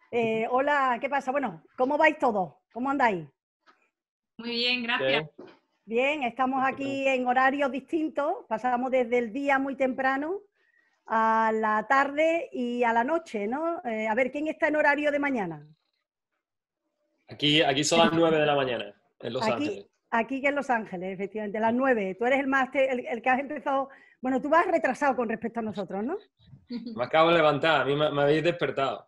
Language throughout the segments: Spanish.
Hola, ¿qué pasa? Bueno, ¿cómo vais todos? ¿Cómo andáis? Muy bien, gracias. Bien, estamos aquí en horarios distintos, pasamos desde el día muy temprano a la tarde y a la noche, ¿no? A ver, ¿quién está en horario de mañana? Aquí son las 9 de la mañana, en Los Aquí, Ángeles. aquí que en Los Ángeles, efectivamente, las 9. Tú eres el que has empezado, bueno, tú vas retrasado con respecto a nosotros, ¿no? Me acabo de levantar, a mí me habéis despertado.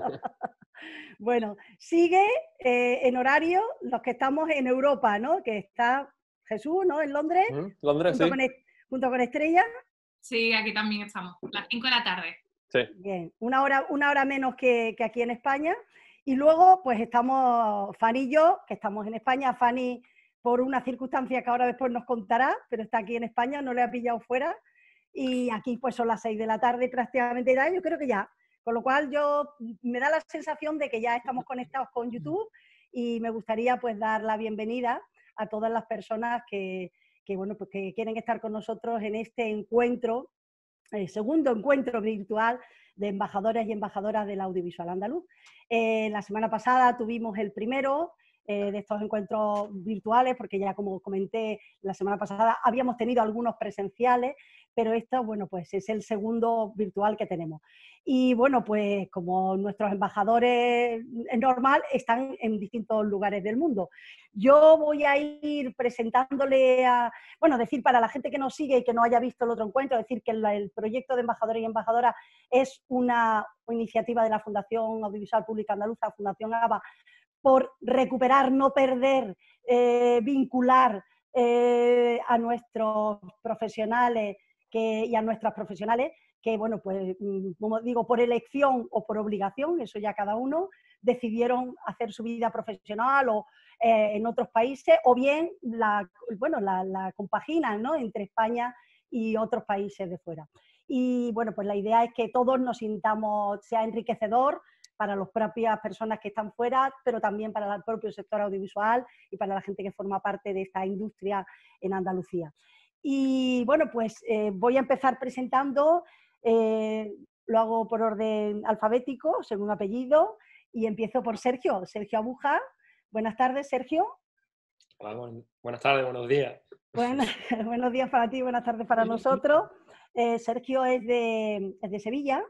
Bueno, sigue en horario los que estamos en Europa, ¿no? Que está Jesús, ¿no? En Londres, Londres, junto sí. con, junto con Estrella. Sí, aquí también estamos, las 5 de la tarde. Sí. Bien, una hora menos que aquí en España. Y luego, pues estamos Fanny y yo, que estamos en España. Fanny, por una circunstancia que ahora después nos contará, pero está aquí en España, no le ha pillado fuera. Y aquí, pues son las 6 de la tarde prácticamente ya. Yo creo que ya. Con lo cual, me da la sensación de que ya estamos conectados con YouTube y me gustaría, pues, dar la bienvenida a todas las personas bueno, pues, que quieren estar con nosotros en este encuentro, el segundo encuentro virtual de embajadores y embajadoras del audiovisual andaluz. La semana pasada tuvimos el primero de estos encuentros virtuales, porque ya, como comenté la semana pasada, habíamos tenido algunos presenciales, pero esto, bueno, pues es el segundo virtual que tenemos. Y bueno, pues como nuestros embajadores es normal, están en distintos lugares del mundo. Yo voy a ir presentándole bueno, decir para la gente que nos sigue y que no haya visto el otro encuentro, decir que el proyecto de embajadores y embajadoras es una iniciativa de la Fundación Audiovisual Pública Andaluza, Fundación ABA, por recuperar, no perder, vincular a nuestros profesionales y a nuestras profesionales que, bueno, pues, como digo, por elección o por obligación, eso ya cada uno, decidieron hacer su vida profesional o en otros países, o bien la compaginan, ¿no?, entre España y otros países de fuera. Y bueno, pues la idea es que todos nos sintamos, sea enriquecedor para las propias personas que están fuera, pero también para el propio sector audiovisual y para la gente que forma parte de esta industria en Andalucía. Y bueno, pues voy a empezar presentando, lo hago por orden alfabético, según apellido, y empiezo por Sergio Abuja. Buenas tardes, Sergio. Hola, buenas tardes, buenos días. Bueno, buenos días para ti, buenas tardes para nosotros. Sergio es de Sevilla,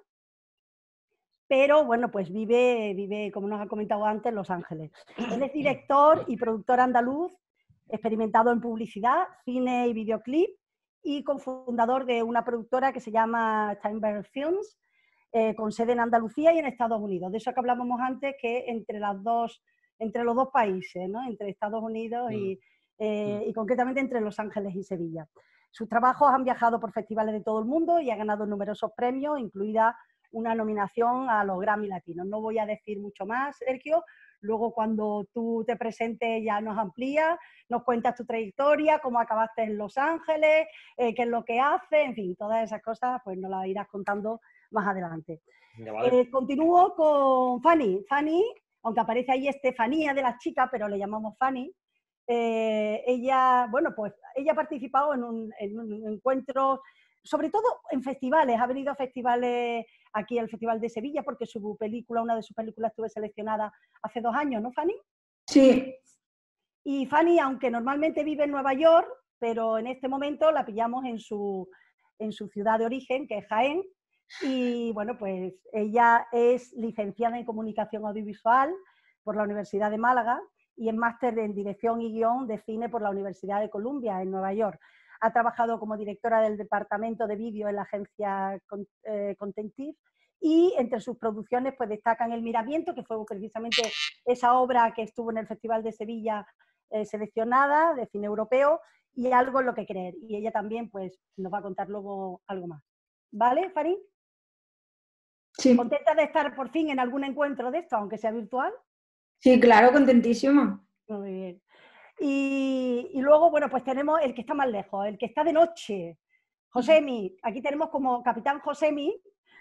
pero bueno, pues vive, como nos ha comentado antes, en Los Ángeles. Él es director y productor andaluz, experimentado en publicidad, cine y videoclip, y cofundador de una productora que se llama Steinberg Films, con sede en Andalucía y en Estados Unidos. De eso que hablábamos antes, que entre los dos países, ¿no?, entre Estados Unidos y concretamente entre Los Ángeles y Sevilla. Sus trabajos han viajado por festivales de todo el mundo y ha ganado numerosos premios, incluida una nominación a los Grammy Latinos. No voy a decir mucho más, Sergio. Luego, cuando tú te presentes, ya nos amplías, nos cuentas tu trayectoria, cómo acabaste en Los Ángeles, qué es lo que haces, en fin, todas esas cosas, pues nos las irás contando más adelante. Vale. Continúo con Fanny. Fanny, aunque aparece ahí Estefanía de las chicas, pero le llamamos Fanny. Ella, bueno, pues ella ha participado en un encuentro, sobre todo en festivales, ha venido a festivales aquí al Festival de Sevilla, porque una de sus películas estuvo seleccionada hace 2 años, ¿no, Fanny? Sí. Y Fanny, aunque normalmente vive en Nueva York, pero en este momento la pillamos en su ciudad de origen, que es Jaén, y bueno, pues ella es licenciada en Comunicación Audiovisual por la Universidad de Málaga y en máster en Dirección y Guión de Cine por la Universidad de Columbia, en Nueva York. Ha trabajado como directora del departamento de vídeo en la agencia Contentive, y entre sus producciones pues destacan El Miramiento, que fue precisamente esa obra que estuvo en el Festival de Sevilla seleccionada de cine europeo, y Algo en lo que creer. Y ella también pues nos va a contar luego algo más. ¿Vale, Farid? Sí. ¿Contenta de estar por fin en algún encuentro de esto, aunque sea virtual? Sí, claro, contentísima. Muy bien. Y luego, bueno, pues tenemos el que está más lejos, el que está de noche, Josemi. Aquí tenemos como capitán Josemi,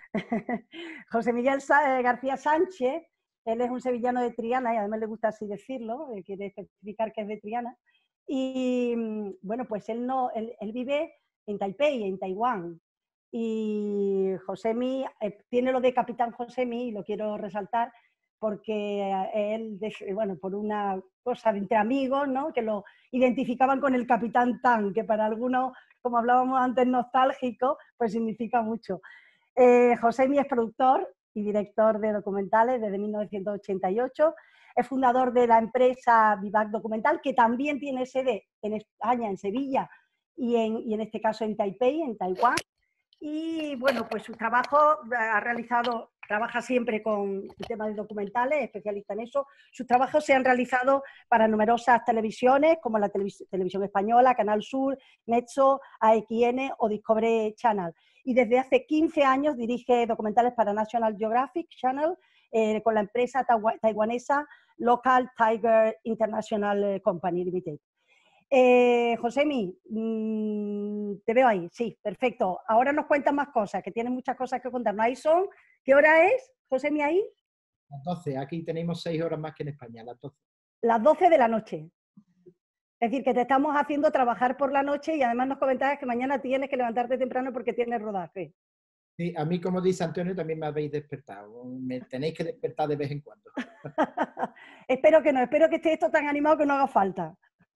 José Miguel García Sánchez. Él es un sevillano de Triana y además le gusta así decirlo, quiere especificar que es de Triana. Y bueno, pues él vive en Taipei, en Taiwán. Y Josemi tiene lo de capitán Josemi, y lo quiero resaltar, porque él, bueno, por una cosa entre amigos, ¿no? Que lo identificaban con el Capitán Tan, que para algunos, como hablábamos antes, nostálgico, pues significa mucho. Josemi es productor y director de documentales desde 1988. Es fundador de la empresa Vivac Documental, que también tiene sede en España, en Sevilla, y en este caso en Taipei, en Taiwán. Y bueno, pues su trabajo trabaja siempre con el tema de documentales, especialista en eso. Sus trabajos se han realizado para numerosas televisiones, como la Televisión Española, Canal Sur, Nexo, AXN o Discovery Channel. Y desde hace 15 años dirige documentales para National Geographic Channel con la empresa taiwanesa Local Tiger International Company Limited. Josemi, te veo ahí, sí, perfecto. Ahora nos cuentan más cosas, que tienen muchas cosas que contarnos. Ahí son, ¿qué hora es, Josemi, ahí? Las 12, aquí tenemos 6 horas más que en España, las 12. Las 12 de la noche. Es decir, que te estamos haciendo trabajar por la noche y además nos comentabas que mañana tienes que levantarte temprano porque tienes rodaje. Sí, a mí, como dice Antonio, también me habéis despertado. Me tenéis que despertar de vez en cuando. Espero que no, espero que esté esto tan animado que no haga falta.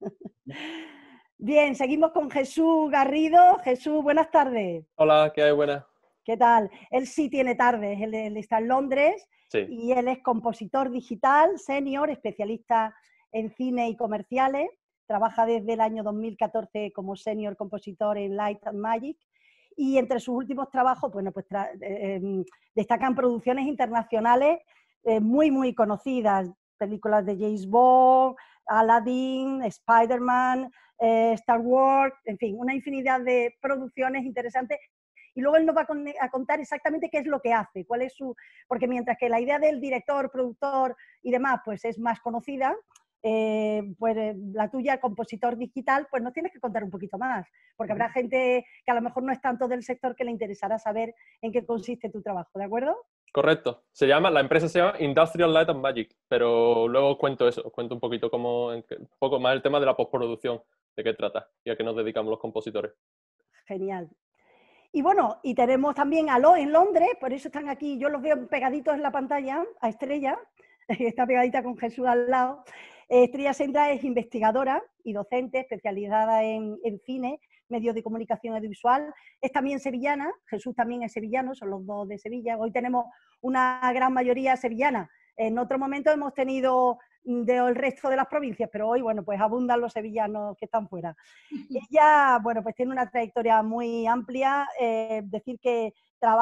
Bien, seguimos con Jesús Garrido. Jesús, buenas tardes. Hola, ¿qué hay? Buenas. ¿Qué tal? Él sí tiene tardes, él está en Londres, Sí. Y él es compositor digital, senior, especialista en cine y comerciales. Trabaja desde el año 2014 como senior compositor en Light and Magic. Y entre sus últimos trabajos, bueno, pues destacan producciones internacionales muy conocidas, películas de James Bond, Aladdin, Spider-Man, Star Wars, en fin, una infinidad de producciones interesantes. Y luego él nos va a contar exactamente qué es lo que hace, cuál es su... Porque mientras que la idea del director, productor y demás, pues es más conocida, pues la tuya, compositor digital, pues nos tienes que contar un poquito más, porque habrá gente que a lo mejor no es tanto del sector que le interesará saber en qué consiste tu trabajo, ¿de acuerdo? Correcto. La empresa se llama Industrial Light and Magic, pero luego os cuento eso, os cuento un poquito un poco más el tema de la postproducción, de qué trata y a qué nos dedicamos los compositores. Genial. Y bueno, y tenemos también a Lo en Londres, por eso están aquí, yo los veo pegaditos en la pantalla, a Estrella, está pegadita con Jesús al lado. Estrella Sendra es investigadora y docente especializada en cine, medios de comunicación audiovisual. Es también sevillana, Jesús también es sevillano, son los dos de Sevilla. Hoy tenemos una gran mayoría sevillana. En otro momento hemos tenido del resto de las provincias, pero hoy, bueno, pues abundan los sevillanos que están fuera. Ella, bueno, pues tiene una trayectoria muy amplia, decir que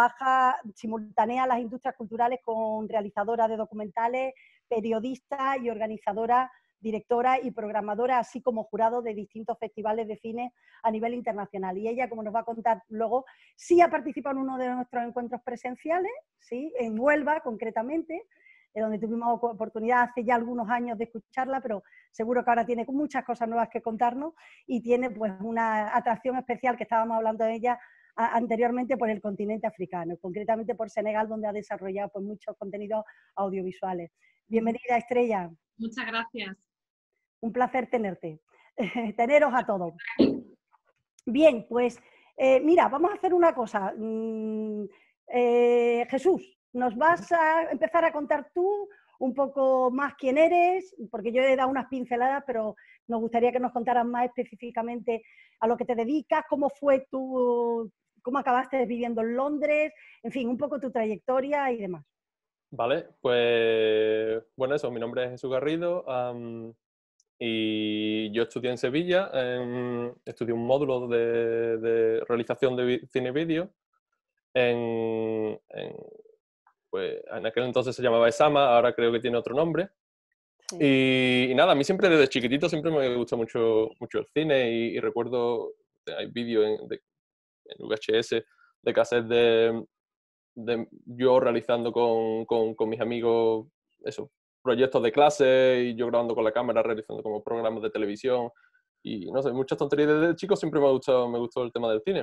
simultanea las industrias culturales con realizadora de documentales, periodista y organizadora, directora y programadora, así como jurado de distintos festivales de cine a nivel internacional. Y ella, como nos va a contar luego, sí ha participado en uno de nuestros encuentros presenciales, ¿sí? En Huelva concretamente, donde tuvimos oportunidad hace ya algunos años de escucharla, pero seguro que ahora tiene muchas cosas nuevas que contarnos y tiene pues una atracción especial que estábamos hablando de ella anteriormente por el continente africano, concretamente por Senegal, donde ha desarrollado pues muchos contenidos audiovisuales. Bienvenida, Estrella. Muchas gracias. Un placer tenerte, teneros a todos. Bien, pues mira, vamos a hacer una cosa. Jesús, nos vas a empezar a contar tú un poco más quién eres, porque yo he dado unas pinceladas, pero nos gustaría que nos contaras más específicamente a lo que te dedicas, cómo acabaste viviendo en Londres, en fin, un poco tu trayectoria y demás. Vale, pues bueno, eso, mi nombre es Jesús Garrido y yo estudié en Sevilla, estudié un módulo de realización de cine y vídeo pues en aquel entonces se llamaba ESAMA, ahora creo que tiene otro nombre. Sí. Y nada, a mí siempre desde chiquitito siempre me gustó mucho el cine y recuerdo, hay vídeos en VHS de cassette de yo realizando con mis amigos eso, proyectos de clase y yo grabando con la cámara, realizando como programas de televisión y no sé, muchas tonterías. Desde chico siempre me gustó el tema del cine.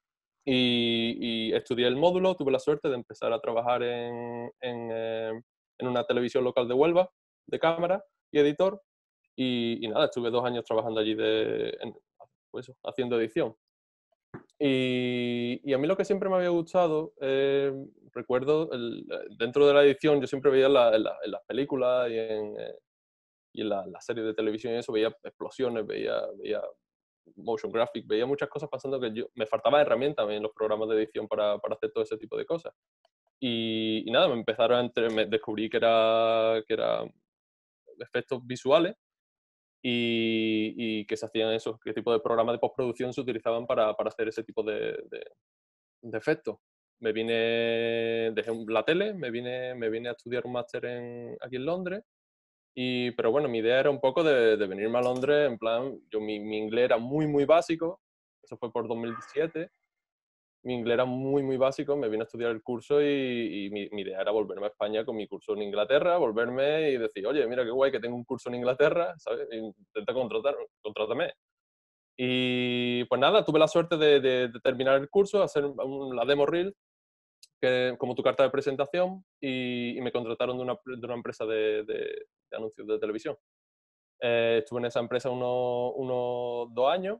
Y estudié el módulo, tuve la suerte de empezar a trabajar en una televisión local de Huelva, de cámara y editor. Y nada, estuve 2 años trabajando allí pues, haciendo edición. Y a mí lo que siempre me había gustado, recuerdo, dentro de la edición yo siempre veía en las películas y en las series de televisión y eso, veía explosiones, veía motion graphic, veía muchas cosas pasando que me faltaba herramientas en los programas de edición para hacer todo ese tipo de cosas. Y nada, me descubrí que era efectos visuales y que se hacían esos, qué tipo de programas de postproducción se utilizaban para hacer ese tipo de efectos. Dejé la tele, me vine a estudiar un máster aquí en Londres, pero bueno, mi idea era un poco de venirme a Londres, en plan, mi inglés era muy, muy básico, eso fue por 2017, mi inglés era muy, muy básico, me vine a estudiar el curso y mi idea era volverme a España con mi curso en Inglaterra, volverme y decir, oye, mira qué guay que tengo un curso en Inglaterra, ¿sabes? Intenta contrátame. Y pues nada, tuve la suerte de terminar el curso, hacer la demo reel, como tu carta de presentación, y me contrataron de una empresa de anuncios de televisión. Estuve en esa empresa unos 2 años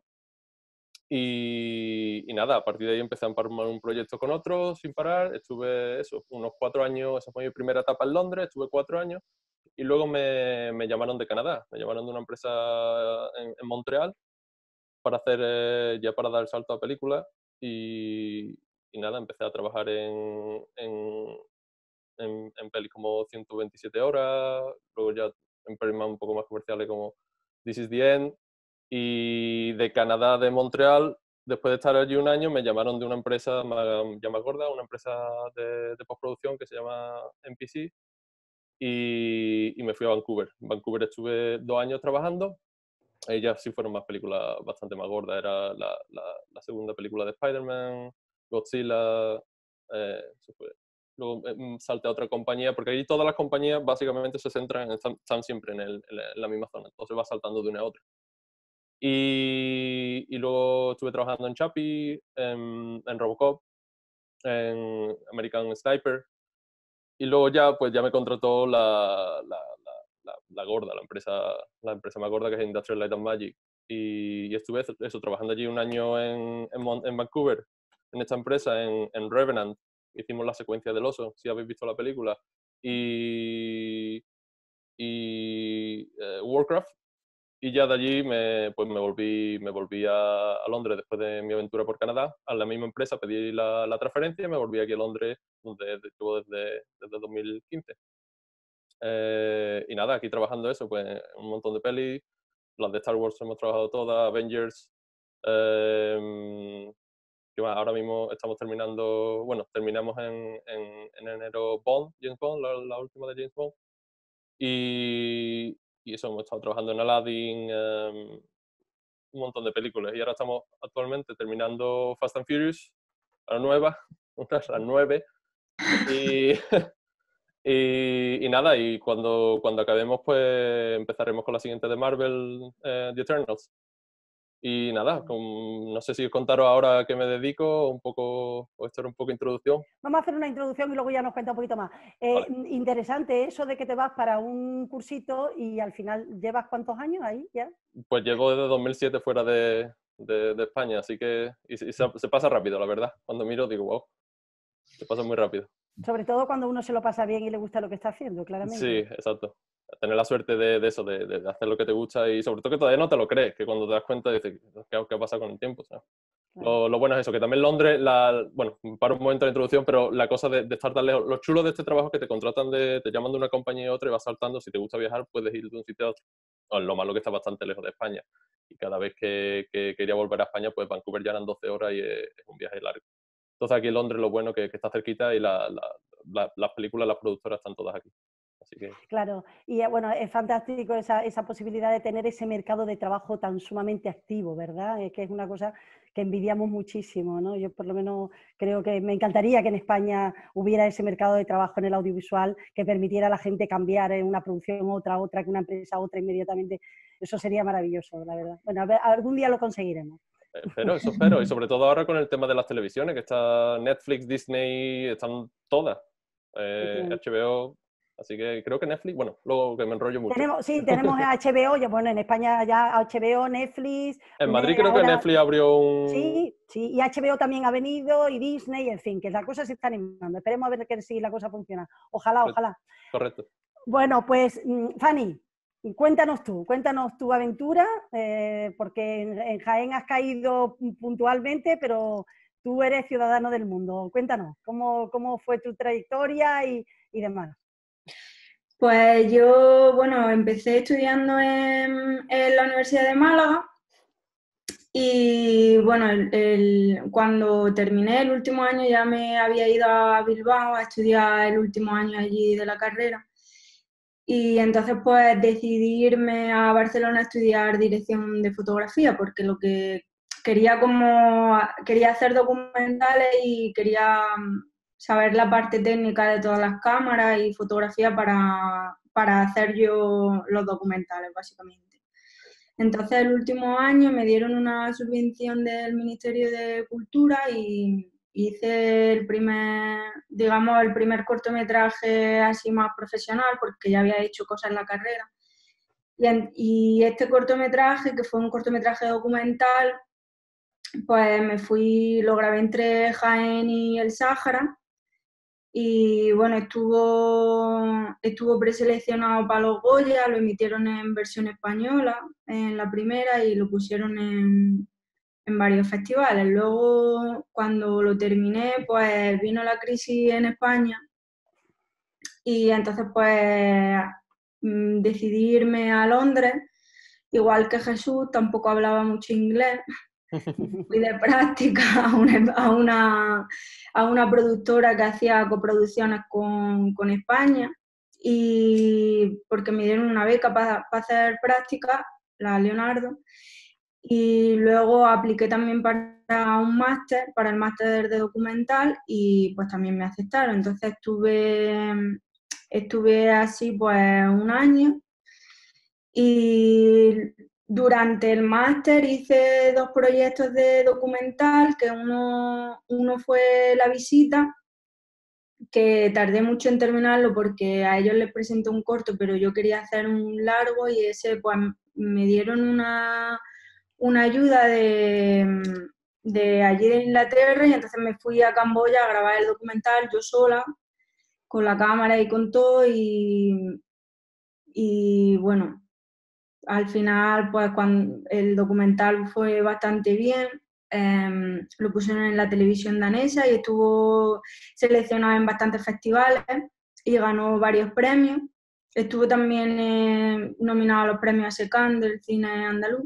y nada, a partir de ahí empecé a empalmar un proyecto con otro sin parar. Estuve unos 4 años, esa fue mi primera etapa en Londres, estuve 4 años y luego me llamaron de Canadá, me llamaron de una empresa en Montreal para para dar el salto a película y nada, empecé a trabajar en pelis como 127 horas, luego ya en pelis un poco más comerciales como This is the End, y de Canadá, de Montreal, después de estar allí un año, me llamaron de una empresa ya más gorda, una empresa de postproducción que se llama MPC, y me fui a Vancouver. En Vancouver estuve 2 años trabajando. Ellas sí fueron más películas bastante más gordas. Era la segunda película de Spider-Man, Godzilla, eso fue. Luego salté a otra compañía, porque ahí todas las compañías básicamente se centran, están siempre en la misma zona, entonces vas saltando de una a otra. Y luego estuve trabajando en Chappie, en Robocop, en American Sniper, y luego ya me contrató la gorda, la empresa más gorda, que es Industrial Light and Magic. Y estuve trabajando allí un año en Vancouver, en esta empresa, en Revenant. Hicimos la secuencia del oso, si habéis visto la película. Y Warcraft. Y ya de allí pues me volví a Londres después de mi aventura por Canadá, a la misma empresa, pedí la transferencia y me volví aquí a Londres, donde estuve desde 2015. Y nada, aquí trabajando eso, pues un montón de pelis, las de Star Wars hemos trabajado todas, Avengers. ¿Qué más? Ahora mismo estamos terminamos en enero James Bond, la última de James Bond. Y eso, hemos estado trabajando en Aladdin, un montón de películas. Y ahora estamos actualmente terminando Fast and Furious, la nueva, las 9. Y, y nada, y cuando acabemos, pues empezaremos con la siguiente de Marvel, The Eternals. Y nada, no sé si contaros ahora a qué me dedico, o esto era un poco introducción. Vamos a hacer una introducción y luego ya nos cuenta un poquito más. Vale. Interesante eso de que te vas para un cursito y al final, ¿llevas cuántos años ahí ya? Pues llevo desde 2007 fuera de España, así que se pasa rápido, la verdad. Cuando miro digo, wow, se pasa muy rápido. Sobre todo cuando uno se lo pasa bien y le gusta lo que está haciendo, claramente. Sí, exacto. Tener la suerte de eso, de hacer lo que te gusta y sobre todo que todavía no te lo crees, que cuando te das cuenta dices, ¿qué ha pasado con el tiempo? ¿Sabes? Claro. Lo bueno es eso, que también Londres, bueno, para un momento de introducción, pero la cosa de estar tan lejos, lo chulo de este trabajo es que te contratan, te llaman de una compañía a otra y vas saltando, si te gusta viajar puedes ir de un sitio a otro. No, lo malo que está bastante lejos de España y cada vez que quería volver a España, pues Vancouver ya eran 12 horas y es un viaje largo. Entonces aquí en Londres lo bueno que está cerquita y las películas, las productoras están todas aquí. Así que... Claro, y bueno, es fantástico esa posibilidad de tener ese mercado de trabajo tan sumamente activo, ¿verdad? Es que es una cosa que envidiamos muchísimo, ¿no? Yo por lo menos creo que me encantaría que en España hubiera ese mercado de trabajo en el audiovisual que permitiera a la gente cambiar en una producción otra, que una empresa otra inmediatamente. Eso sería maravilloso, la verdad. Bueno, a ver, algún día lo conseguiremos. Eso espero, y sobre todo ahora con el tema de las televisiones, que está Netflix, Disney, están todas, HBO, Así que creo que Netflix, bueno, luego que me enrollo mucho. Tenemos HBO, bueno, en España ya HBO, Netflix. En Madrid creo que Netflix abrió un... Sí, y HBO también ha venido, y Disney, en fin, que la cosa se está animando. Esperemos a ver que si la cosa funciona. Ojalá, ojalá. Correcto. Bueno, pues, Fanny, cuéntanos tu aventura, porque en Jaén has caído puntualmente, pero tú eres ciudadano del mundo. Cuéntanos, ¿cómo fue tu trayectoria y demás? Pues yo, bueno, empecé estudiando en la Universidad de Málaga y, bueno, cuando terminé el último año ya me había ido a Bilbao a estudiar el último año allí de la carrera. Y entonces pues decidí irme a Barcelona a estudiar dirección de fotografía porque lo que quería hacer documentales y quería saber la parte técnica de todas las cámaras y fotografía para hacer yo los documentales básicamente. Entonces el último año me dieron una subvención del Ministerio de Cultura y hice el primer cortometraje así más profesional porque ya había hecho cosas en la carrera. Y este cortometraje, que fue un cortometraje documental, pues lo grabé entre Jaén y el Sáhara. Y bueno, estuvo preseleccionado para los Goya, lo emitieron en versión española en la primera y lo pusieron en varios festivales. Luego, cuando lo terminé, pues vino la crisis en España y entonces pues decidí irme a Londres, igual que Jesús, tampoco hablaba mucho inglés. Fui de práctica a una productora que hacía coproducciones con España y porque me dieron una beca para hacer práctica, la Leonardo, y luego apliqué también para el máster de documental y pues también me aceptaron. Entonces estuve así pues un año y durante el máster hice 2 proyectos de documental, que uno fue La Visita, que tardé mucho en terminarlo porque a ellos les presenté un corto, pero yo quería hacer un largo y ese pues me dieron una ayuda de allí de Inglaterra y entonces me fui a Camboya a grabar el documental yo sola, con la cámara y con todo y bueno, al final, pues cuando el documental fue bastante bien, lo pusieron en la televisión danesa y estuvo seleccionado en bastantes festivales y ganó varios premios. Estuvo también nominado a los premios ASECAN del cine andaluz.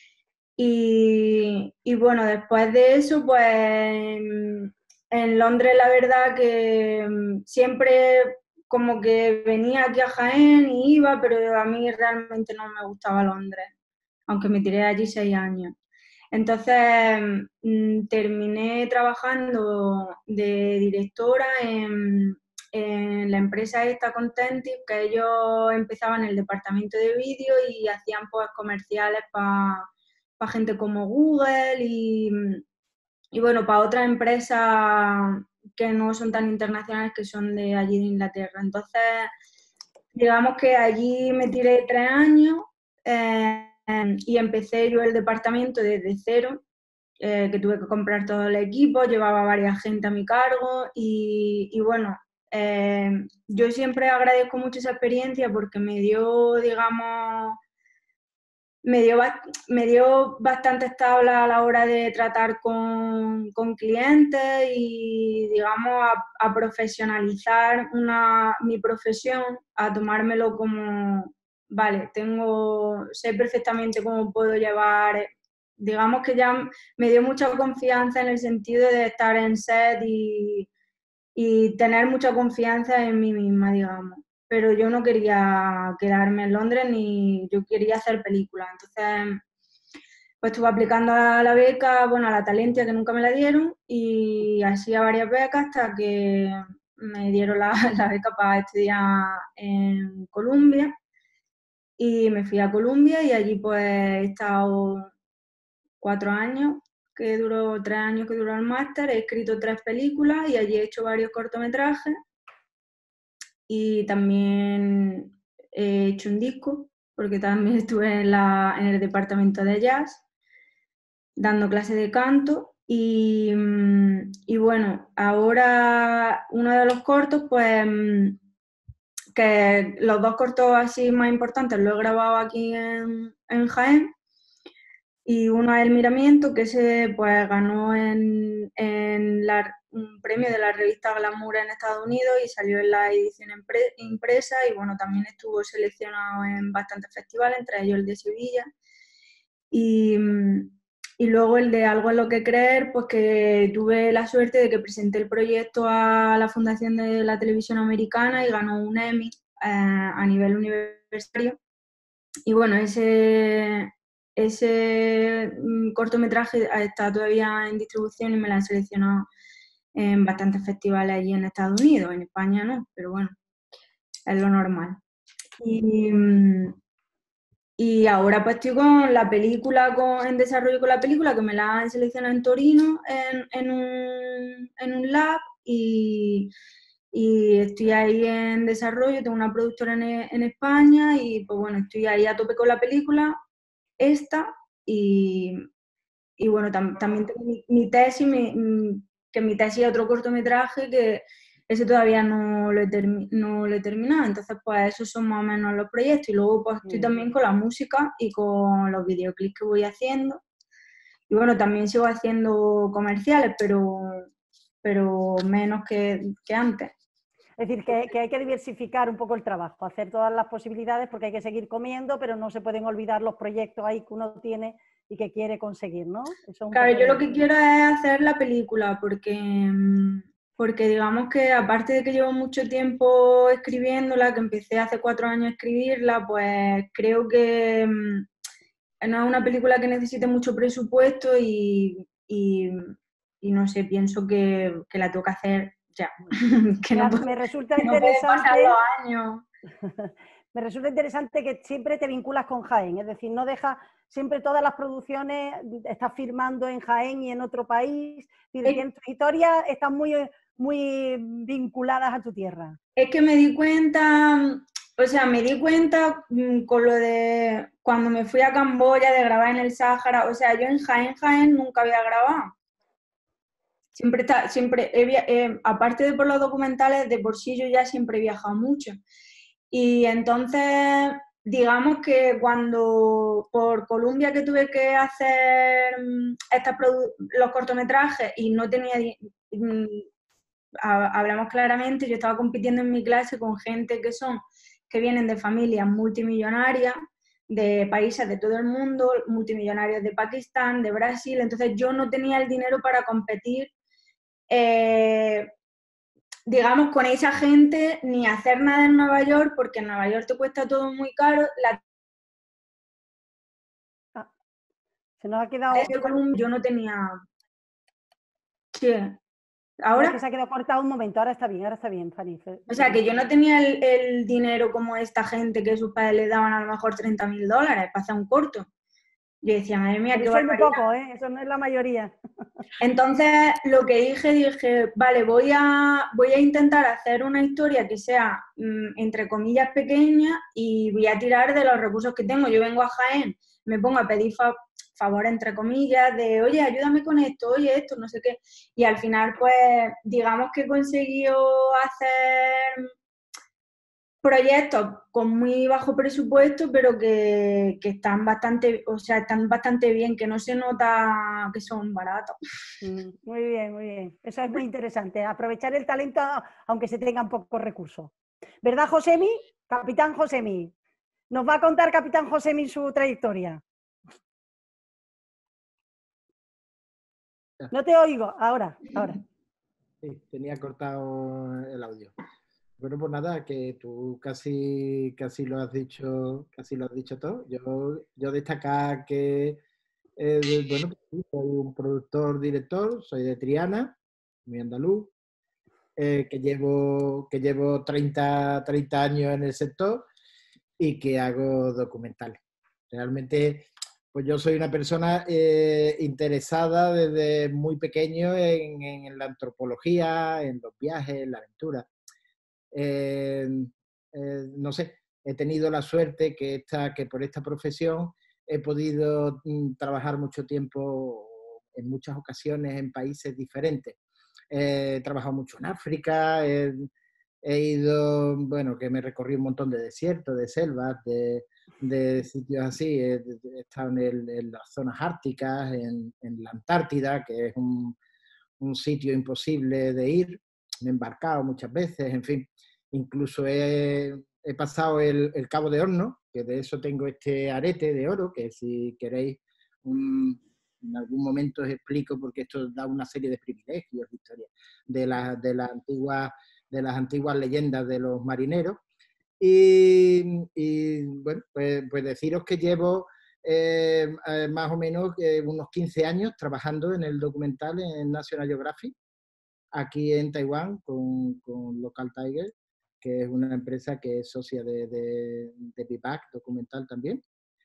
Y bueno, después de eso, pues en Londres la verdad que siempre como que venía aquí a Jaén y iba, pero a mí realmente no me gustaba Londres, aunque me tiré allí 6 años. Entonces terminé trabajando de directora en la empresa esta Contentive, que ellos empezaban en el departamento de vídeo y hacían pues comerciales para gente como Google y bueno, para otras empresas que no son tan internacionales, que son de allí de Inglaterra. Entonces, digamos que allí me tiré 3 años y empecé yo el departamento desde cero, que tuve que comprar todo el equipo, llevaba varias gente a mi cargo y bueno, yo siempre agradezco mucho esa experiencia porque me dio, digamos, me dio bastantes tablas a la hora de tratar con clientes y, digamos, a profesionalizar mi profesión, a tomármelo como, vale, sé perfectamente cómo puedo llevar, digamos que ya me dio mucha confianza en el sentido de estar en set y tener mucha confianza en mí misma, digamos. Pero yo no quería quedarme en Londres ni yo quería hacer películas. Entonces, pues estuve aplicando a la beca, bueno, a la Talentia, que nunca me la dieron, y así a varias becas hasta que me dieron la beca para estudiar en Columbia. Y me fui a Columbia y allí pues he estado 4 años, 3 años que duró el máster, he escrito 3 películas y allí he hecho varios cortometrajes. y también he hecho un disco, porque también estuve en el departamento de jazz dando clases de canto y bueno, ahora uno de los cortos, pues que los 2 cortos así más importantes los he grabado aquí en Jaén, y uno es El Miramiento, que se pues ganó un premio de la revista Glamour en Estados Unidos y salió en la edición impresa, y bueno, también estuvo seleccionado en bastantes festivales, entre ellos el de Sevilla. Y luego el de Algo en lo que creer, pues que tuve la suerte de que presenté el proyecto a la Fundación de la Televisión Americana y ganó un Emmy a nivel universitario. Y bueno, ese cortometraje está todavía en distribución y me lo han seleccionado en bastantes festivales allí en Estados Unidos. En España no, pero bueno, es lo normal. Y ahora pues estoy con la película, en desarrollo con la película, que me la han seleccionado en Torino en un lab, y estoy ahí en desarrollo. Tengo una productora en España y pues bueno, estoy ahí a tope con la película esta, y bueno, también tengo mi tesis, que mi tesis es otro cortometraje que ese todavía no lo he terminado. Entonces pues esos son más o menos los proyectos, y luego pues estoy también con la música y con los videoclips que voy haciendo, y bueno, también sigo haciendo comerciales, pero menos que antes. Es decir, que hay que diversificar un poco el trabajo, hacer todas las posibilidades, porque hay que seguir comiendo, pero no se pueden olvidar los proyectos ahí que uno tiene y que quiere conseguir, ¿no? Eso Claro, yo lo que quiero es hacer la película, porque digamos que aparte de que llevo mucho tiempo escribiéndola, que empecé hace 4 años a escribirla, pues creo que no es una película que necesite mucho presupuesto y no sé, pienso que la tengo que hacer ya. que no me resulta no pueden pasar los años. Me resulta interesante que siempre te vinculas con Jaén, es decir, no dejas siempre todas las producciones, estás firmando en Jaén y en otro país, en tu historia están muy, muy vinculadas a tu tierra. Es que me di cuenta con lo de cuando me fui a Camboya de grabar en el Sáhara. O sea, yo en Jaén nunca había grabado. Aparte de por los documentales, de por sí yo ya siempre he viajado mucho. Y entonces, digamos que cuando por Colombia, que tuve que hacer los cortometrajes y no tenía, hablamos claramente, yo estaba compitiendo en mi clase con gente que vienen de familias multimillonarias, de países de todo el mundo, multimillonarios de Pakistán, de Brasil. Entonces yo no tenía el dinero para competir, digamos, con esa gente, ni hacer nada en Nueva York, porque en Nueva York te cuesta todo muy caro. Se nos ha quedado... Yo no tenía... Sí. Ahora es que se ha quedado cortado un momento, ahora está bien, Fanny. O sea, que yo no tenía el dinero como esta gente, que sus padres le daban a lo mejor $30.000 para hacer un corto. Yo decía, madre mía, qué barbaridad. Eso es muy poco, ¿eh? Eso no es la mayoría. Entonces, lo que dije, vale, voy a intentar hacer una historia que sea, entre comillas, pequeña, y voy a tirar de los recursos que tengo. Yo vengo a Jaén, me pongo a pedir favor, entre comillas, de, oye, ayúdame con esto, oye, esto, no sé qué. Y al final, pues, digamos que he conseguido hacer proyectos con muy bajo presupuesto, pero que están bastante bien, que no se nota que son baratos. Muy bien. Eso es muy interesante, aprovechar el talento aunque se tengan pocos recursos. ¿Verdad, Josemi? Capitán Josemi. Nos va a contar Capitán Josemi su trayectoria. No te oigo, ahora. Sí, tenía cortado el audio. Bueno, pues nada, que tú casi lo has dicho todo. Yo destacar que, bueno, pues soy un productor, director, soy de Triana, muy andaluz, que llevo 30 años en el sector y que hago documentales. Realmente, pues yo soy una persona interesada desde muy pequeño en la antropología, en los viajes, en la aventura. no sé, he tenido la suerte que por esta profesión he podido trabajar mucho tiempo, en muchas ocasiones, en países diferentes. He trabajado mucho en África, he ido, bueno, que me recorrí un montón de desiertos, de selvas, de sitios así. He estado en las zonas árticas, en la Antártida, que es un sitio imposible de ir. Me he embarcado muchas veces, en fin. Incluso he pasado el Cabo de Hornos, que de eso tengo este arete de oro, que si queréis en algún momento os explico, porque esto da una serie de privilegios, historias de las antiguas leyendas de los marineros. Y bueno, pues deciros que llevo más o menos unos 15 años trabajando en el documental en National Geographic, aquí en Taiwán, con Local Tiger, que es una empresa que es socia de Vivac Documental también.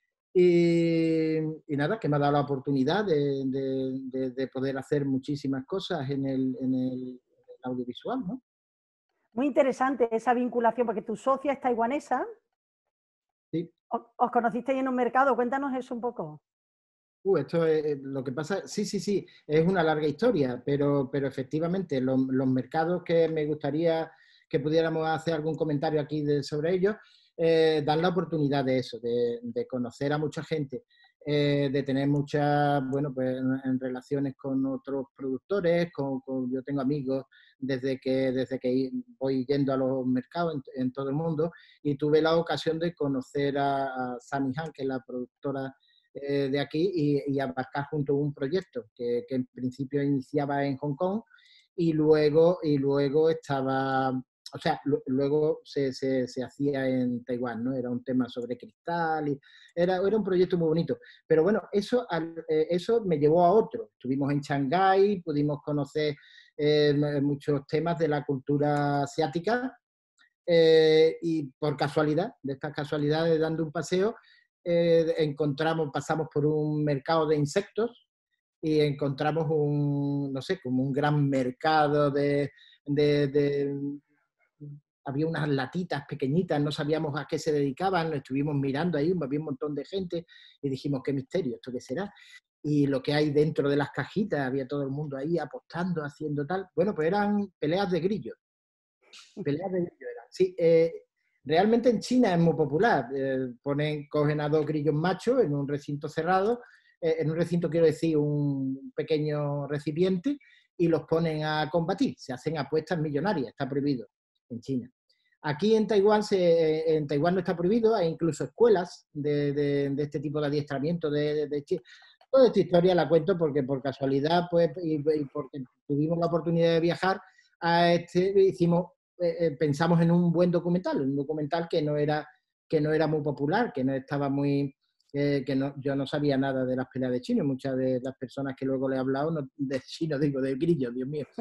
Y nada, que me ha dado la oportunidad de poder hacer muchísimas cosas en el audiovisual, ¿no? Muy interesante esa vinculación, porque tu socia es taiwanesa. Sí. ¿Os conocisteis en un mercado? Cuéntanos eso un poco. Esto es lo que pasa, sí, es una larga historia, pero efectivamente los mercados que me gustaría que pudiéramos hacer algún comentario aquí sobre ellos, dan la oportunidad de eso, de conocer a mucha gente, de tener muchas, bueno, pues en relaciones con otros productores, yo tengo amigos desde que voy yendo a los mercados en todo el mundo, y tuve la ocasión de conocer a Sammy Han, que es la productora de aquí, y abarcar junto un proyecto que en principio iniciaba en Hong Kong y luego estaba, o sea, luego se hacía en Taiwán, ¿no? Era un tema sobre cristal, y era un proyecto muy bonito. Pero bueno, eso me llevó a otro. Estuvimos en Shanghái, pudimos conocer muchos temas de la cultura asiática, y por casualidad, de estas casualidades, dando un paseo, pasamos por un mercado de insectos y encontramos no sé, como un gran mercado había unas latitas pequeñitas, no sabíamos a qué se dedicaban, estuvimos mirando ahí, había un montón de gente y dijimos, qué misterio, ¿esto qué será? Y lo que hay dentro de las cajitas, había todo el mundo ahí apostando, haciendo tal. Bueno, pues eran peleas de grillos. Peleas de grillos eran. Sí, realmente en China es muy popular. Cogen a 2 grillos machos en un recinto cerrado, en un recinto quiero decir un pequeño recipiente, y los ponen a combatir. Se hacen apuestas millonarias, está prohibido en China. Aquí en Taiwán no está prohibido, hay incluso escuelas de este tipo de adiestramiento de China. Toda esta historia la cuento porque por casualidad, pues, y porque tuvimos la oportunidad de viajar pensamos en un buen documental, un documental que no era muy popular, que no estaba muy, yo no sabía nada de las peleas de chino. Muchas de las personas que luego le he hablado, de chino, digo, de grillos, Dios mío.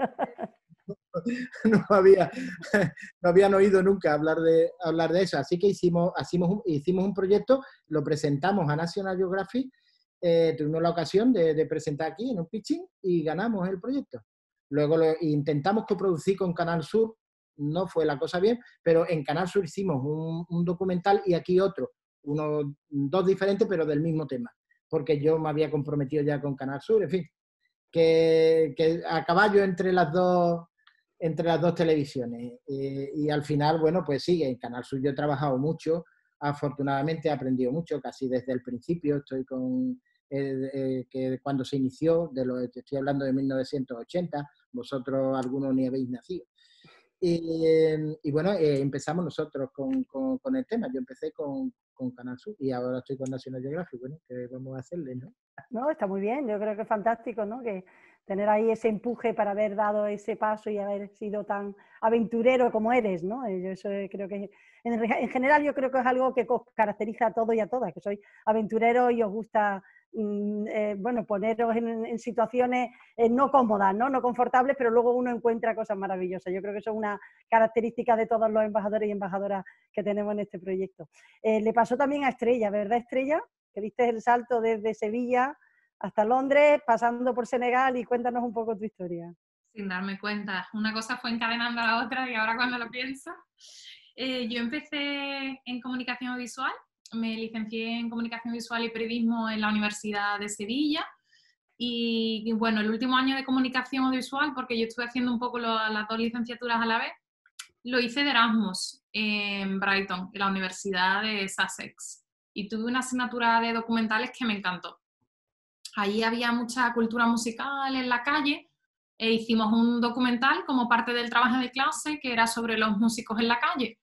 no habían oído nunca hablar de eso. Así que hicimos un proyecto, lo presentamos a National Geographic, tuvimos la ocasión de presentar aquí en un pitching y ganamos el proyecto. Luego intentamos coproducir con Canal Sur, no fue la cosa bien, pero en Canal Sur hicimos un documental y aquí otro, dos diferentes pero del mismo tema, porque yo me había comprometido ya con Canal Sur, en fin, que a caballo entre las dos televisiones. Y al final, bueno, pues sí, en Canal Sur yo he trabajado mucho, afortunadamente he aprendido mucho, casi desde el principio. Estoy que cuando se inició, estoy hablando de 1980, vosotros algunos ni habéis nacido. Y bueno, empezamos nosotros con el tema. Yo empecé con Canal Sur y ahora estoy con National Geographic. Bueno, ¿qué vamos a hacerle, no? No, está muy bien, yo creo que es fantástico, ¿no? Que tener ahí ese empuje para haber dado ese paso y haber sido tan aventurero como eres, ¿no? Yo eso creo que, en general, yo creo que es algo que os caracteriza a todos y a todas, que sois aventureros y os gusta, bueno, poneros en situaciones no cómodas, ¿no? No confortables, pero luego uno encuentra cosas maravillosas. Yo creo que eso es una característica de todos los embajadores y embajadoras que tenemos en este proyecto. Le pasó también a Estrella, ¿verdad, Estrella? Que diste el salto desde Sevilla hasta Londres, pasando por Senegal, y cuéntanos un poco tu historia. Sin darme cuenta. Una cosa fue encadenando a la otra y ahora cuando lo pienso. Yo empecé en comunicación visual, me licencié en comunicación visual y periodismo en la Universidad de Sevilla y bueno, el último año de comunicación audiovisual, porque yo estuve haciendo un poco las dos licenciaturas a la vez, lo hice de Erasmus en Brighton, en la Universidad de Sussex, y tuve una asignatura de documentales que me encantó. Allí había mucha cultura musical en la calle e hicimos un documental como parte del trabajo de clase que era sobre los músicos en la calle.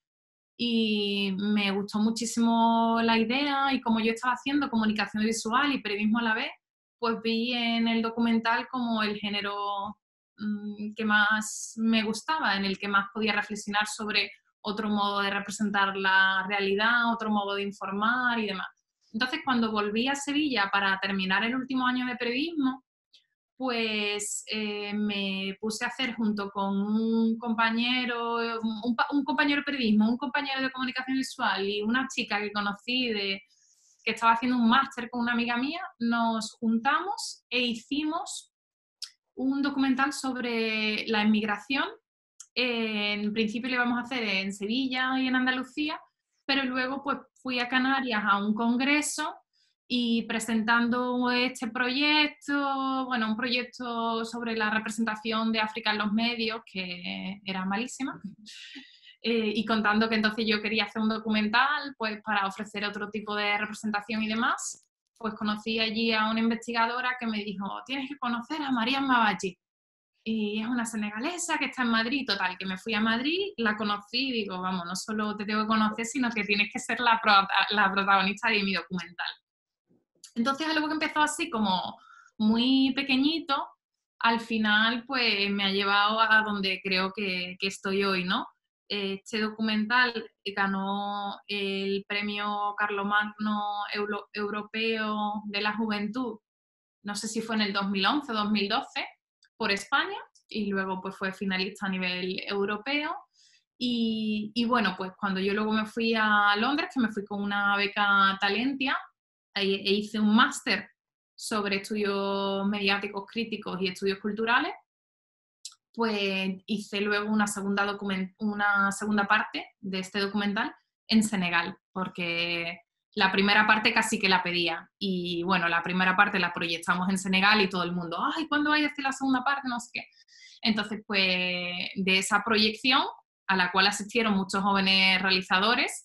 Y me gustó muchísimo la idea y como yo estaba haciendo comunicación visual y periodismo a la vez, pues vi en el documental como el género que más me gustaba, en el que más podía reflexionar sobre otro modo de representar la realidad, otro modo de informar y demás. Entonces, cuando volví a Sevilla para terminar el último año de periodismo, pues me puse a hacer junto con un compañero, un compañero de periodismo, un compañero de comunicación visual y una chica que conocí que estaba haciendo un máster con una amiga mía, nos juntamos e hicimos un documental sobre la inmigración. En principio lo íbamos a hacer en Sevilla y en Andalucía, pero luego pues fui a Canarias a un congreso y presentando este proyecto, bueno, un proyecto sobre la representación de África en los medios, que era malísima, y contando que entonces yo quería hacer un documental pues para ofrecer otro tipo de representación y demás, pues conocí allí a una investigadora que me dijo, tienes que conocer a Mariam Mabaji. Y es una senegalesa que está en Madrid, total, que me fui a Madrid, la conocí y digo, vamos, no solo te tengo que conocer, sino que tienes que ser la protagonista de mi documental. Entonces algo que empezó así como muy pequeñito, al final pues me ha llevado a donde creo que estoy hoy, ¿no? Este documental ganó el premio Carlomagno Europeo de la Juventud, no sé si fue en el 2011 o 2012, por España, y luego pues fue finalista a nivel europeo. Y bueno, pues cuando yo luego me fui a Londres, que me fui con una beca Talentia, e hice un máster sobre estudios mediáticos críticos y estudios culturales, pues hice luego una segunda parte de este documental en Senegal, porque la primera parte casi que la pedía. Y bueno, la primera parte la proyectamos en Senegal y todo el mundo, ay, ¿cuándo vais a hacer la segunda parte? No sé qué. Entonces, pues de esa proyección, a la cual asistieron muchos jóvenes realizadores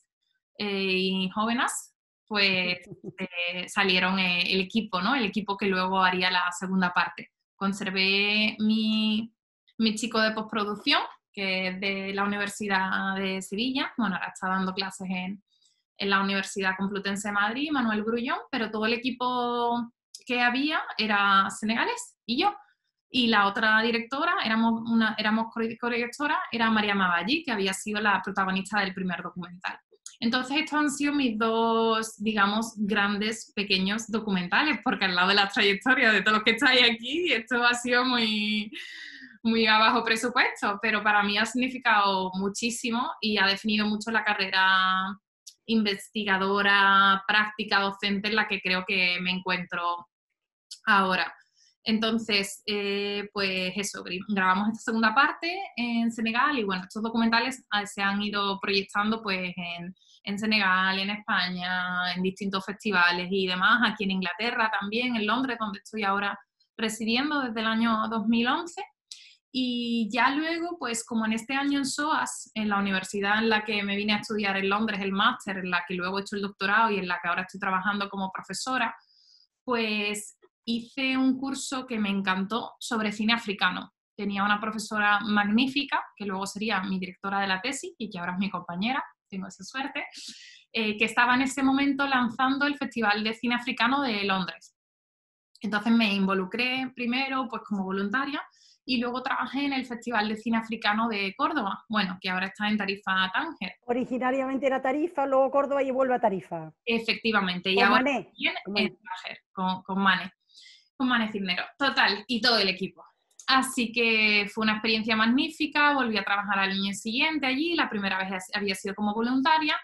y jóvenes, pues salieron el equipo, ¿no? El equipo que luego haría la segunda parte. Conservé mi chico de postproducción, que es de la Universidad de Sevilla, bueno, ahora está dando clases en la Universidad Complutense de Madrid, Manuel Grullón, pero todo el equipo que había era senegalés y yo. Y la otra directora, éramos co-directora, era Mariam Mabaji, que había sido la protagonista del primer documental. Entonces estos han sido mis dos, digamos, grandes, pequeños documentales, porque al lado de la trayectoria de todos los que estáis aquí, esto ha sido muy a bajo presupuesto, pero para mí ha significado muchísimo y ha definido mucho la carrera investigadora, práctica, docente en la que creo que me encuentro ahora. Entonces, pues eso, grabamos esta segunda parte en Senegal y bueno, estos documentales se han ido proyectando pues en Senegal, en España, en distintos festivales y demás, aquí en Inglaterra también, en Londres, donde estoy ahora residiendo desde el año 2011. Y ya luego, pues como en este año en SOAS, en la universidad en la que me vine a estudiar en Londres el máster, en la que luego he hecho el doctorado y en la que ahora estoy trabajando como profesora, pues hice un curso que me encantó sobre cine africano. Tenía una profesora magnífica, que luego sería mi directora de la tesis y que ahora es mi compañera, tengo esa suerte, que estaba en ese momento lanzando el Festival de Cine Africano de Londres. Entonces me involucré primero pues como voluntaria y luego trabajé en el Festival de Cine Africano de Córdoba, bueno, que ahora está en Tarifa, Tánger. Originariamente era Tarifa, luego Córdoba y vuelve a Tarifa. Efectivamente, y con ahora Mané. en Tánger, con Mané Cisneros, total, y todo el equipo. Así que fue una experiencia magnífica, volví a trabajar al año siguiente allí, la primera vez había sido como voluntaria,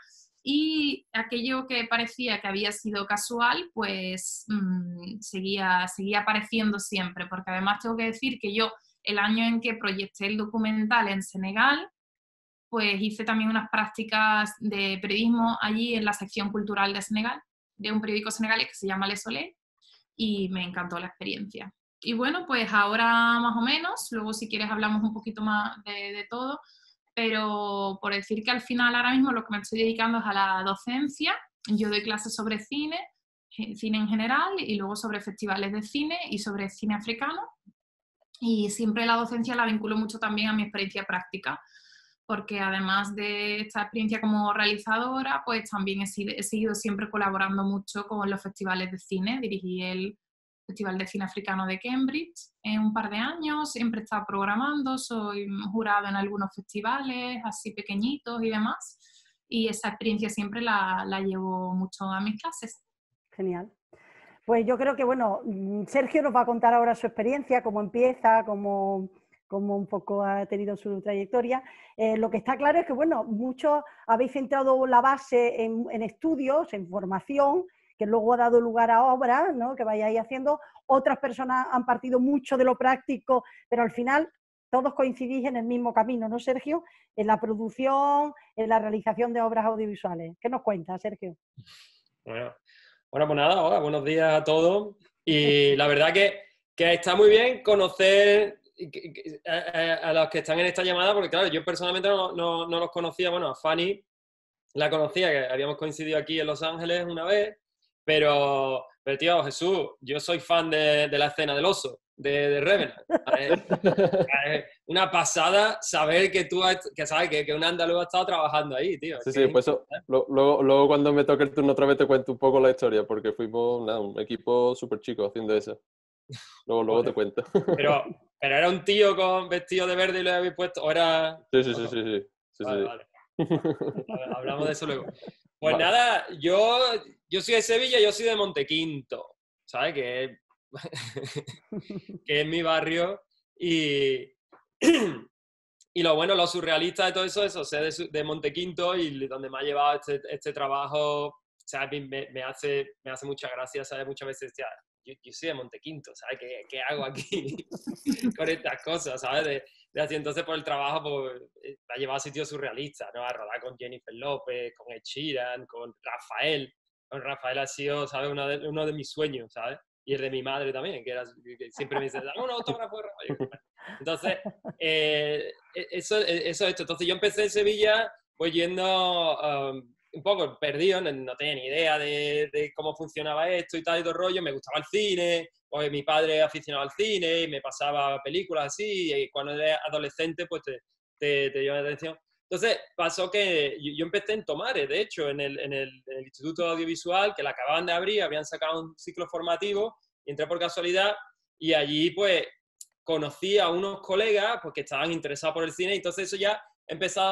y aquello que parecía que había sido casual, pues seguía apareciendo siempre, porque además tengo que decir que yo el año en que proyecté el documental en Senegal, pues hice también unas prácticas de periodismo allí en la sección cultural de Senegal, de un periódico senegalés que se llama Le Soleil, y me encantó la experiencia. Y bueno, pues ahora más o menos, luego si quieres hablamos un poquito más de todo, pero por decir que al final ahora mismo lo que me estoy dedicando es a la docencia. Yo doy clases sobre cine en general, y luego sobre festivales de cine y sobre cine africano. Y siempre la docencia la vinculo mucho también a mi experiencia práctica, porque además de esta experiencia como realizadora, pues también he seguido siempre colaborando mucho con los festivales de cine. Dirigí el Festival de Cine Africano de Cambridge en un par de años, siempre he estado programando, soy jurado en algunos festivales así pequeñitos y demás, y esa experiencia siempre la llevo mucho a mis clases. Genial. Pues yo creo que, bueno, Sergio nos va a contar ahora su experiencia, cómo empieza, cómo un poco ha tenido su trayectoria. Lo que está claro es que, bueno, muchos habéis centrado la base en estudios, en formación, que luego ha dado lugar a obras, ¿no?, que vayáis haciendo. Otras personas han partido mucho de lo práctico, pero al final todos coincidís en el mismo camino, ¿no, Sergio? En la producción, en la realización de obras audiovisuales. ¿Qué nos cuentas, Sergio? Bueno, pues nada, hola, buenos días a todos. Y la verdad que está muy bien conocer a los que están en esta llamada, porque claro, yo personalmente no los conocía. Bueno, a Fanny la conocía, que habíamos coincidido aquí en Los Ángeles una vez, pero tío, Jesús, yo soy fan de la escena del oso, de Revenant. Una pasada saber que tú sabes que un andaluz ha estado trabajando ahí, tío. Sí, pues eso, luego cuando me toque el turno otra vez te cuento un poco la historia, porque fuimos un equipo súper chico haciendo eso. Luego te cuento. Pero era un tío con vestido de verde y lo habéis puesto, ¿o era...? Sí. Vale. Hablamos de eso luego. Pues vale. Nada, yo soy de Sevilla, yo soy de Montequinto, ¿sabes? Que es mi barrio, y lo surrealista de todo eso sé de Montequinto, y donde me ha llevado este trabajo, ¿sabes? Me hace mucha gracia, ¿sabes? Muchas veces, tía, yo soy de Montequinto, ¿sabes? ¿Qué hago aquí con estas cosas, ¿sabes? De así, entonces, por el trabajo, pues, me ha llevado a sitios surrealistas, ¿no? A rodar con Jennifer López, con Ed Sheeran, con Rafael. Con Rafael ha sido, ¿sabes? Uno de mis sueños, ¿sabes? Y el de mi madre también, que siempre me dice, dame un autógrafo de Rafael. Entonces, eso es esto. Entonces, yo empecé en Sevilla, pues yendo un poco perdido, no tenía ni idea de cómo funcionaba esto y tal y todo el rollo. Me gustaba el cine, pues mi padre aficionado al cine y me pasaba películas así, y cuando eres adolescente pues te llama la atención. Entonces pasó que yo empecé en Tomares, de hecho, en el Instituto Audiovisual, que la acababan de abrir, habían sacado un ciclo formativo, y entré por casualidad, y allí pues conocí a unos colegas pues, que estaban interesados por el cine, y entonces eso ya empezó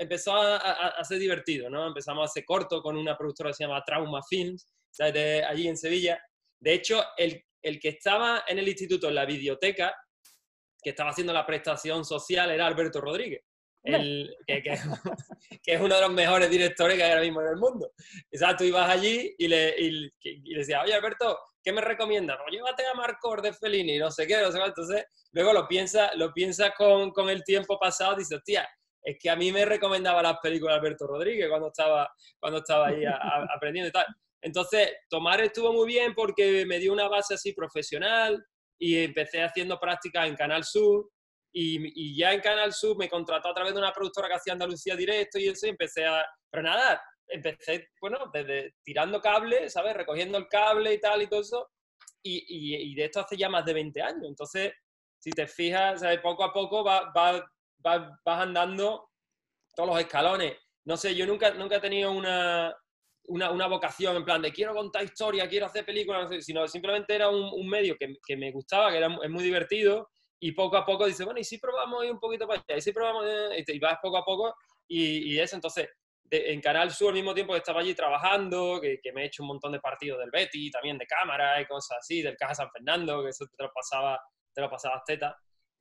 a ser divertido, ¿no? Empezamos a hacer corto con una productora que se llama Trauma Films, ¿sabes? Allí en Sevilla. De hecho, el que estaba en el instituto, en la videoteca, que estaba haciendo la prestación social, era Alberto Rodríguez, que es uno de los mejores directores que hay ahora mismo en el mundo. O sea, tú ibas allí y le decías, oye, Alberto, ¿qué me recomiendas? Pues llévate a Marcor de Fellini, no sé qué. Entonces, luego lo piensas con el tiempo pasado, dices, hostia, es que a mí me recomendaba las películas de Alberto Rodríguez cuando estaba ahí aprendiendo y tal. Entonces, Tomares estuvo muy bien porque me dio una base así profesional, y empecé haciendo prácticas en Canal Sur, y ya en Canal Sur me contrató a través de una productora que hacía Andalucía Directo y eso, y pero nada, empecé, bueno, desde tirando cables, ¿sabes? Recogiendo el cable y tal y todo eso, y de esto hace ya más de 20 años. Entonces, si te fijas, ¿sabes? Poco a poco vas andando todos los escalones. No sé, yo nunca he tenido una vocación en plan de quiero contar historia, quiero hacer películas, no sé, sino simplemente era un medio que me gustaba, es muy divertido, y poco a poco dices, bueno, ¿y si probamos ir un poquito para allá? ¿Y si probamos? Y vas poco a poco, y eso. Entonces, en Canal Sur, al mismo tiempo que estaba allí trabajando, que me he hecho un montón de partidos del Betis, también de cámara y cosas así, del Caja San Fernando, que eso te lo pasabas teta.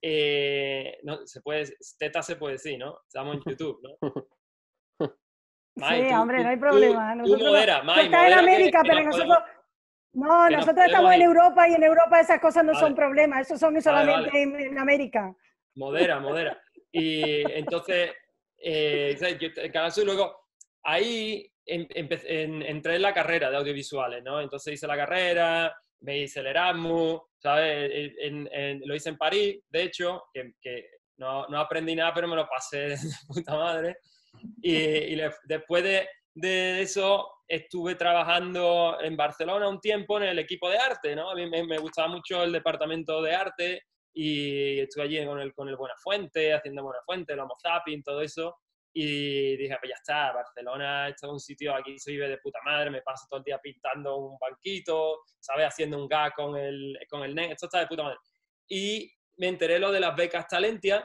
No, teta se puede decir, ¿no? Estamos en YouTube, ¿no? Mai, sí, hombre, no hay problema. Tú moderas, Mai, estás en América, pero nosotros No, que nos nosotros estamos podemos en ir. Europa y en Europa esas cosas no Vale. son problemas, eso son Vale, solamente vale. en América. Modera. Y entonces, Canal Sur, luego, ahí entré en la carrera de audiovisuales, ¿no? Entonces hice la carrera, me hice el Erasmus, ¿sabes? Lo hice en París, de hecho, que no aprendí nada, pero me lo pasé de puta madre. Después de eso estuve trabajando en Barcelona un tiempo en el equipo de arte, ¿no? A mí me gustaba mucho el departamento de arte y estuve allí con el Buenafuente, haciendo Buenafuente, el Homo Zapping, todo eso. Y dije, pues ya está, Barcelona, esto es un sitio, aquí se vive de puta madre, me paso todo el día pintando un banquito, ¿sabes? Haciendo un gag con el NET, esto está de puta madre. Y me enteré lo de las becas Talentia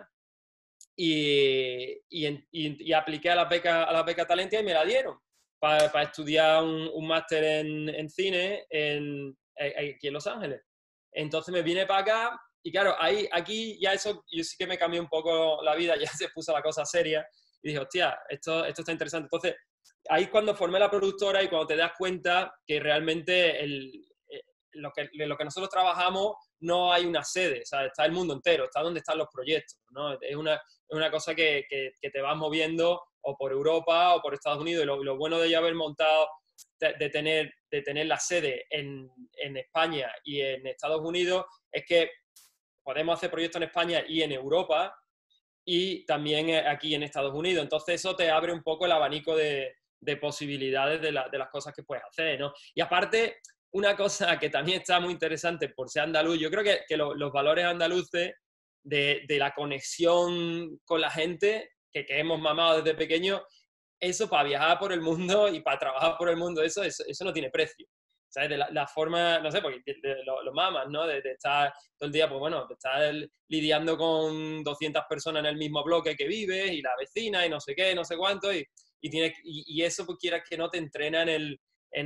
y apliqué a las becas Talentia y me la dieron para estudiar un máster en cine aquí en Los Ángeles. Entonces me vine para acá y claro, aquí ya eso, yo sí que me cambió un poco la vida, ya se puso la cosa seria y dije, hostia, esto está interesante. Entonces, ahí es cuando formé la productora y cuando te das cuenta que realmente lo que nosotros trabajamos no hay una sede, ¿sabes? Está el mundo entero, está donde están los proyectos, ¿no? Es una cosa que te vas moviendo o por Europa o por Estados Unidos y lo bueno de ya haber montado, de tener la sede en España y en Estados Unidos es que podemos hacer proyectos en España y en Europa y también aquí en Estados Unidos. Entonces eso te abre un poco el abanico de posibilidades de las cosas que puedes hacer, ¿no? Y aparte, una cosa que también está muy interesante por ser andaluz, yo creo que los valores andaluces de la conexión con la gente que hemos mamado desde pequeños, eso para viajar por el mundo y para trabajar por el mundo, eso no tiene precio. ¿Sabes? De la forma, no sé, porque lo mamas, ¿no? De estar todo el día, pues bueno, de estar lidiando con 200 personas en el mismo bloque que vives y la vecina y no sé qué, no sé cuánto, y eso, pues quieras que no te entrena en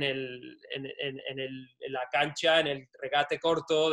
la cancha, en el regate corto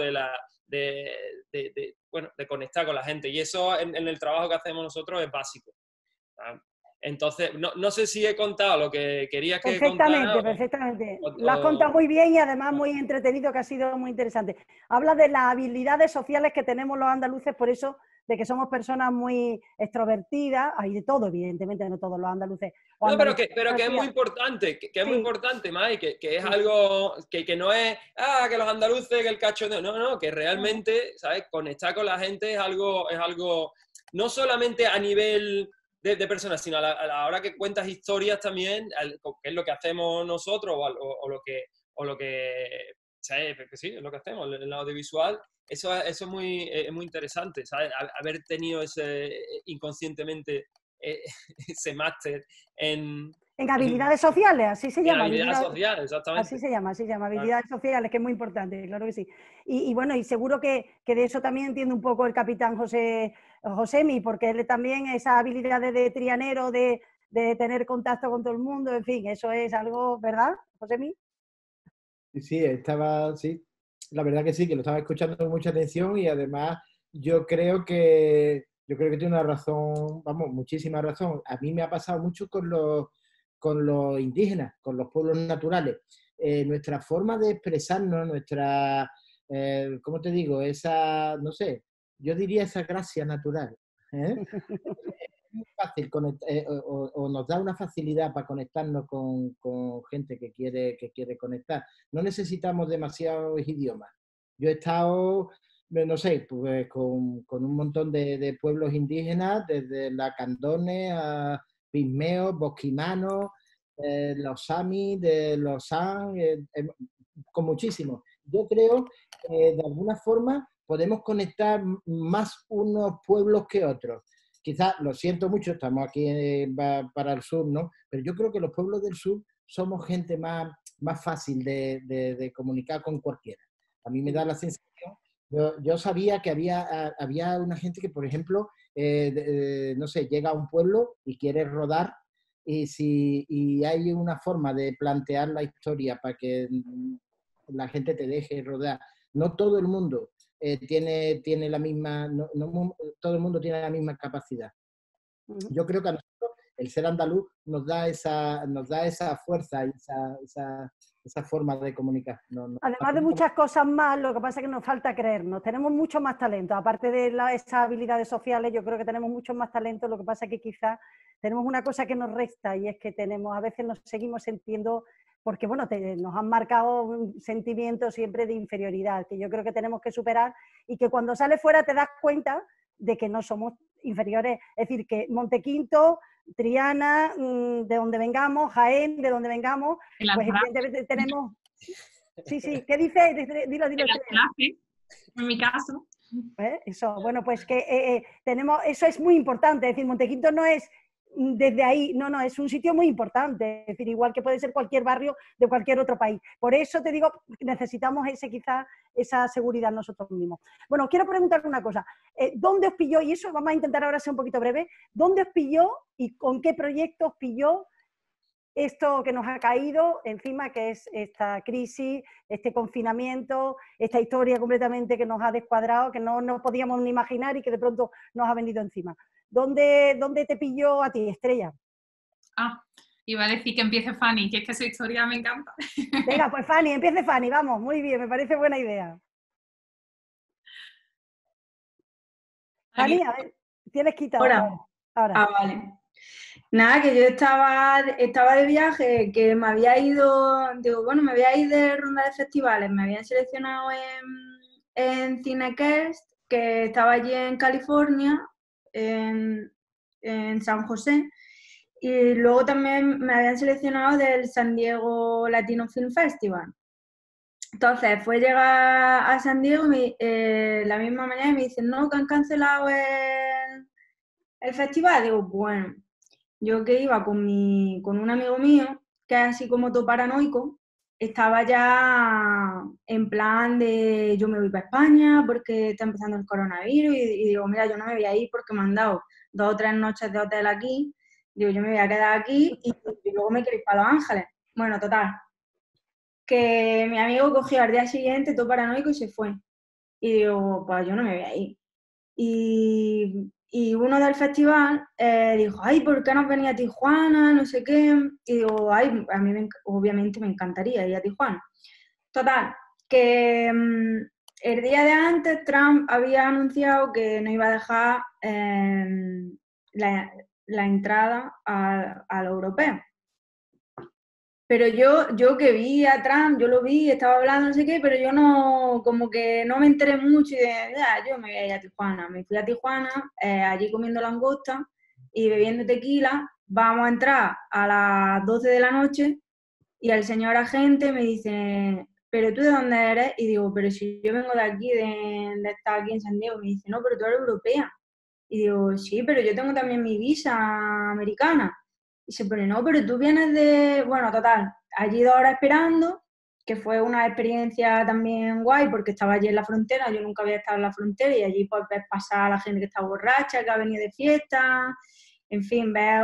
de conectar con la gente. Y eso en el trabajo que hacemos nosotros es básico. Entonces, no sé si he contado lo que querías que contara. Perfectamente. Lo has contado muy bien y además muy entretenido, que ha sido muy interesante. Habla de las habilidades sociales que tenemos los andaluces, por eso de que somos personas muy extrovertidas, hay de todo, evidentemente, no todos los andaluces. No, pero que es muy importante, que es muy importante, Mai, que es algo que no es, que los andaluces, que el cachondeo, no, que realmente, ¿sabes? Conectar con la gente es algo no solamente a nivel de personas, sino a la hora que cuentas historias también, que es lo que hacemos nosotros o lo que ¿sabes? Sí, es lo que hacemos en el audiovisual. Eso es muy interesante, ¿sabes? Haber tenido inconscientemente ese máster en habilidades sociales, así se llama. Habilidades sociales, exactamente. Así se llama, habilidades sociales, que es muy importante, claro que sí. Y bueno, y seguro que de eso también entiende un poco el capitán Josemi, porque él también esas habilidades de trianero, de tener contacto con todo el mundo, en fin, eso es algo, ¿verdad, Josemi? Sí, la verdad que sí, que lo estaba escuchando con mucha atención y además yo creo que tiene una razón, vamos, muchísima razón. A mí me ha pasado mucho con los indígenas, con los pueblos naturales. Nuestra forma de expresarnos, ¿cómo te digo? Esa, no sé, yo diría esa gracia natural. Es muy fácil o nos da una facilidad para conectarnos con gente que quiere conectar. No necesitamos demasiados idiomas. Yo he estado, no sé, pues con un montón de pueblos indígenas, desde Lacandones a Pigmeos, Bosquimanos, los Sami, de los San, con muchísimos. Yo creo que de alguna forma podemos conectar más unos pueblos que otros. Quizás, lo siento mucho, estamos aquí para el sur, ¿no? Pero yo creo que los pueblos del sur somos gente más fácil de comunicar con cualquiera. A mí me da la sensación, yo sabía que había una gente que, por ejemplo, no sé, llega a un pueblo y quiere rodar y hay una forma de plantear la historia para que la gente te deje rodar. No todo el mundo tiene la misma, no todo el mundo tiene la misma capacidad. Yo creo que a nosotros el ser andaluz nos da esa fuerza, esa forma de comunicar. Además de muchas cosas más, lo que pasa es que nos falta creernos. Tenemos mucho más talento, aparte de esas habilidades sociales, yo creo que tenemos mucho más talento, lo que pasa es que quizás tenemos una cosa que nos resta y es que a veces nos seguimos sintiendo, porque bueno, nos han marcado un sentimiento siempre de inferioridad, que yo creo que tenemos que superar y que cuando sales fuera te das cuenta de que no somos inferiores, es decir, que Montequinto, Triana, de donde vengamos, Jaén, de donde vengamos, pues evidentemente tenemos... Sí, ¿qué dice? Dilo. En mi caso. Eso, bueno, pues que tenemos, eso es muy importante, es decir, Montequinto no es desde ahí, no, es un sitio muy importante, es decir, igual que puede ser cualquier barrio de cualquier otro país. Por eso te digo, necesitamos quizá esa seguridad nosotros mismos. Bueno, quiero preguntar una cosa, ¿dónde os pilló? Y eso vamos a intentar ahora ser un poquito breve, ¿dónde os pilló y con qué proyecto os pilló esto que nos ha caído encima, que es esta crisis, este confinamiento, esta historia completamente que nos ha descuadrado, que no nos podíamos ni imaginar y que de pronto nos ha venido encima? ¿Dónde te pilló a ti, Estrella? Iba a decir que empiece Fanny, que es que su historia me encanta. Venga, pues Fanny, empiece Fanny, vamos, muy bien, me parece buena idea. Fanny, a ver, tienes quitado. Ahora. Vale. Nada, que yo estaba de viaje, que me había ido, me voy a ir de ronda de festivales, me habían seleccionado en Cinecast, que estaba allí en California, en San José, y luego también me habían seleccionado del San Diego Latino Film Festival. Entonces fue llegar a San Diego la misma mañana y me dicen, no, que han cancelado el festival. Digo, bueno, yo que iba con un amigo mío, que es así como todo paranoico, estaba ya en plan de yo me voy para España porque está empezando el coronavirus y digo, mira, yo no me voy a ir porque me han dado 2 o 3 noches de hotel aquí, digo, yo me voy a quedar aquí y luego me quiero ir para Los Ángeles. Bueno, total, que mi amigo cogió al día siguiente todo paranoico y se fue. Y digo, pues yo no me voy a ir. Y uno del festival dijo, ay, ¿por qué no venía a Tijuana? No sé qué. Y digo, ay, a mí obviamente me encantaría ir a Tijuana. Total, que el día de antes Trump había anunciado que no iba a dejar la entrada al europeo. Pero yo que vi a Trump, yo lo vi, estaba hablando, no sé qué, pero yo no, como que no me enteré mucho y yo me voy a ir a Tijuana. Me fui a Tijuana, allí comiendo langosta y bebiendo tequila. Vamos a entrar a las 12 de la noche y el señor agente me dice, ¿pero tú de dónde eres? Y digo, pero si yo vengo de aquí, de estar aquí en San Diego. Me dice, no, pero tú eres europea. Y digo, sí, pero yo tengo también mi visa americana. Y se pone, no, pero tú vienes de... Bueno, total, allí 2 horas esperando, que fue una experiencia también guay, porque estaba allí en la frontera, yo nunca había estado en la frontera, y allí pues ves pasar a la gente que está borracha, que ha venido de fiesta, en fin, ves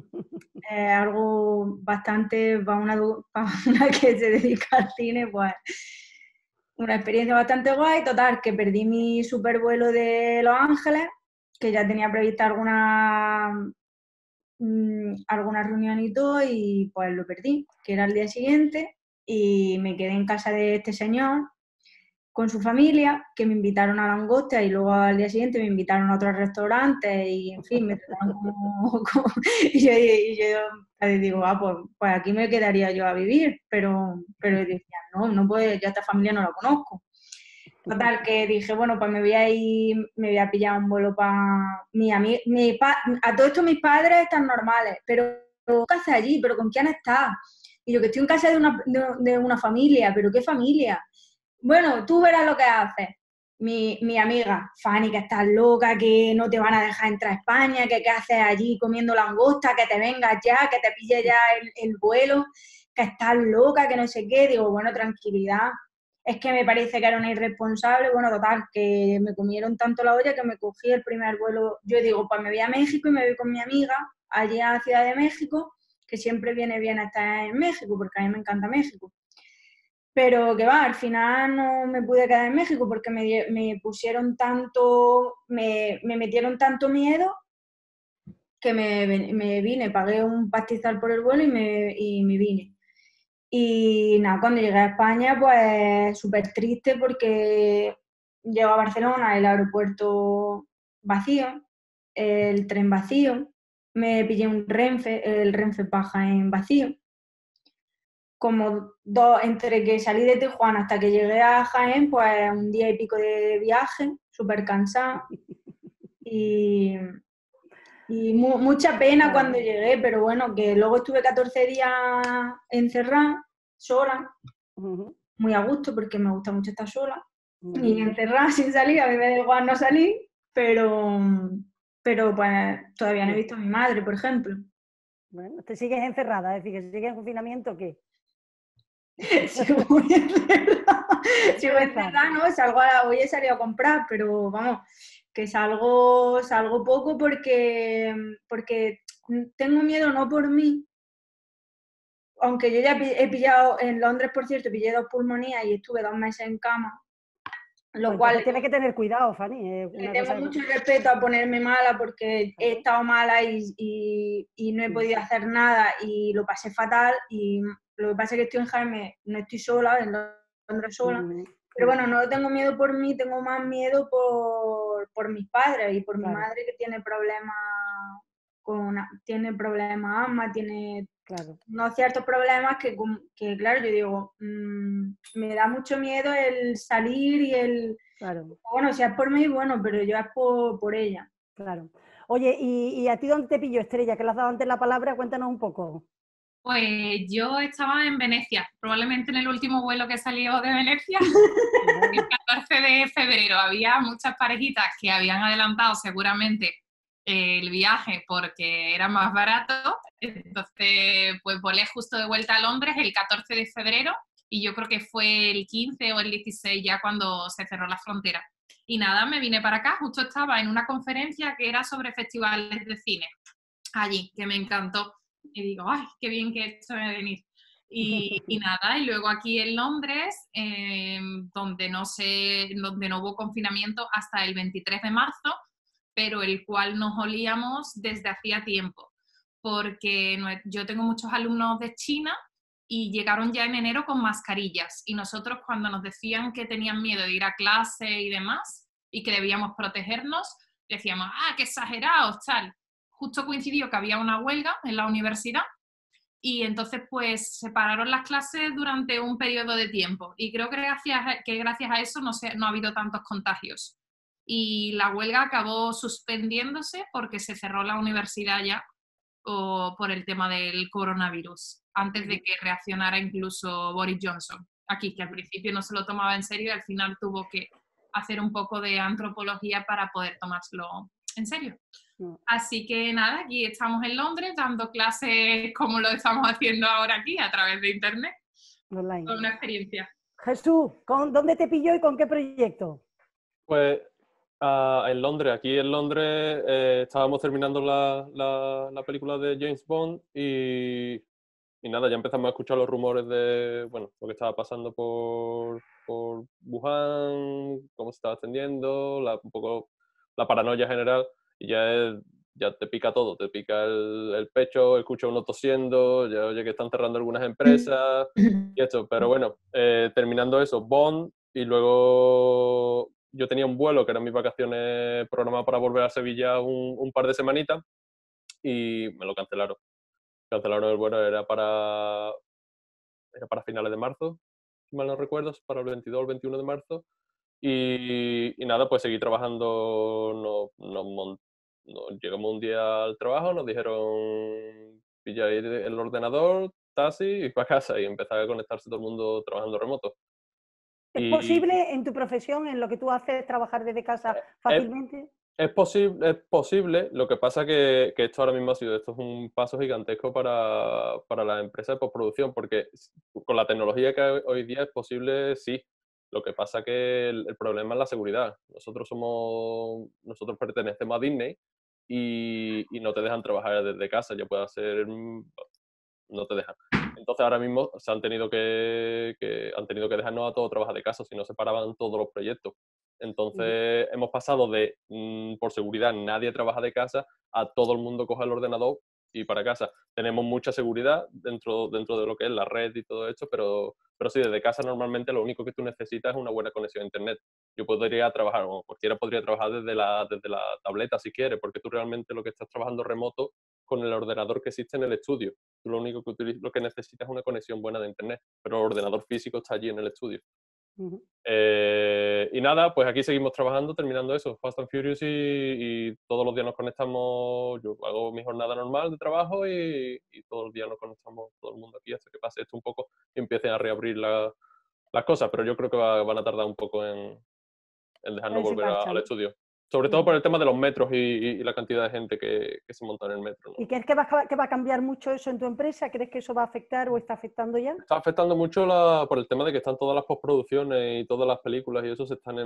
algo bastante, para una que se dedica al cine, pues una experiencia bastante guay. Total, que perdí mi supervuelo de Los Ángeles, que ya tenía prevista alguna reunión y todo, y pues lo perdí, que era el día siguiente, y me quedé en casa de este señor con su familia, que me invitaron a langosta y luego al día siguiente me invitaron a otros restaurantes y en fin, me trataron y yo digo, pues aquí me quedaría yo a vivir, pero decía, no puedo, yo a esta familia no la conozco. Total, que dije, bueno, pues me voy a ir, me voy a pillar un vuelo para a todo esto mis padres están normales, pero ¿qué haces allí? ¿Pero con quién estás? Y yo, que estoy en casa de una familia, ¿pero qué familia? Bueno, tú verás lo que haces. Mi amiga, Fanny, que estás loca, que no te van a dejar entrar a España, que qué haces allí comiendo langosta, que te vengas ya, que te pille ya el vuelo, que estás loca, que no sé qué. Digo, bueno, tranquilidad. Es que me parece que era una irresponsable. Bueno, total, que me comieron tanto la olla que me cogí el primer vuelo. Yo digo, pues me voy a México y me voy con mi amiga allí a la Ciudad de México, que siempre viene bien estar en México, porque a mí me encanta México. Pero que va, al final no me pude quedar en México porque me pusieron tanto, me metieron tanto miedo que me vine, pagué un pastizal por el vuelo y me vine. Y nada, cuando llegué a España, pues súper triste porque llego a Barcelona, el aeropuerto vacío, el tren vacío, me pillé un Renfe, el Renfe baja en vacío. Como entre que salí de Tijuana hasta que llegué a Jaén, pues un día y pico de viaje, súper cansada. Y mucha pena cuando llegué, pero bueno, que luego estuve 14 días encerrada, sola, muy a gusto porque me gusta mucho estar sola. Y encerrada sin salir, a mí me da igual no salir, pero pues todavía no he visto a mi madre, por ejemplo. Bueno, ¿te sigues encerrada? Es decir, ¿que sigues en confinamiento o qué? Sigo muy encerrada. Sigo encerrada, ¿no? Hoy he salido a comprar, pero vamos, que salgo poco porque tengo miedo no por mí, aunque yo ya he pillado, en Londres, por cierto, pillé 2 pulmonías y estuve 2 meses en cama, lo cual... tienes que tener cuidado, Fanny. Le tengo mucho respeto a ponerme mala porque he estado mala y no he podido hacer nada y lo pasé fatal, y lo que pasa es que estoy en Jaén, no estoy sola, en Londres sola, pero bueno, no tengo miedo por mí, tengo más miedo por mis padres y por mi madre, que tiene problemas asma, tiene unos ciertos problemas que claro, yo digo, me da mucho miedo el salir y el... Bueno, si es por mí, bueno, pero yo es por ella. Claro. Oye, ¿y a ti dónde te pilló, Estrella? Que le has dado antes la palabra, cuéntanos un poco. Pues yo estaba en Venecia, probablemente en el último vuelo que salió de Venecia, el 14 de febrero. Había muchas parejitas que habían adelantado seguramente el viaje porque era más barato, entonces pues volé justo de vuelta a Londres el 14 de febrero y yo creo que fue el 15 o el 16 ya cuando se cerró la frontera. Y nada, me vine para acá, justo estaba en una conferencia que era sobre festivales de cine allí, que me encantó. Y digo, ay, qué bien que esto me venir. Y nada, y luego aquí en Londres, donde no hubo confinamiento hasta el 23 de marzo, pero el cual nos olíamos desde hacía tiempo, porque yo tengo muchos alumnos de China y llegaron ya en enero con mascarillas, y nosotros cuando nos decían que tenían miedo de ir a clase y demás, y que debíamos protegernos, decíamos, ah, qué exagerados, tal. Justo coincidió que había una huelga en la universidad y entonces pues se pararon las clases durante un periodo de tiempo, y creo que gracias a eso no ha habido tantos contagios. Y la huelga acabó suspendiéndose porque se cerró la universidad ya por el tema del coronavirus, antes de que reaccionara incluso Boris Johnson aquí, que al principio no se lo tomaba en serio y al final tuvo que hacer un poco de antropología para poder tomárselo en serio. Así que nada, aquí estamos en Londres dando clases como lo estamos haciendo ahora aquí a través de internet. Online. Con una experiencia. Jesús, ¿dónde te pilló y con qué proyecto? Pues en Londres, aquí en Londres estábamos terminando la película de James Bond y nada, ya empezamos a escuchar los rumores de, bueno, lo que estaba pasando por Wuhan, cómo se estaba extendiendo, un poco la paranoia general, y ya te pica todo, te pica el pecho, escucha uno tosiendo, ya oye que están cerrando algunas empresas y esto, pero bueno, terminando eso, Bond, y luego yo tenía un vuelo que eran mis vacaciones programadas para volver a Sevilla un par de semanitas y me lo cancelaron. Cancelaron el vuelo, era para finales de marzo, si mal no recuerdo, para el 22 o el 21 de marzo. Y nada, pues seguí trabajando, llegamos un día al trabajo, nos dijeron pilla ahí el ordenador, taxi y para casa, y empezaba a conectarse todo el mundo trabajando remoto. ¿Es posible en tu profesión, en lo que tú haces, trabajar desde casa fácilmente? Es posible, lo que pasa que esto ahora mismo esto es un paso gigantesco para la empresa de postproducción, porque con la tecnología que hay hoy día es posible, sí. Lo que pasa que el problema es la seguridad. Nosotros pertenecemos a Disney y no te dejan trabajar desde casa, ya puede hacer, no te dejan. Entonces ahora mismo han tenido que dejarnos a todos trabajar de casa, si no se paraban todos los proyectos. Entonces hemos pasado de, por seguridad, nadie trabaja de casa, a todo el mundo coge el ordenador y para casa. Tenemos mucha seguridad dentro de lo que es la red y todo esto, pero sí, desde casa normalmente lo único que tú necesitas es una buena conexión a internet. Yo podría trabajar, o cualquiera podría trabajar desde la tableta si quiere, porque tú realmente lo que estás trabajando remoto con el ordenador que existe en el estudio. Tú lo único lo que necesitas es una conexión buena de internet, pero el ordenador físico está allí en el estudio. Ujú. Y nada, pues aquí seguimos trabajando, terminando eso, Fast and Furious, y todos los días nos conectamos. Yo hago mi jornada normal de trabajo y todos los días nos conectamos todo el mundo aquí hasta que pase esto un poco y empiecen a reabrir las cosas, pero yo creo que van a tardar un poco en dejarnos volver al estudio. Sobre todo por el tema de los metros y la cantidad de gente que se monta en el metro, ¿no? ¿Y crees que va a cambiar mucho eso en tu empresa? ¿Crees que eso va a afectar o está afectando ya? Está afectando mucho por el tema de que están todas las postproducciones y todas las películas y eso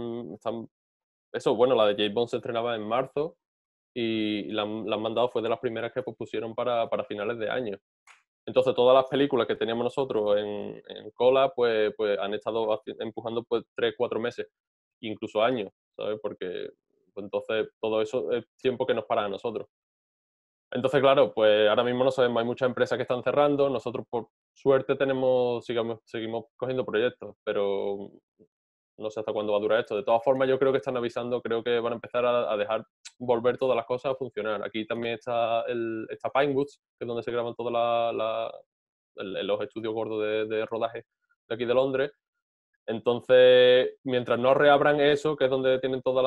eso, bueno, la de James Bond se estrenaba en marzo y la han mandado, fue de las primeras que pospusieron para finales de año. Entonces todas las películas que teníamos nosotros en cola, pues han estado empujando pues 3-4 meses, incluso años, ¿sabes? Porque pues, entonces todo eso es tiempo que nos para a nosotros. Entonces, claro, pues ahora mismo no sabemos, hay muchas empresas que están cerrando, nosotros por suerte seguimos cogiendo proyectos, pero no sé hasta cuándo va a durar esto. De todas formas, yo creo que están avisando, creo que van a empezar a dejar volver todas las cosas a funcionar. Aquí también está Pinewoods, que es donde se graban todos los estudios gordos de rodaje de aquí de Londres. Entonces, mientras no reabran eso, que es donde tienen todos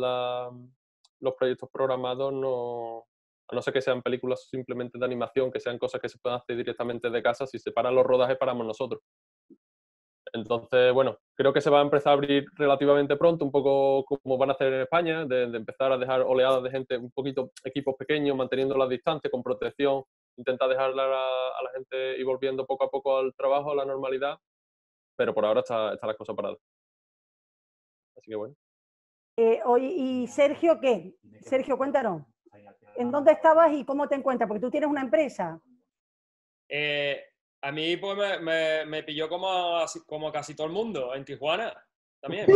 los proyectos programados, a no ser que sean películas simplemente de animación, que sean cosas que se puedan hacer directamente de casa, si se paran los rodajes, paramos nosotros. Entonces, bueno, creo que se va a empezar a abrir relativamente pronto, un poco como van a hacer en España, de empezar a dejar oleadas de gente, un poquito equipos pequeños, manteniendo las distancias, con protección, intentar dejar a la gente ir volviendo poco a poco al trabajo, a la normalidad, pero por ahora está la cosa parada. Así que bueno. ¿Y Sergio qué? Sergio, cuéntanos. ¿En dónde estabas y cómo te encuentras? Porque tú tienes una empresa. A mí pues me pilló como casi todo el mundo, en Tijuana también.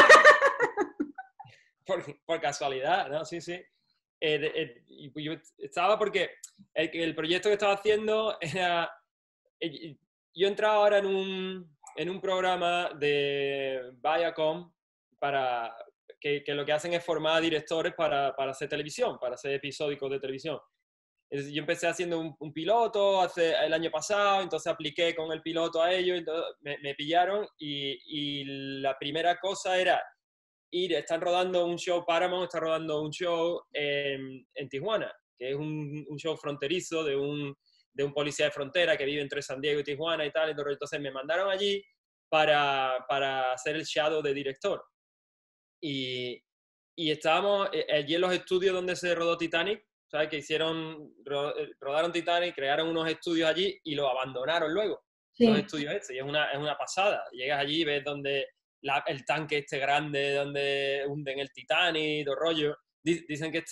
por casualidad, ¿no? Sí, sí. Yo estaba porque el proyecto que estaba haciendo era... Yo he entrado ahora en un programa de Viacom que lo que hacen es formar a directores para hacer televisión, para hacer episódicos de televisión. Yo empecé haciendo un piloto el año pasado, entonces apliqué con el piloto a ellos, entonces me pillaron y la primera cosa era están rodando un show, Paramount está rodando un show en Tijuana, que es un show fronterizo de un policía de frontera que vive entre San Diego y Tijuana y tal, entonces me mandaron allí para hacer el shadow de director. Y estábamos allí en los estudios donde se rodó Titanic, ¿sabes? Que rodaron Titanic, crearon unos estudios allí y los abandonaron luego, sí. Los estudios y es una pasada. Llegas allí y ves donde el tanque grande, donde hunden el Titanic, todo rollo. Dicen que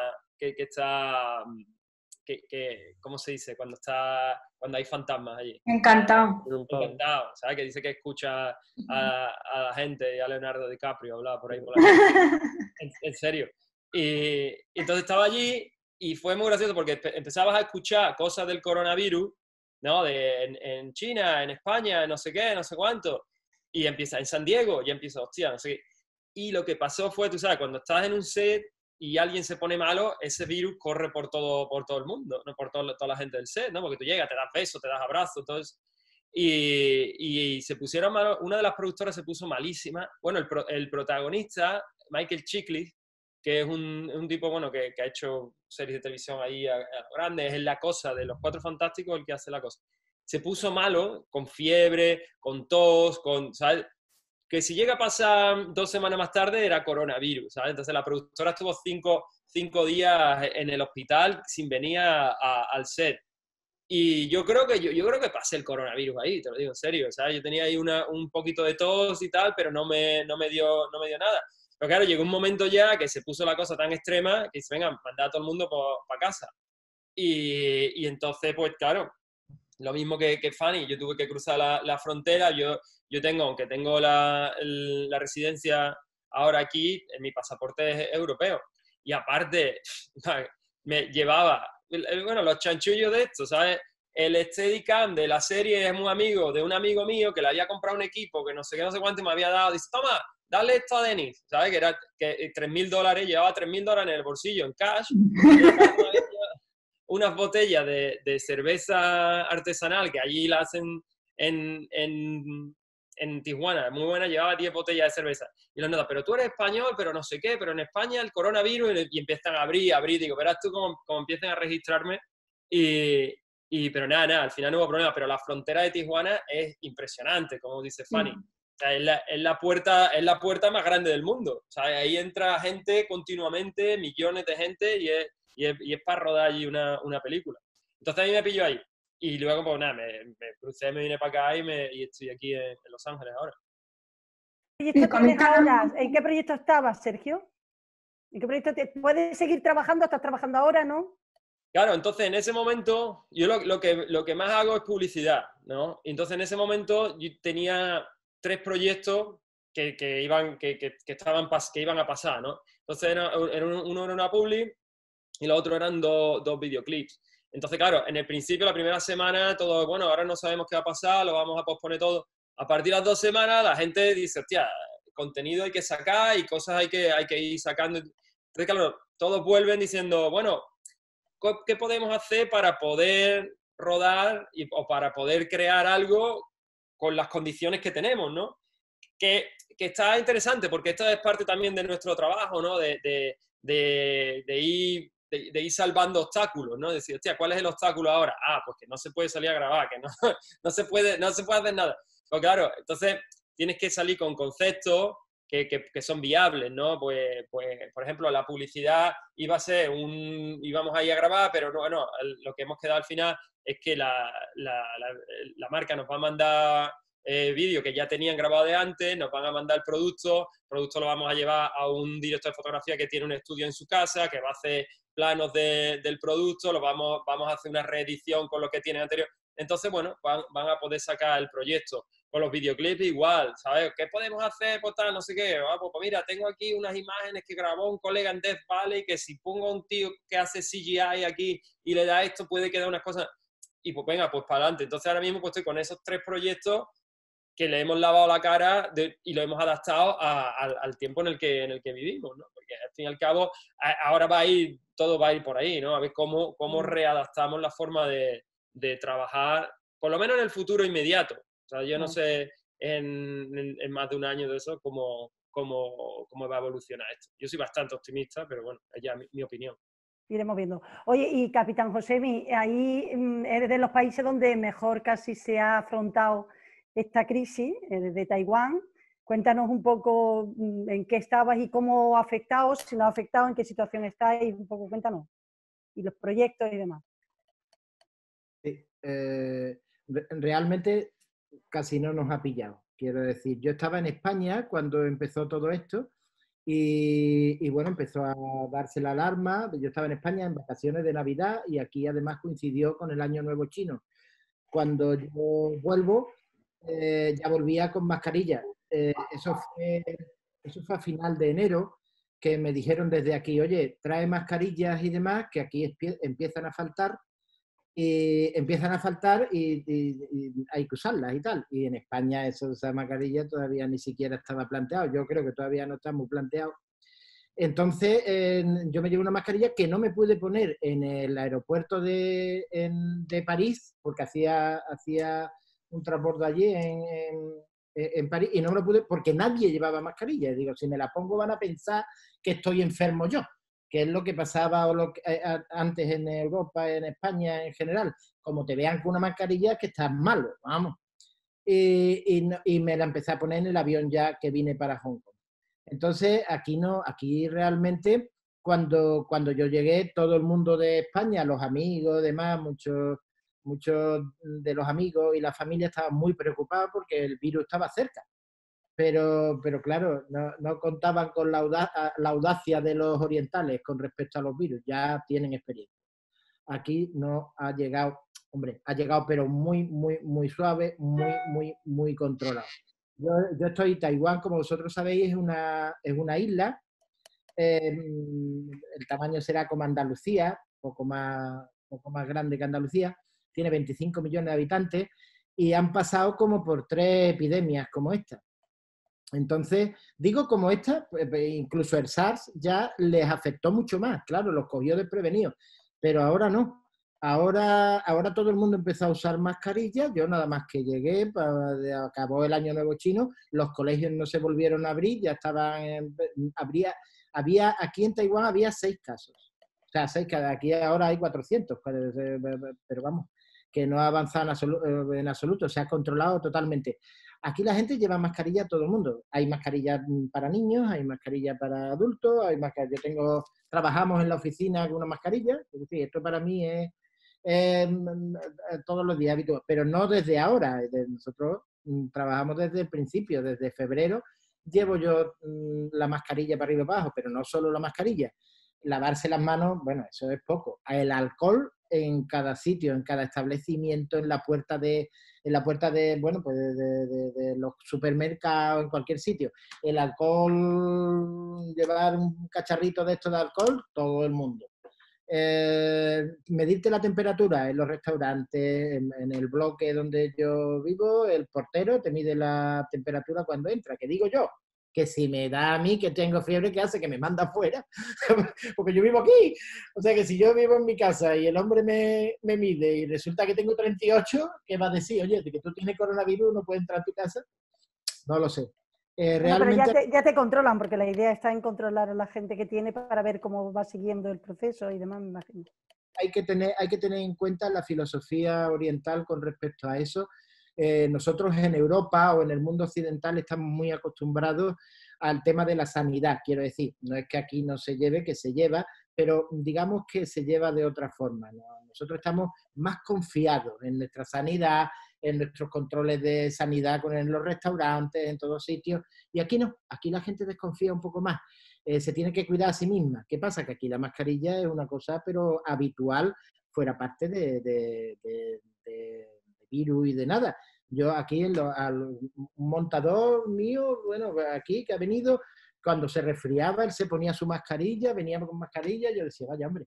¿cómo se dice? Cuando hay fantasmas allí. Encantado, ¿sabes? Que dice que escucha a la gente y a Leonardo DiCaprio hablar por ahí. En serio. Y entonces estaba allí y fue muy gracioso porque empezabas a escuchar cosas del coronavirus, ¿no? En China, en España, no sé qué, no sé cuánto. Y empieza en San Diego, y empieza, hostia, no sé qué. Y lo que pasó fue, tú sabes, cuando estás en un set y alguien se pone malo, ese virus corre por todo el mundo, ¿no? Por toda la gente del set, ¿no? Porque tú llegas, te das besos, te das abrazos, todo eso. Y se pusieron malos, una de las productoras se puso malísima. Bueno, el protagonista, Michael Chiklis, que es un tipo, bueno, que ha hecho series de televisión ahí grandes, es La Cosa, de Los Cuatro Fantásticos, el que hace La Cosa. Se puso malo, con fiebre, con tos, ¿sabes? Que si llega a pasar 2 semanas más tarde era coronavirus, ¿sabes? Entonces la productora estuvo 5 días en el hospital sin venir al set. Y yo creo que pasé el coronavirus ahí, te lo digo en serio, ¿sabes? Yo tenía ahí un poquito de tos y tal, pero no me dio nada. Pero claro, llegó un momento ya que se puso la cosa tan extrema que dice, venga, manda a todo el mundo para casa. Y entonces, pues claro, lo mismo que Fanny, yo tuve que cruzar la frontera. Yo aunque tengo la residencia ahora aquí, mi pasaporte es europeo. Y aparte, me llevaba bueno, los chanchullos de esto, ¿sabes? El Steadicam de la serie es un amigo de un amigo mío que le había comprado un equipo que no sé qué, no sé cuánto, y me había dado. Dice, toma, dale esto a Denis, ¿sabes? Que era que $3.000, llevaba $3.000 en el bolsillo, en cash. Unas botellas de cerveza artesanal que allí la hacen en Tijuana, muy buena, llevaba 10 botellas de cerveza. Y los notas, pero tú eres español, pero no sé qué, pero en España el coronavirus, y empiezan a abrir, digo, verás tú cómo empiezan a registrarme. Pero nada, al final no hubo problema, pero la frontera de Tijuana es impresionante, como dice Fanny. O sea, es la puerta más grande del mundo. O sea, ahí entra gente continuamente, millones de gente, y es para rodar allí una película. Entonces a mí me pilló ahí. Y luego, pues nada, me crucé, me vine para acá y estoy aquí en Los Ángeles ahora. ¿En qué proyecto estabas, Sergio? ¿En qué proyecto puedes seguir trabajando? ¿Estás trabajando ahora, no? Claro, entonces en ese momento, yo lo que más hago es publicidad, ¿no? Entonces en ese momento yo tenía 3 proyectos que iban a pasar, ¿no? Entonces uno era una publi y los otros eran dos videoclips. Entonces, claro, en el principio, la primera semana, todo, bueno, ahora no sabemos qué va a pasar, lo vamos a posponer todo. A partir de las 2 semanas, la gente dice, hostia, contenido hay que sacar y cosas hay que ir sacando. Entonces, claro, todos vuelven diciendo, bueno, ¿qué podemos hacer para poder rodar o para poder crear algo con las condiciones que tenemos, ¿no? Que está interesante, porque esto es parte también de nuestro trabajo, ¿no? De ir salvando obstáculos, ¿no? Decir, hostia, ¿cuál es el obstáculo ahora? Pues que no se puede salir a grabar, que no se puede hacer nada. Pues claro, entonces tienes que salir con conceptos que son viables, ¿no? Pues, por ejemplo, la publicidad íbamos a ir a grabar, pero no, lo que hemos quedado al final es que la marca nos va a mandar vídeo que ya tenían grabado de antes, nos van a mandar el producto lo vamos a llevar a un director de fotografía que tiene un estudio en su casa, que va a hacer planos del producto, vamos a hacer una reedición con lo que tienen anterior. Entonces, bueno, van a poder sacar el proyecto. Con los videoclips igual, ¿sabes? ¿Qué podemos hacer? Pues tal, no sé qué. Pues mira, tengo aquí unas imágenes que grabó un colega en Death Valley, que si pongo a un tío que hace CGI aquí y le da esto, puede quedar unas cosas. Y pues venga, pues para adelante. Entonces ahora mismo pues estoy con esos 3 proyectos que le hemos lavado la cara y lo hemos adaptado al tiempo en el que vivimos, ¿no? Porque al fin y al cabo, ahora todo va a ir por ahí, ¿no? A ver cómo readaptamos la forma de trabajar, por lo menos en el futuro inmediato. O sea, yo no sé en más de un año de eso cómo va a evolucionar esto. Yo soy bastante optimista, pero bueno, es ya mi opinión. Iremos viendo. Oye, y Capitán Josemi, ahí eres de los países donde mejor casi se ha afrontado esta crisis, de Taiwán. Cuéntanos un poco en qué estabas y cómo ha afectado, si no ha afectado, en qué situación estáis, un poco cuéntanos. Y los proyectos y demás. Sí, realmente casi no nos ha pillado. Quiero decir, yo estaba en España cuando empezó todo esto y bueno, empezó a darse la alarma. Yo estaba en España en vacaciones de Navidad y aquí además coincidió con el Año Nuevo Chino. Cuando yo vuelvo, ya volvía con mascarilla. Eso fue a final de enero, que me dijeron desde aquí, oye, trae mascarillas y demás, que aquí empiezan a faltar. Y hay que usarlas y tal. Y en España eso de usar mascarilla todavía ni siquiera estaba planteado. Yo creo que todavía no está muy planteado. Entonces yo me llevé una mascarilla que no me pude poner en el aeropuerto de París, porque hacía un transbordo allí en París, y no me lo pude porque nadie llevaba mascarilla. Y digo, si me la pongo van a pensar que estoy enfermo yo, que es lo que pasaba antes en Europa, en España en general. Como te vean con una mascarilla, que estás malo, vamos. Y me la empecé a poner en el avión ya que vine para Hong Kong. Entonces, aquí realmente, cuando yo llegué, todo el mundo de España, los amigos, demás, muchos de los amigos y la familia estaban muy preocupados porque el virus estaba cerca. Pero claro, no contaban con la audacia de los orientales con respecto a los virus, ya tienen experiencia. Aquí no ha llegado, hombre, ha llegado pero muy, muy, muy suave, muy, muy, muy controlado. Yo estoy en Taiwán, como vosotros sabéis, es una isla. El tamaño será como Andalucía, poco más poco más grande que Andalucía, tiene 25 millones de habitantes y han pasado como por 3 epidemias como esta. Entonces, digo como esta, incluso el SARS ya les afectó mucho más, claro, los cogió desprevenidos, pero ahora no. Ahora todo el mundo empezó a usar mascarillas. Yo nada más que llegué, acabó el año nuevo chino, los colegios no se volvieron a abrir, ya estaban, había aquí en Taiwán había 6 casos. O sea, 6 casos, aquí ahora hay 400, pero vamos, que no ha avanzado en absoluto, se ha controlado totalmente. Aquí la gente lleva mascarilla todo el mundo. Hay mascarillas para niños, hay mascarillas para adultos, hay mascarillas. Trabajamos en la oficina con una mascarilla, es decir, esto para mí es todos los días habitual, pero no desde ahora. Nosotros trabajamos desde el principio, desde febrero. Llevo yo la mascarilla para arriba y para abajo, pero no solo la mascarilla. Lavarse las manos, bueno, eso es poco. El alcohol en cada sitio, en cada establecimiento, en la puerta de bueno, pues de los supermercados, en cualquier sitio. El alcohol, llevar un cacharrito de esto de alcohol, todo el mundo. Medirte la temperatura en los restaurantes, en el bloque donde yo vivo, el portero te mide la temperatura cuando entra, que digo yo, que si me da a mí que tengo fiebre, ¿qué hace? Que me manda afuera, porque yo vivo aquí. O sea que si yo vivo en mi casa y el hombre me mide y resulta que tengo 38, ¿qué va a decir? Oye, de que tú tienes coronavirus, no puedes entrar a tu casa. No lo sé. Realmente... Pero ya te controlan, porque la idea está en controlar a la gente que tiene para ver cómo va siguiendo el proceso y demás, me imagino. Hay que tener en cuenta la filosofía oriental con respecto a eso. Nosotros en Europa o en el mundo occidental estamos muy acostumbrados al tema de la sanidad, quiero decir. No es que aquí no se lleve, que se lleva, pero digamos que se lleva de otra forma, ¿no? Nosotros estamos más confiados en nuestra sanidad, en nuestros controles de sanidad en los restaurantes, en todos sitios, y aquí no, aquí la gente desconfía un poco más, se tiene que cuidar a sí misma. ¿Qué pasa? Que aquí la mascarilla es una cosa pero habitual, fuera parte de virus y de nada. Yo aquí, un montador mío, bueno, aquí que ha venido, cuando se resfriaba, él se ponía su mascarilla, venía con mascarilla, yo decía, vaya hombre,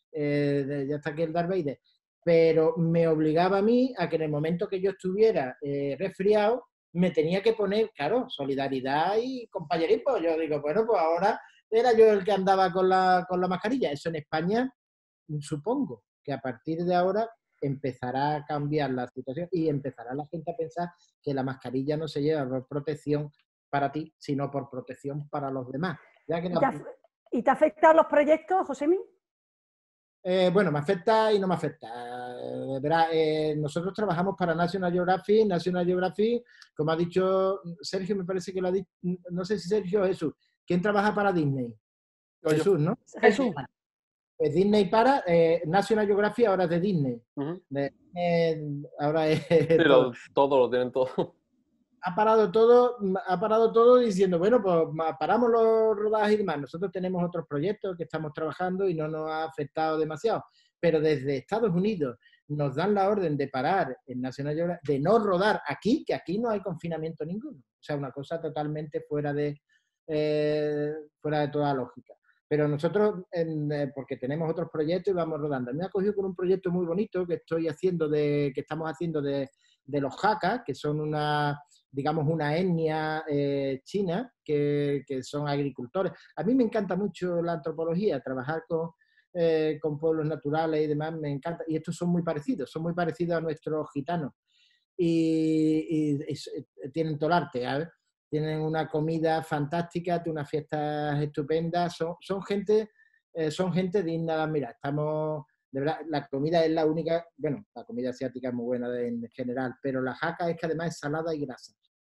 ya está aquí el Darth Vader. Pero me obligaba a mí a que en el momento que yo estuviera resfriado, me tenía que poner, claro, solidaridad y compañerismo. Yo digo, bueno, pues ahora era yo el que andaba con la mascarilla. Eso en España, supongo que a partir de ahora empezará a cambiar la situación y empezará la gente a pensar que la mascarilla no se lleva por protección para ti, sino por protección para los demás. Ya que ¿Y te afectan los proyectos, Josemi? Bueno, me afecta y no me afecta. Verá, nosotros trabajamos para National Geographic. National Geographic, como ha dicho Sergio, me parece que lo ha dicho, no sé si Sergio o Jesús. ¿Quién trabaja para Disney? Jesús, ¿no? Jesús. Pues Disney para, National Geographic ahora es de Disney. Ahora es... Pero todo lo tienen todo. Ha parado todo diciendo, bueno, pues paramos los rodajes y demás. Nosotros tenemos otros proyectos que estamos trabajando y no nos ha afectado demasiado. Pero desde Estados Unidos nos dan la orden de parar en National Geographic, de no rodar aquí, que aquí no hay confinamiento ninguno. O sea, una cosa totalmente fuera de toda lógica. Pero nosotros, porque tenemos otros proyectos y vamos rodando. Me ha cogido con un proyecto muy bonito que estamos haciendo de los Hakka, que son una etnia china que son agricultores. A mí me encanta mucho la antropología, trabajar con pueblos naturales y demás, me encanta. Y estos son muy parecidos a nuestros gitanos. Y tienen todo el arte, ¿sabes? Tienen una comida fantástica, unas fiestas estupendas, son gente digna de admirar. De verdad, la comida es la única, bueno, la comida asiática es muy buena en general, pero la Hakka es que además es salada y grasa.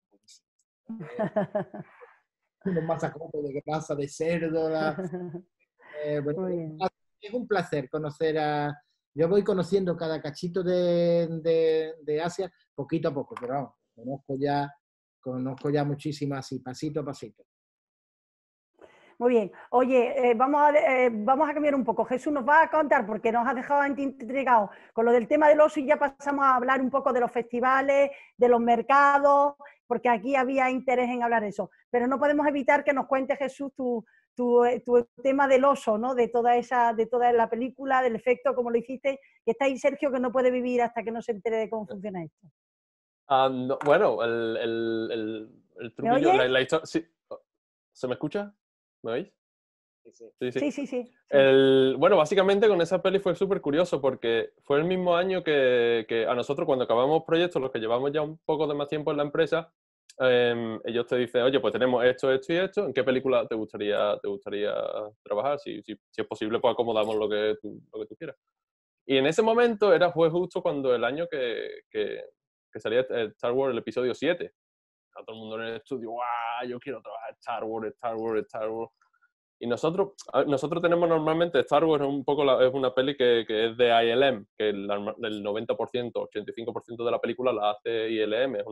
Unos masacotes de grasa, de cerdo. Bueno, es un placer conocer yo voy conociendo cada cachito de Asia poquito a poco, pero vamos, conozco ya muchísimo así, pasito a pasito. Muy bien. Oye, vamos a cambiar un poco. Jesús nos va a contar, porque nos ha dejado intrigados con lo del tema del ocio y ya pasamos a hablar un poco de los festivales, de los mercados, porque aquí había interés en hablar de eso. Pero no podemos evitar que nos cuente, Jesús, tu tema del oso, ¿no? De toda la película, del efecto, como lo hiciste, que está ahí Sergio, que no puede vivir hasta que no se entere de cómo funciona esto. No, bueno, el ¿Me truquillo, oyes? la historia... Sí. ¿Se me escucha? ¿Me oís? Sí, sí. Sí. Bueno, básicamente con esa peli fue súper curioso porque fue el mismo año que a nosotros cuando acabamos proyectos, los que llevamos ya un poco de más tiempo en la empresa, ellos te dicen, oye, pues tenemos esto, esto y esto, ¿en qué película te gustaría trabajar? Si es posible, pues acomodamos lo que tú quieras. Y en ese momento fue justo cuando el año que salía Star Wars, el episodio 7. A todo el mundo en el estudio, ¡guau! Yo quiero trabajar Star Wars, Star Wars, Star Wars. Y nosotros tenemos normalmente, Star Wars es una peli que es de ILM, que el 90%, 85% de la película la hace ILM, es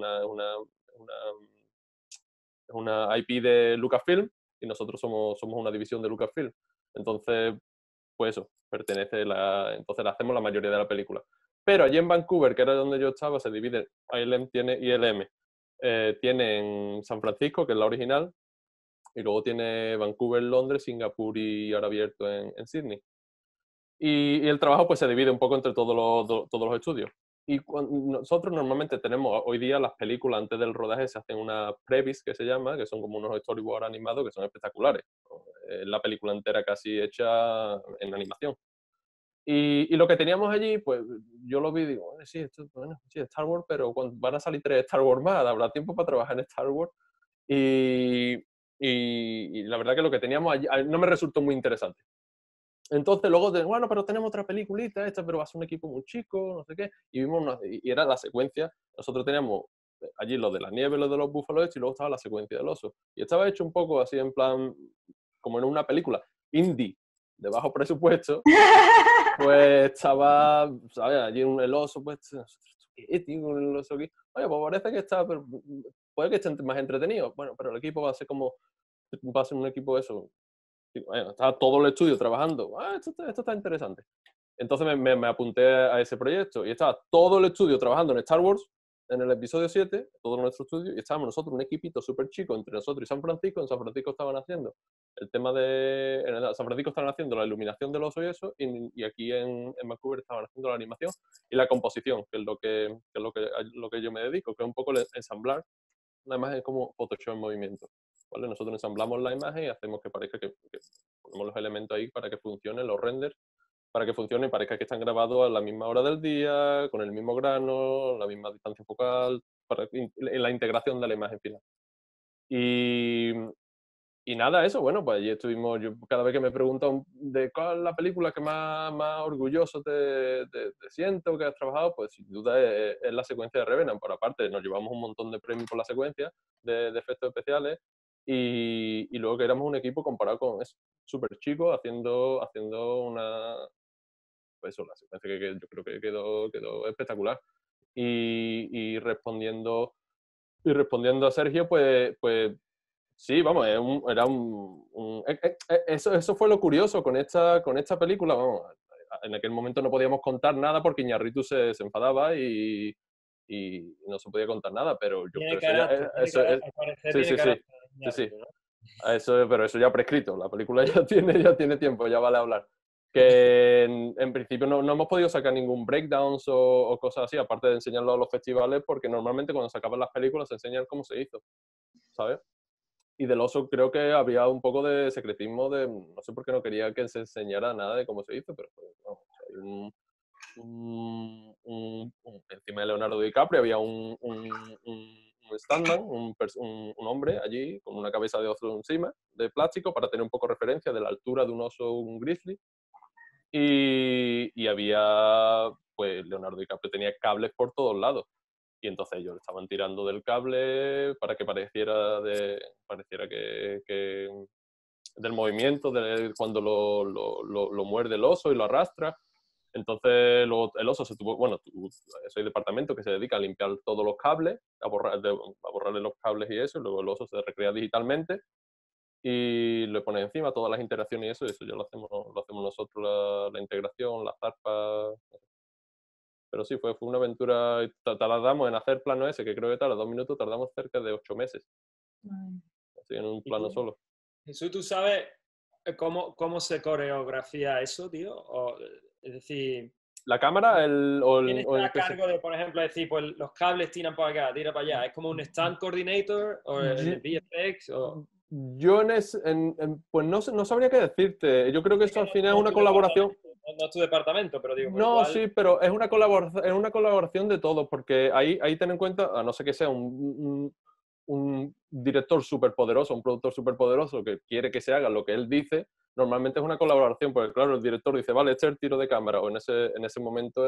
una IP de Lucasfilm y nosotros somos una división de Lucasfilm. Entonces, pues eso, entonces la hacemos la mayoría de la película. Pero allí en Vancouver, que era donde yo estaba, se divide, ILM tiene ILM. Tiene en San Francisco, que es la original, y luego tiene Vancouver, Londres, Singapur y ahora abierto en Sydney. Y el trabajo pues se divide un poco entre todos los estudios. Y nosotros normalmente tenemos, hoy día las películas antes del rodaje se hacen una previs que se llama, que son como unos storyboards animados que son espectaculares. La película entera casi hecha en animación. Y lo que teníamos allí, pues yo lo vi y digo, sí, sí, Star Wars, pero van a salir 3 Star Wars más, habrá tiempo para trabajar en Star Wars. Y la verdad que lo que teníamos allí no me resultó muy interesante. Entonces luego, bueno, pero tenemos otra peliculita, pero va a ser un equipo muy chico, no sé qué. Y era la secuencia. Nosotros teníamos allí lo de la nieve, lo de los búfalos, y luego estaba la secuencia del oso. Y estaba hecho un poco así en plan, como en una película indie, de bajo presupuesto. Pues estaba, ¿sabes? Allí el oso, pues, ¿qué, tío? El oso aquí. Oye, pues parece que está, pero puede que esté más entretenido. Bueno, pero el equipo va a ser un equipo eso. Bueno, estaba todo el estudio trabajando. Esto está interesante. Entonces me apunté a ese proyecto y estaba todo el estudio trabajando en Star Wars, en el episodio 7, todo nuestro estudio, y estábamos nosotros, un equipito súper chico entre nosotros y San Francisco. En San Francisco estaban haciendo el tema de... En San Francisco estaban haciendo la iluminación del oso y eso, y aquí en Vancouver estaban haciendo la animación y la composición, que es lo que yo me dedico, que es un poco el ensamblar una imagen como Photoshop en movimiento. ¿Vale? Nosotros ensamblamos la imagen y hacemos que parezca que ponemos los elementos ahí para que funcionen, los renders, para que funcione y parezca que están grabados a la misma hora del día, con el mismo grano, la misma distancia focal, en la integración de la imagen final. Y nada, eso, bueno, pues allí estuvimos, yo cada vez que me preguntan de cuál es la película que más orgulloso te siento que has trabajado, pues sin duda es la secuencia de Revenant. Por aparte, nos llevamos un montón de premios por la secuencia de efectos especiales y luego que éramos un equipo comparado con eso, súper chico, haciendo pues eso, la secuencia que yo creo que quedó espectacular. Y respondiendo a Sergio, pues sí, vamos, eso fue lo curioso con esta película, vamos. En aquel momento no podíamos contar nada porque Iñárritu se enfadaba y no se podía contar nada, pero yo creo que eso sí. Pero eso ya prescrito, la película ya tiene tiempo, ya vale hablar. Que en principio no hemos podido sacar ningún breakdowns o cosas así, aparte de enseñarlo a los festivales, porque normalmente cuando se acaban las películas se enseñan cómo se hizo, ¿sabes? Y del oso creo que había un poco de secretismo, no sé por qué no quería que se enseñara nada de cómo se hizo, pero no, hay encima de Leonardo DiCaprio había un stuntman, un hombre allí con una cabeza de oso encima, de plástico, para tener un poco referencia de la altura de un oso, un grizzly. Y había, pues Leonardo DiCaprio tenía cables por todos lados. Y entonces ellos estaban tirando del cable para que pareciera que del movimiento, de cuando lo muerde el oso y lo arrastra. Entonces el oso ese departamento que se dedica a limpiar todos los cables, a borrarle los cables y eso, y luego el oso se recrea digitalmente y le pone encima todas las interacciones y eso ya lo hacemos nosotros, la integración, las zarpas. Pero sí, fue una aventura. Tardamos en hacer plano ese, que creo que tarda 2 minutos, tardamos cerca de 8 meses. Así en un plano solo. Jesús, tú sabes, ¿Cómo se coreografía eso, tío? Es decir, ¿La cámara ¿quién está a cargo de, por ejemplo, decir, pues los cables tiran para acá, tira para allá? ¿Es como un stand coordinator o el VFX? Yo pues no sabría qué decirte. Yo creo que eso al final es una colaboración. No es tu departamento, pero digo, No, igual... sí, pero es una colaboración de todos, porque ahí ten en cuenta, a no ser que sea un director súper poderoso, un productor súper poderoso que quiere que se haga lo que él dice, normalmente es una colaboración, porque claro, el director dice, vale, este es el tiro de cámara, o en ese momento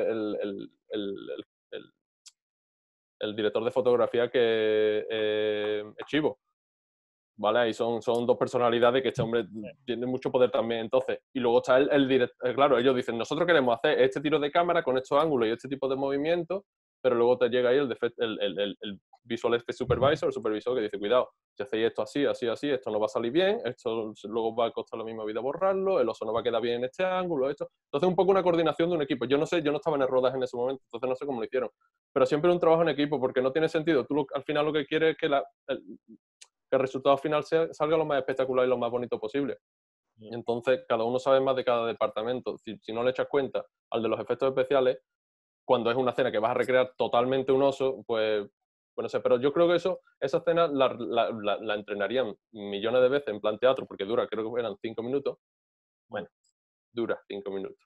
el director de fotografía que es Chivo. ¿Vale? Y son dos personalidades que este hombre tiene mucho poder también, entonces. Y luego está el director, claro, ellos dicen, nosotros queremos hacer este tiro de cámara con estos ángulos y este tipo de movimientos, pero luego te llega ahí el visual supervisor, el supervisor que dice, cuidado, si hacéis esto así, así, así, esto no va a salir bien, esto luego va a costar la misma vida borrarlo, el oso no va a quedar bien en este ángulo, esto. Entonces un poco una coordinación de un equipo. Yo no sé, yo no estaba en el rodaje en ese momento, entonces no sé cómo lo hicieron, pero siempre un trabajo en equipo, porque no tiene sentido. Tú al final lo que quieres es que el resultado final salga lo más espectacular y lo más bonito posible. Y entonces, cada uno sabe más de cada departamento. Si no le echas cuenta al de los efectos especiales, cuando es una escena que vas a recrear totalmente un oso, pues no sé. Pero yo creo que esa escena la entrenarían millones de veces en plan teatro, porque dura, creo que eran 5 minutos. Bueno, dura 5 minutos.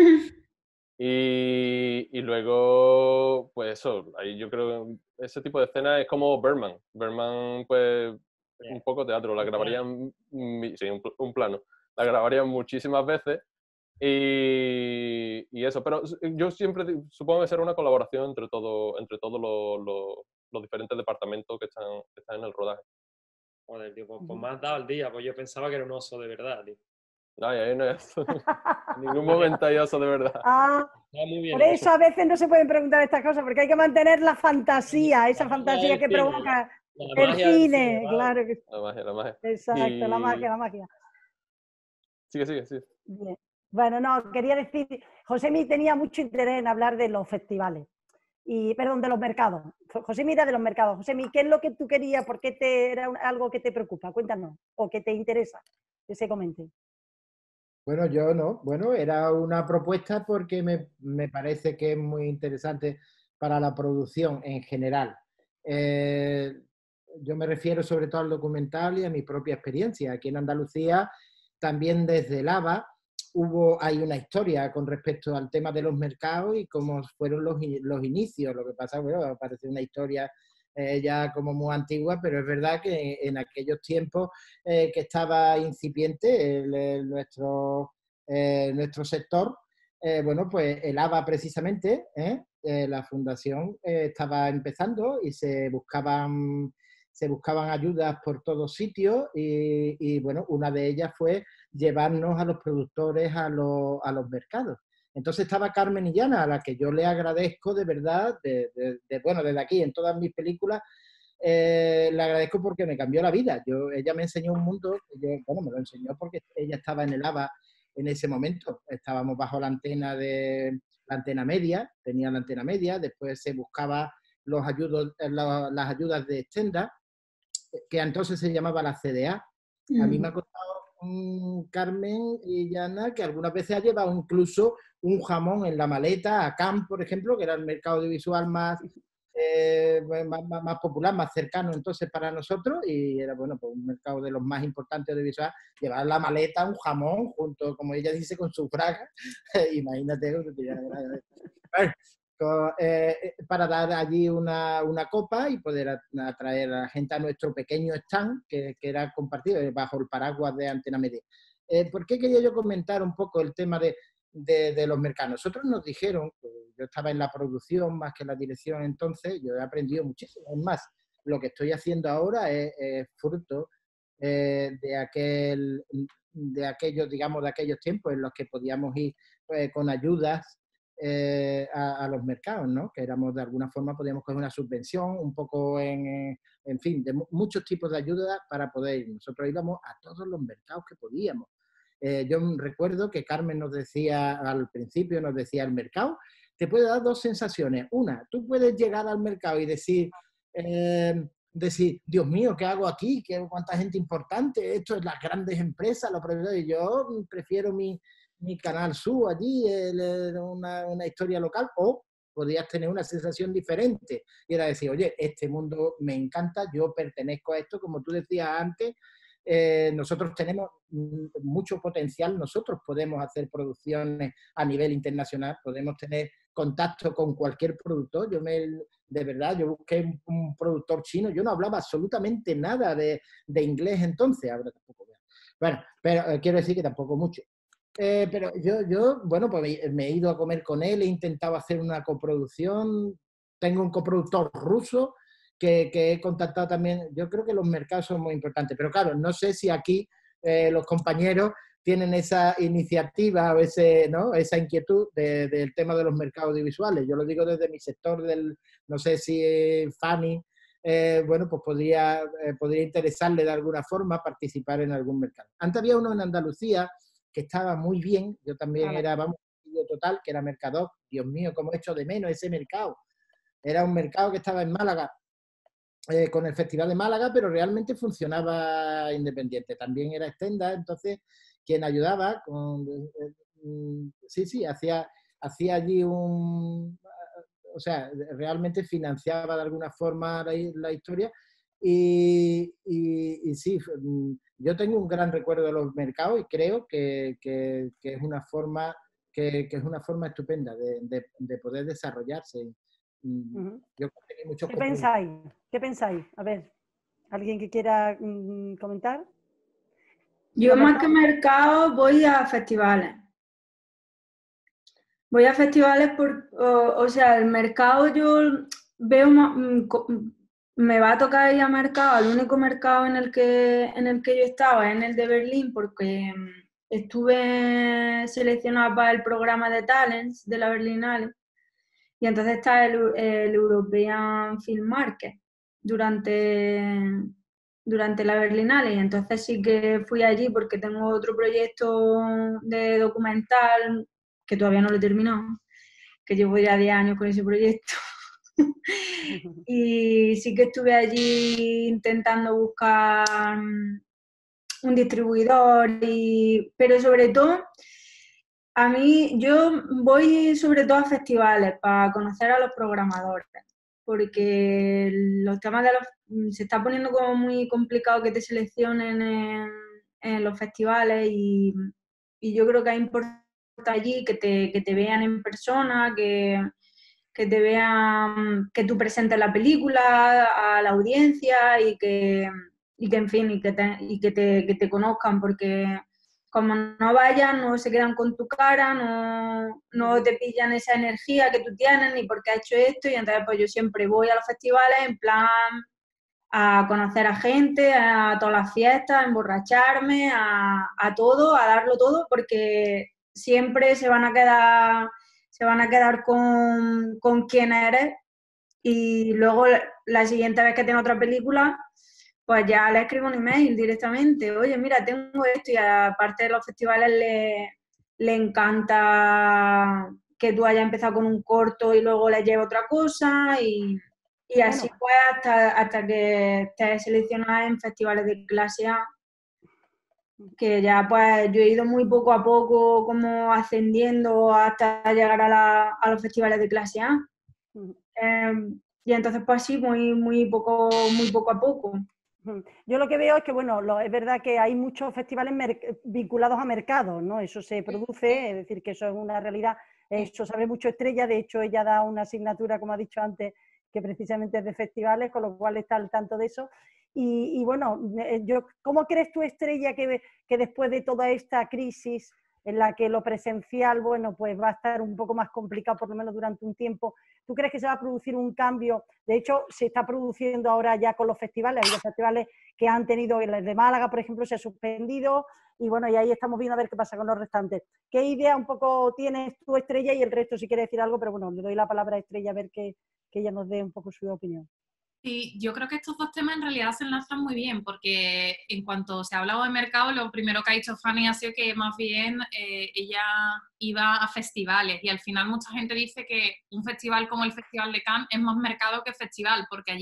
Y luego, pues eso, ahí yo creo que ese tipo de escena es como Birdman. Birdman, pues, un poco teatro, la grabarían, sí, un plano, la grabarían muchísimas veces y eso, pero yo siempre supongo que será una colaboración entre todos los diferentes departamentos que están en el rodaje. Joder, tío, pues me has dado el día, pues yo pensaba que era un oso de verdad, tío. Ay, ahí no es en ningún momento hay oso de verdad. Muy bien, por eso a veces no se pueden preguntar estas cosas, porque hay que mantener la fantasía, esa fantasía que provoca el cine, claro que sí. La magia. Exacto, la magia. Sigue. Bien. Bueno, no, quería decir, Josemi tenía mucho interés en hablar de los festivales, perdón, de los mercados. Josemi era de los mercados. Josemi, ¿qué es lo que tú querías? ¿Por qué era algo que te preocupa? Cuéntanos, o que te interesa que se comente. Bueno, yo no. Bueno, era una propuesta porque me parece que es muy interesante para la producción en general. Yo me refiero sobre todo al documental y a mi propia experiencia. Aquí en Andalucía, también desde el ABA, hay una historia con respecto al tema de los mercados y cómo fueron los inicios. Lo que pasa, bueno, parece una historia ya como muy antigua, pero es verdad que en aquellos tiempos que estaba incipiente nuestro sector, bueno, pues el ABA precisamente, la fundación estaba empezando y se buscaban ayudas por todos sitios y bueno, una de ellas fue llevarnos a los productores a los mercados. Entonces estaba Carmen Illana, a la que yo le agradezco de verdad, bueno, desde aquí, en todas mis películas, le agradezco porque me cambió la vida. Ella me enseñó un mundo, bueno, me lo enseñó porque ella estaba en el ABA en ese momento. Estábamos bajo la antena media, tenía la antena media, después se buscaba las ayudas de Extenda, que entonces se llamaba la CDA. A mí me ha costado Carmen Illana, que algunas veces ha llevado incluso un jamón en la maleta a Cannes, por ejemplo, que era el mercado audiovisual más popular, más cercano entonces para nosotros, y era, bueno, pues un mercado de los más importantes audiovisual, llevar la maleta, un jamón, junto, como ella dice, con su fraga. Imagínate, para dar allí una copa y poder atraer a la gente a nuestro pequeño stand que era compartido bajo el paraguas de Antena Media. ¿Por qué quería yo comentar un poco el tema de los mercados? Nosotros nos dijeron, yo estaba en la producción más que en la dirección entonces, yo he aprendido muchísimo. Es más, lo que estoy haciendo ahora es fruto de aquellos tiempos en los que podíamos ir con ayudas a los mercados, ¿no? Que éramos, de alguna forma, podíamos coger una subvención, un poco en fin, de muchos tipos de ayuda para poder ir. Nosotros íbamos a todos los mercados que podíamos. Yo recuerdo que Carmen nos decía al principio, el mercado te puede dar dos sensaciones. Una, tú puedes llegar al mercado y decir, decir, Dios mío, ¿qué hago aquí? ¿Cuánta gente importante? Esto es las grandes empresas, y yo prefiero mi Canal Sur allí, una historia local, o podrías tener una sensación diferente y era decir, oye, este mundo me encanta, yo pertenezco a esto, como tú decías antes, nosotros tenemos mucho potencial, nosotros podemos hacer producciones a nivel internacional, podemos tener contacto con cualquier productor. De verdad, yo busqué un productor chino, yo no hablaba absolutamente nada de inglés entonces, ahora tampoco. Bueno, pero quiero decir que tampoco mucho. Pero yo, bueno, pues me he ido a comer con él, he intentado hacer una coproducción, tengo un coproductor ruso que he contactado también. Yo creo que los mercados son muy importantes, pero claro, no sé si aquí los compañeros tienen esa iniciativa o esa inquietud del tema de los mercados audiovisuales. Yo lo digo desde mi sector no sé si Fanny, bueno, pues podría interesarle de alguna forma participar en algún mercado. Antes había uno en Andalucía que estaba muy bien, yo también era, vamos, total, que era Mercadoc. Dios mío, cómo echo de menos ese mercado. Era un mercado que estaba en Málaga, con el Festival de Málaga, pero realmente funcionaba independiente. También era Stenda, entonces quien ayudaba sí, hacía allí o sea, realmente financiaba de alguna forma la historia y sí, yo tengo un gran recuerdo de los mercados y creo que es una forma es una forma estupenda de poder desarrollarse. Yo tengo muchos ¿Qué pensáis? A ver, ¿alguien que quiera comentar? Yo más que mercado voy a festivales. Voy a festivales o sea, el mercado yo veo me va a tocar ir a mercado, el único mercado en el que yo estaba es en el de Berlín porque estuve seleccionada para el programa de Talents de la Berlinale y entonces está el European Film Market durante la Berlinale y entonces sí que fui allí porque tengo otro proyecto de documental que todavía no lo he terminado, que llevo ya 10 años con ese proyecto. Y sí que estuve allí intentando buscar un distribuidor, pero sobre todo, yo voy sobre todo a festivales para conocer a los programadores, porque los temas se está poniendo como muy complicado que te seleccionen en los festivales y yo creo que es importante allí que te vean en persona, que te vean, que tú presentes la película a la audiencia y que en fin, y que te conozcan, porque como no vayan, no se quedan con tu cara, no te pillan esa energía que tú tienes ni porque has hecho esto, y entonces pues yo siempre voy a los festivales en plan a conocer a gente, a todas las fiestas, a emborracharme, a todo, a darlo todo, porque siempre se van a quedar con quién eres y luego la siguiente vez que tenga otra película, pues ya le escribo un email directamente. Oye, mira, tengo esto y aparte de los festivales le encanta que tú hayas empezado con un corto y luego le lleve otra cosa y así pues hasta que estés seleccionada en festivales de clase A, que ya pues yo he ido muy poco a poco como ascendiendo hasta llegar a los festivales de clase A. Y entonces pues sí, muy poco a poco. Yo lo que veo es que, bueno, es verdad que hay muchos festivales vinculados a mercados, ¿no? Eso se produce, es decir, que eso es una realidad. Eso sabe mucho Estrella, de hecho ella da una asignatura, como ha dicho antes, que precisamente es de festivales, con lo cual está al tanto de eso. Y bueno, ¿cómo crees tú, Estrella, que después de toda esta crisis en la que lo presencial, bueno, pues va a estar un poco más complicado, por lo menos durante un tiempo, ¿tú crees que se va a producir un cambio? De hecho, se está produciendo ahora ya con los festivales. Hay festivales que han tenido, el de Málaga, por ejemplo, se ha suspendido, y bueno, y ahí estamos viendo a ver qué pasa con los restantes. ¿Qué idea un poco tienes tú, Estrella, y el resto si quiere decir algo? Pero bueno, le doy la palabra a Estrella a ver que ella nos dé un poco su opinión. Sí, yo creo que estos dos temas en realidad se enlazan muy bien, porque en cuanto se ha hablado de mercado, lo primero que ha dicho Fanny ha sido que más bien ella iba a festivales, y al final mucha gente dice que un festival como el Festival de Cannes es más mercado que festival, porque allí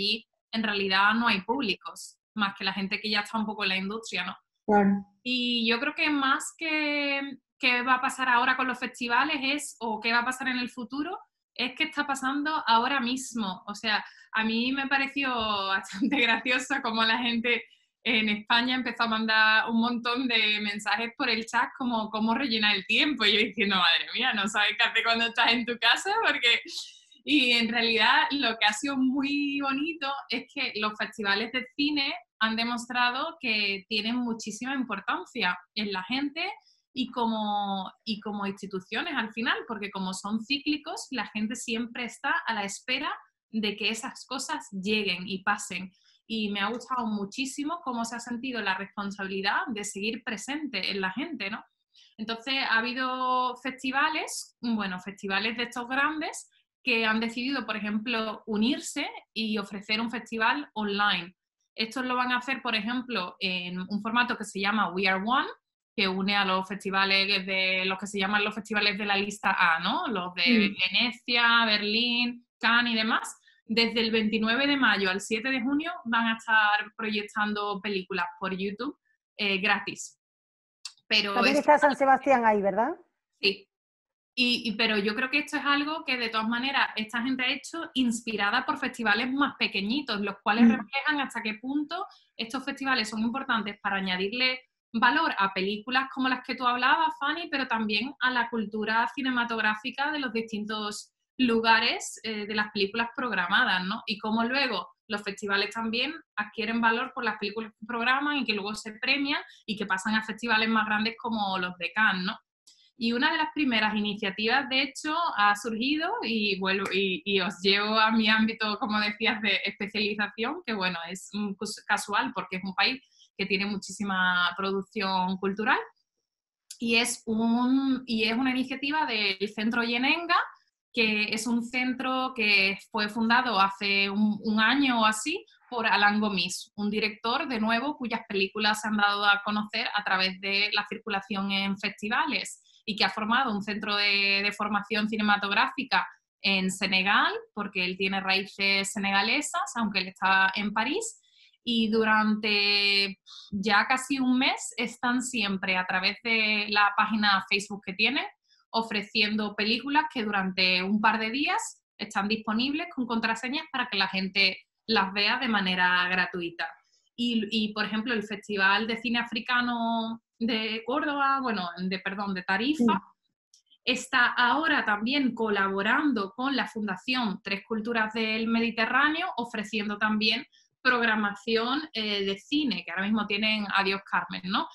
en realidad no hay públicos, más que la gente que ya está un poco en la industria, ¿no? Claro. Y yo creo que más que qué va a pasar ahora con los festivales o qué va a pasar en el futuro, es qué está pasando ahora mismo. O sea, a mí me pareció bastante gracioso como la gente en España empezó a mandar un montón de mensajes por el chat como cómo rellenar el tiempo. Y yo diciendo, madre mía, no sabes qué hacer cuando estás en tu casa, porque... Y en realidad lo que ha sido muy bonito es que los festivales de cine han demostrado que tienen muchísima importancia en la gente y como instituciones al final, porque como son cíclicos, la gente siempre está a la espera de que esas cosas lleguen y pasen. Y me ha gustado muchísimo cómo se ha sentido la responsabilidad de seguir presente en la gente, ¿no? Entonces ha habido festivales, bueno, festivales de estos grandes, que han decidido, por ejemplo, unirse y ofrecer un festival online. Estos lo van a hacer, por ejemplo, en un formato que se llama We Are One, que une a los festivales de los que se llaman los festivales de la lista A, ¿no? Los de Venecia, Berlín, Cannes y demás. Desde el 29 de mayo al 7 de junio van a estar proyectando películas por YouTube gratis. Pero también está San Sebastián ahí, ¿verdad? Sí. Pero yo creo que esto es algo que de todas maneras esta gente ha hecho inspirada por festivales más pequeñitos, los cuales reflejan hasta qué punto estos festivales son importantes para añadirle valor a películas como las que tú hablabas, Fanny, pero también a la cultura cinematográfica de los distintos lugares de las películas programadas, ¿no? Y cómo luego los festivales también adquieren valor por las películas que programan y que luego se premian y que pasan a festivales más grandes como los de Cannes, ¿no? Y una de las primeras iniciativas, de hecho, ha surgido y os llevo a mi ámbito, como decías, de especialización, que bueno, es casual porque es un país que tiene muchísima producción cultural y es una iniciativa del Centro Yenenga, que es un centro que fue fundado hace un año o así por Alain Gomis, un director, de nuevo, cuyas películas se han dado a conocer a través de la circulación en festivales y que ha formado un centro de formación cinematográfica en Senegal, porque él tiene raíces senegalesas, aunque él está en París, y durante ya casi un mes están siempre a través de la página Facebook que tienen, ofreciendo películas que durante un par de días están disponibles con contraseñas para que la gente las vea de manera gratuita. Y por ejemplo, el Festival de Cine Africano de Córdoba, de Tarifa, está ahora también colaborando con la Fundación Tres Culturas del Mediterráneo, ofreciendo también programación de cine, que ahora mismo tienen Adiós Carmen, ¿no?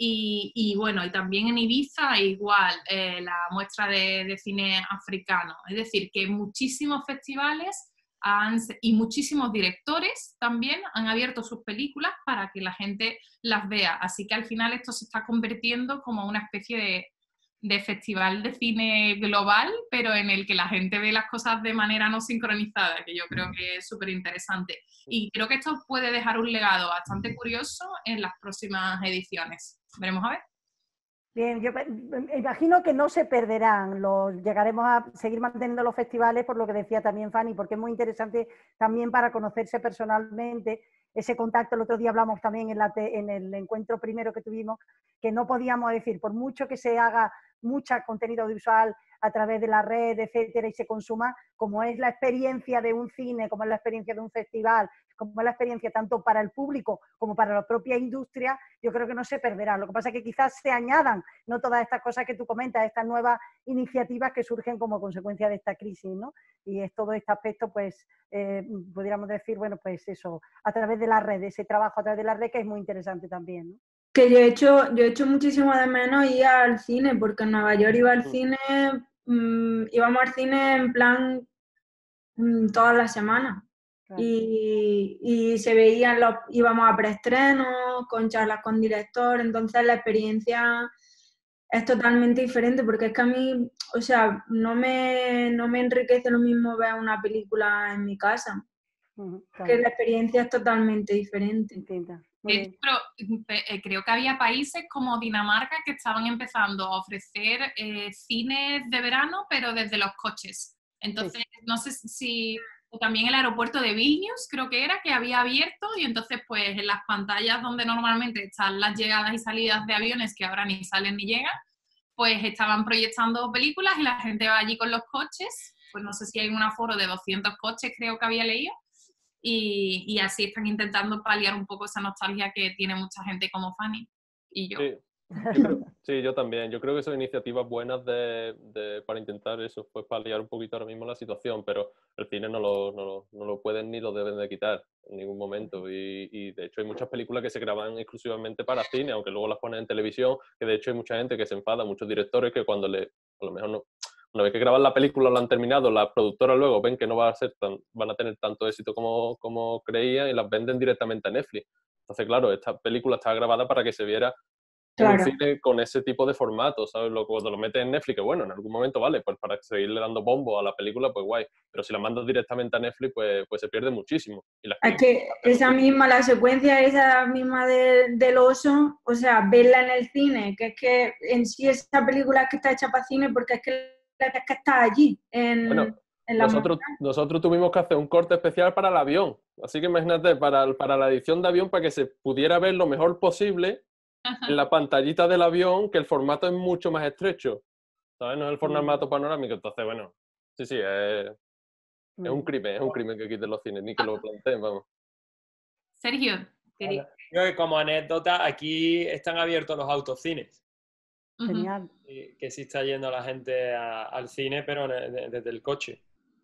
Y también en Ibiza igual, la muestra de cine africano. Es decir, que muchísimos festivales y muchísimos directores también han abierto sus películas para que la gente las vea. Así que al final esto se está convirtiendo como una especie de festival de cine global, pero en el que la gente ve las cosas de manera no sincronizada, que yo creo que es súper interesante. Y creo que esto puede dejar un legado bastante curioso en las próximas ediciones. Veremos a ver. Bien, yo imagino que no se perderán, llegaremos a seguir manteniendo los festivales, por lo que decía también Fanny, porque es muy interesante también para conocerse personalmente, ese contacto. El otro día hablamos también en el encuentro primero que tuvimos, que no podíamos decir, por mucho que se haga mucho contenido audiovisual a través de la red, etcétera, y se consuma, como es la experiencia de un cine, como es la experiencia de un festival, como es la experiencia tanto para el público como para la propia industria, yo creo que no se perderá. Lo que pasa es que quizás se añadan, no todas estas cosas que tú comentas, estas nuevas iniciativas que surgen como consecuencia de esta crisis, ¿no? Y es todo este aspecto, pues, podríamos decir, bueno, pues eso, a través de la red, ese trabajo a través de la red, que es muy interesante también, ¿no? Que yo he hecho muchísimo de menos ir al cine, porque en Nueva York iba al cine, íbamos al cine en plan todas las semanas. Claro. Y se veían, íbamos a preestrenos, con charlas con director, entonces la experiencia es totalmente diferente, porque es que a mí, o sea, no me enriquece lo mismo ver una película en mi casa, claro. Que la experiencia es totalmente diferente. Pero creo que había países como Dinamarca que estaban empezando a ofrecer cines de verano, pero desde los coches. Entonces, no sé si O también el aeropuerto de Vilnius, creo que era, que había abierto, y entonces pues en las pantallas donde normalmente están las llegadas y salidas de aviones, que ahora ni salen ni llegan, pues estaban proyectando películas y la gente va allí con los coches, pues no sé si hay un aforo de 200 coches, creo que había leído, y así están intentando paliar un poco esa nostalgia que tiene mucha gente como Fanny y yo. Sí, sí, yo también. Yo creo que son iniciativas buenas para intentar eso, pues paliar un poquito ahora mismo la situación, pero el cine no lo pueden ni lo deben de quitar en ningún momento. Y de hecho hay muchas películas que se graban exclusivamente para cine, aunque luego las ponen en televisión, que de hecho hay mucha gente que se enfada, muchos directores que cuando a lo mejor no, una vez que graban la película, lo han terminado, las productoras luego ven que no van a tener tanto éxito como creían y las venden directamente a Netflix. Entonces, claro, esta película está grabada para que se viera en un cine con ese tipo de formato, ¿sabes? Cuando lo metes en Netflix, que bueno, en algún momento vale, pues para seguirle dando bombo a la película, pues guay. Pero si la mandas directamente a Netflix, pues se pierde muchísimo. Y es que esa misma, la secuencia esa misma del oso, o sea, verla en el cine, que es que en sí esa película es que está hecha para cine porque es que está allí, bueno, en la nosotros tuvimos que hacer un corte especial para el avión. Así que imagínate, para la edición de avión, para que se pudiera ver lo mejor posible en la pantallita del avión, que el formato es mucho más estrecho, ¿sabes? No es el formato panorámico. Entonces, bueno, sí, es un crimen que quiten los cines, ni que lo planteen, vamos. Sergio, Yo que como anécdota, aquí están abiertos los autocines. Genial. Que sí está yendo la gente al cine, pero desde el coche.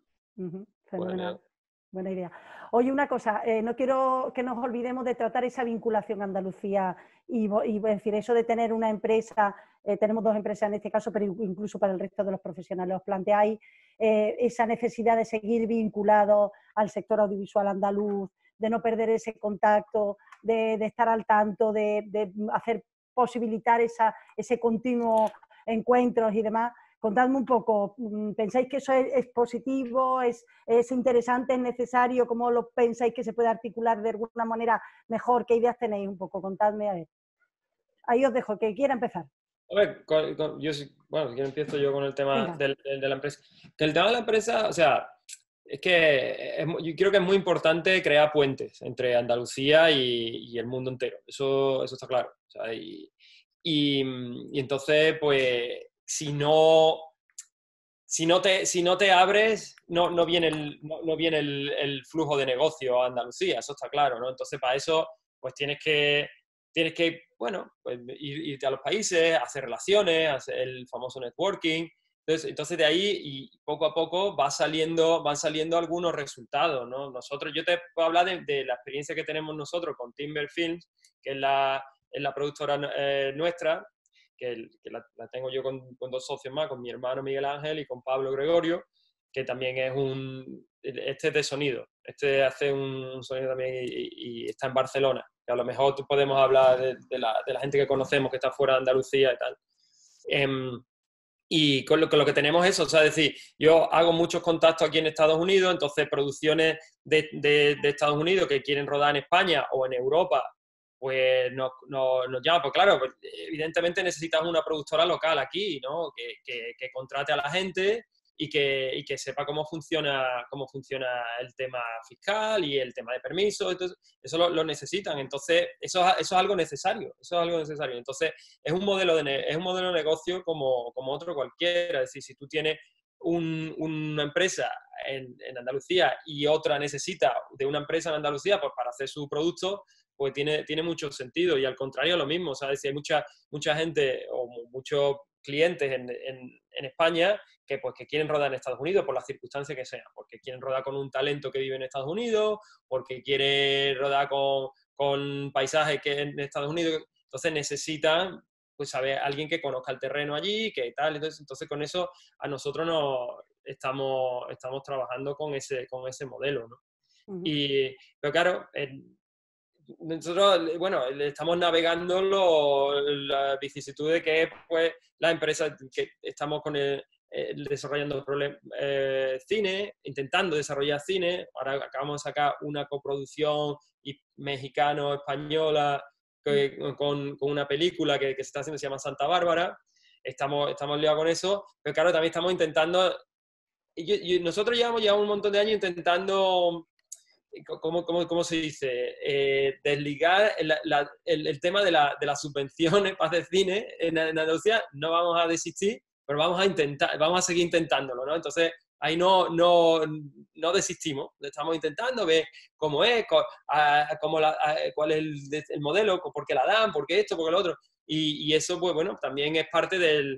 Fenomenal. Buena idea. Oye, una cosa, no quiero que nos olvidemos de tratar esa vinculación a Andalucía y decir, eso de tener una empresa, tenemos dos empresas en este caso, pero incluso para el resto de los profesionales, ¿os planteáis esa necesidad de seguir vinculados al sector audiovisual andaluz, de no perder ese contacto, de estar al tanto, de hacer posibilitar ese continuo encuentros y demás? Contadme un poco, ¿pensáis que eso es positivo, es interesante, es necesario? ¿Cómo lo pensáis que se puede articular de alguna manera mejor? ¿Qué ideas tenéis un poco? Contadme, a ver. Ahí os dejo, que quiera empezar. A ver, bueno, yo empiezo yo con el tema de la empresa. Que el tema de la empresa, o sea, es que yo creo que es muy importante crear puentes entre Andalucía y el mundo entero. Eso está claro. O sea, y entonces, pues, si no te abres, no viene el flujo de negocio a Andalucía, eso está claro, ¿no? Entonces, para eso, pues tienes que bueno, pues irte a los países, hacer relaciones, hacer el famoso networking. Entonces de ahí, y poco a poco van saliendo algunos resultados, ¿no? Yo te puedo hablar de la experiencia que tenemos nosotros con Timber Films, que es la productora nuestra, que la tengo yo con dos socios más, con mi hermano Miguel Ángel y con Pablo Gregorio, que también es este es de sonido, este hace un sonido también y está en Barcelona, que a lo mejor podemos hablar de la gente que conocemos que está fuera de Andalucía y tal. Y con lo que tenemos eso, o sea, es decir, yo hago muchos contactos aquí en Estados Unidos, entonces producciones de Estados Unidos que quieren rodar en España o en Europa, pues nos llaman. Pues claro, pues, evidentemente necesitas una productora local aquí, ¿no? Que contrate a la gente y que sepa cómo funciona el tema fiscal y el tema de permisos. Entonces, eso lo necesitan. Entonces, eso es algo necesario. Entonces, es un modelo de negocio como otro cualquiera. Es decir, si tú tienes una empresa en Andalucía y otra necesita de una empresa en Andalucía pues, para hacer su producto, pues tiene mucho sentido. Y al contrario, lo mismo, ¿sabes? Si hay mucha gente o muchos clientes en España que quieren rodar en Estados Unidos por las circunstancias que sean, porque quieren rodar con un talento que vive en Estados Unidos, porque quieren rodar con paisajes que en Estados Unidos, entonces necesitan pues saber alguien que conozca el terreno allí, que tal, entonces con eso a nosotros estamos trabajando con ese modelo, ¿no? Pero claro, nosotros, bueno, estamos navegando la vicisitud de que pues las empresas que estamos desarrollando cine, intentando desarrollar cine. Ahora acabamos de sacar una coproducción mexicano-española con una película que se está haciendo, se llama Santa Bárbara. Estamos liados con eso, pero claro, también estamos intentando nosotros llevamos ya un montón de años intentando, ¿cómo se dice? Desligar el tema de las subvenciones para hacer cine en Andalucía. No vamos a desistir, pero vamos a seguir intentándolo, ¿no? Entonces, ahí no desistimos, estamos intentando ver cómo es, cuál es el modelo, por qué la dan, por qué esto, por qué lo otro. Y eso, pues bueno, también es parte de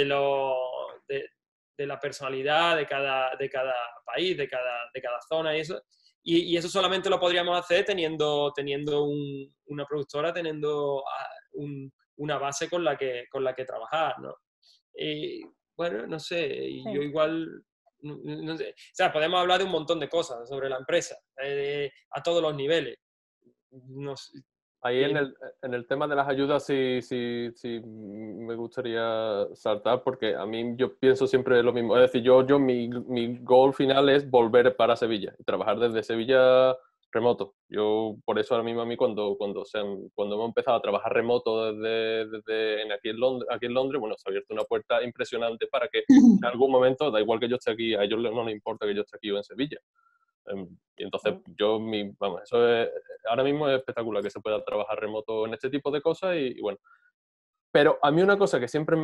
la personalidad de cada país, de cada zona y eso. Y eso solamente lo podríamos hacer teniendo una productora, teniendo una base con la que trabajar, ¿no? Y bueno, no sé, y yo igual, no sé, o sea, podemos hablar de un montón de cosas sobre la empresa, a todos los niveles. No sé. Ahí en el tema de las ayudas sí me gustaría saltar, porque a mí yo pienso siempre lo mismo. Es decir, mi goal final es volver para Sevilla y trabajar desde Sevilla remoto. Yo, por eso ahora mismo a mí cuando hemos empezado a trabajar remoto aquí en Londres, bueno, se ha abierto una puerta impresionante para que en algún momento, da igual que yo esté aquí, a ellos no les importa que yo esté aquí o en Sevilla. Y entonces eso ahora mismo es espectacular que se pueda trabajar remoto en este tipo de cosas y bueno. Pero a mí una cosa que siempre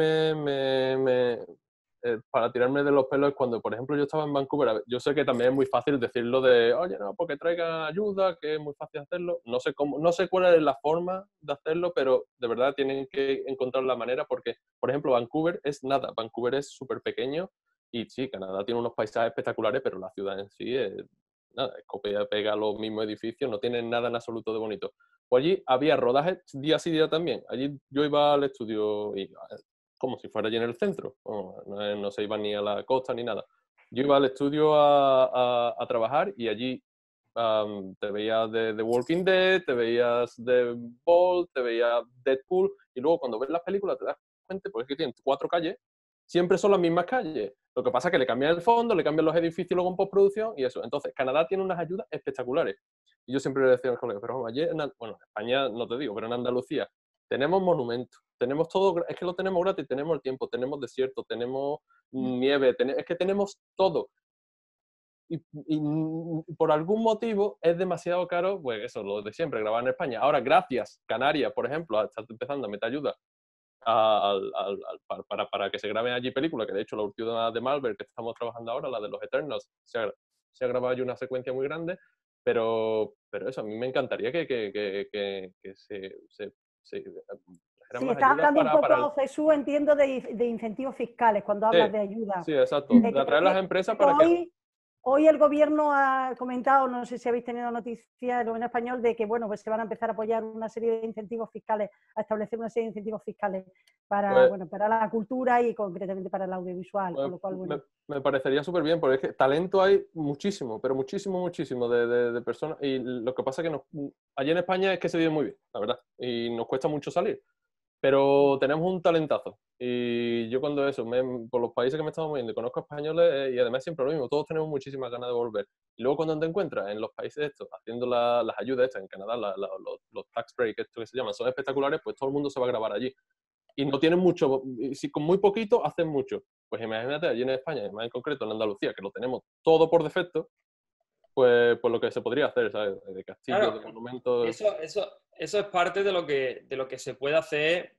para tirarme de los pelos es cuando, por ejemplo, yo estaba en Vancouver. Yo sé que también es muy fácil decirlo de, oye, no, porque traigan ayuda, que es muy fácil hacerlo. No sé cuál es la forma de hacerlo, pero de verdad tienen que encontrar la manera porque, por ejemplo, Vancouver es nada. Vancouver es súper pequeño y sí, Canadá tiene unos paisajes espectaculares, pero la ciudad en sí es nada, es copia y pega los mismos edificios, no tienen nada en absoluto de bonito. Pues allí había rodajes día sí día también. Allí yo iba al estudio y como si fuera allí en el centro. No se iba ni a la costa ni nada. Yo iba al estudio a trabajar y allí te veías de The Walking Dead, te veías de Bolt, te veías Deadpool y luego cuando ves las películas te das cuenta, porque es que tienen 4 calles, siempre son las mismas calles. Lo que pasa es que le cambian el fondo, le cambian los edificios luego en postproducción y eso. Entonces, Canadá tiene unas ayudas espectaculares. Y yo siempre le decía a los colegas, pero ayer, en España no te digo, pero en Andalucía tenemos monumentos, tenemos todo, es que lo tenemos gratis, tenemos el tiempo, tenemos desierto, tenemos nieve, es que tenemos todo. Y por algún motivo es demasiado caro, pues eso, lo de siempre, grabar en España. Ahora, gracias, Canarias, por ejemplo, está empezando a meter ayuda para que se graben allí películas, que de hecho la última de Marvel que estamos trabajando ahora, la de los Eternals, se ha grabado allí una secuencia muy grande, pero eso, a mí me encantaría que se sí, estás hablando un poco, Jesús, entiendo, de incentivos fiscales cuando hablas de ayuda. Sí, exacto, de atraer a las empresas para que... Hoy el gobierno ha comentado, no sé si habéis tenido noticias, el gobierno español, de que bueno, pues se van a empezar a apoyar una serie de incentivos fiscales, a establecer una serie de incentivos fiscales para, para la cultura y concretamente para el audiovisual. Con lo cual, bueno. Me parecería súper bien, porque es que talento hay muchísimo, pero muchísimo de personas. Y lo que pasa es que allí en España es que se vive muy bien, la verdad, y nos cuesta mucho salir. Pero tenemos un talentazo y yo cuando por los países que me estamos moviendo, conozco españoles y además siempre lo mismo, todos tenemos muchísimas ganas de volver. Y luego cuando te encuentras en los países estos, haciendo las ayudas estas, en Canadá, los tax breaks, esto que se llaman, son espectaculares, pues todo el mundo se va a grabar allí. Y no tienen mucho, si con muy poquito hacen mucho. Pues imagínate, allí en España, más en concreto en Andalucía, que lo tenemos todo por defecto, pues lo que se podría hacer, ¿sabes? De castillos, claro, de monumentos... Eso es parte de lo que se puede hacer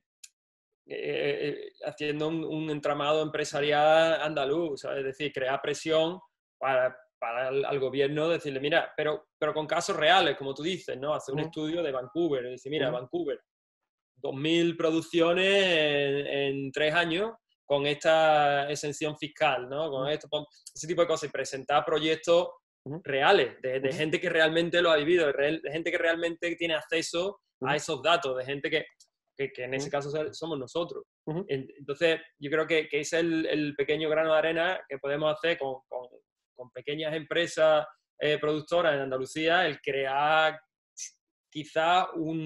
haciendo un entramado empresarial andaluz, ¿sabes? Es decir, crear presión para al gobierno, decirle, mira, pero con casos reales, como tú dices, ¿no? Hacer un estudio de Vancouver, es decir, mira, Vancouver, 2.000 producciones en 3 años con esta exención fiscal, ¿no? Con ese tipo de cosas y presentar proyectos reales, de gente que realmente lo ha vivido, de gente que realmente tiene acceso a esos datos, de gente que en ese caso somos nosotros. Entonces, yo creo que ese es el pequeño grano de arena que podemos hacer con pequeñas empresas productoras en Andalucía, el crear quizá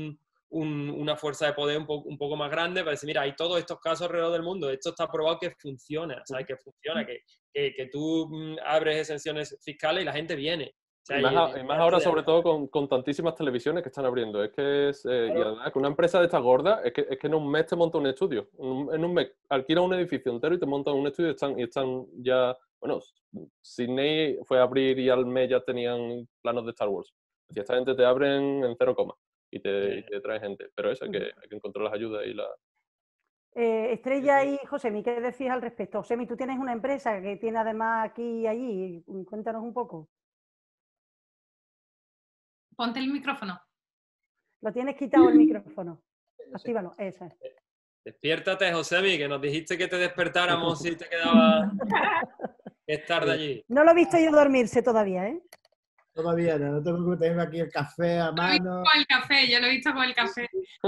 una fuerza de poder un poco más grande para decir, mira, hay todos estos casos alrededor del mundo, esto está probado que funciona, ¿sabes? Que funciona, que tú abres exenciones fiscales y la gente viene. O sea, y más ahora, sobre todo, con tantísimas televisiones que están abriendo. Es que claro. Y además, que una empresa de esta gorda, es que en un mes te monta un estudio. En un mes alquila un edificio entero y te montan un estudio y están ya, bueno, Sydney fue a abrir y al mes ya tenían planos de Star Wars. Decía, esta gente te abren en 0, y te trae gente. Pero eso, hay que encontrar las ayudas y la... Estrella y Josemi, ¿qué decís al respecto? Josemi, tú tienes una empresa que tiene además aquí y allí. Cuéntanos un poco. Ponte el micrófono. Lo tienes quitado el micrófono. Actívalo, eso es. Despiértate, Josemi, que nos dijiste que te despertáramos si te quedaba estar de allí. No lo he visto yo dormirse todavía, ¿eh? Todavía no te preocupes, tengo aquí el café a mano. Con el café, yo lo he visto con el café.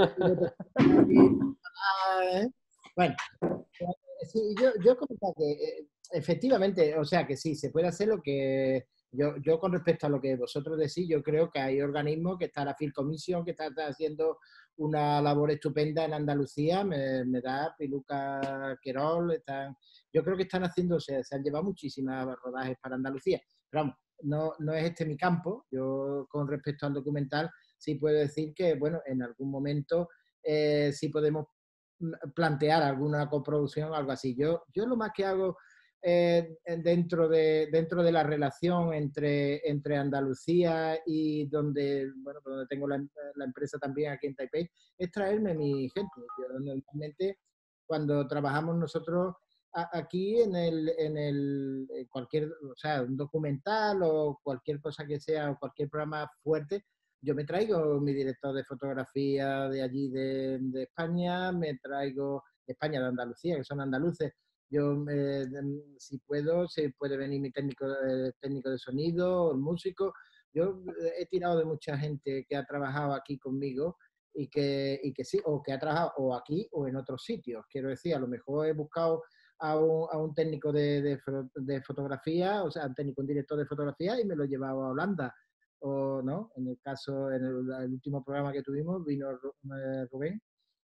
Bueno, sí, yo comentaba que efectivamente, o sea que sí, se puede hacer lo que yo con respecto a lo que vosotros decís, yo creo que hay organismos, que está la Film Commission, que está haciendo una labor estupenda en Andalucía, me da Piluca Querol, yo creo que están haciendo, o sea, se han llevado muchísimas rodajes para Andalucía, pero vamos, no es este mi campo. Yo con respecto al documental sí puedo decir que, bueno, en algún momento sí podemos plantear alguna coproducción o algo así. Yo lo más que hago dentro de la relación entre Andalucía y donde tengo la empresa también aquí en Taipei, es traerme mi gente. Yo normalmente cuando trabajamos nosotros aquí en cualquier, o sea, un documental o cualquier cosa que sea, o cualquier programa fuerte, yo me traigo mi director de fotografía de allí de España, me traigo de España, de Andalucía, que son andaluces. Yo, si puedo, se puede venir mi técnico de sonido, el músico. Yo he tirado de mucha gente que ha trabajado aquí conmigo y que sí, o que ha trabajado o aquí o en otros sitios. Quiero decir, a lo mejor he buscado a un técnico de fotografía, o sea, un director de fotografía, y me lo he llevado a Holanda. O no, en el caso, en el último programa que tuvimos, vino Rubén,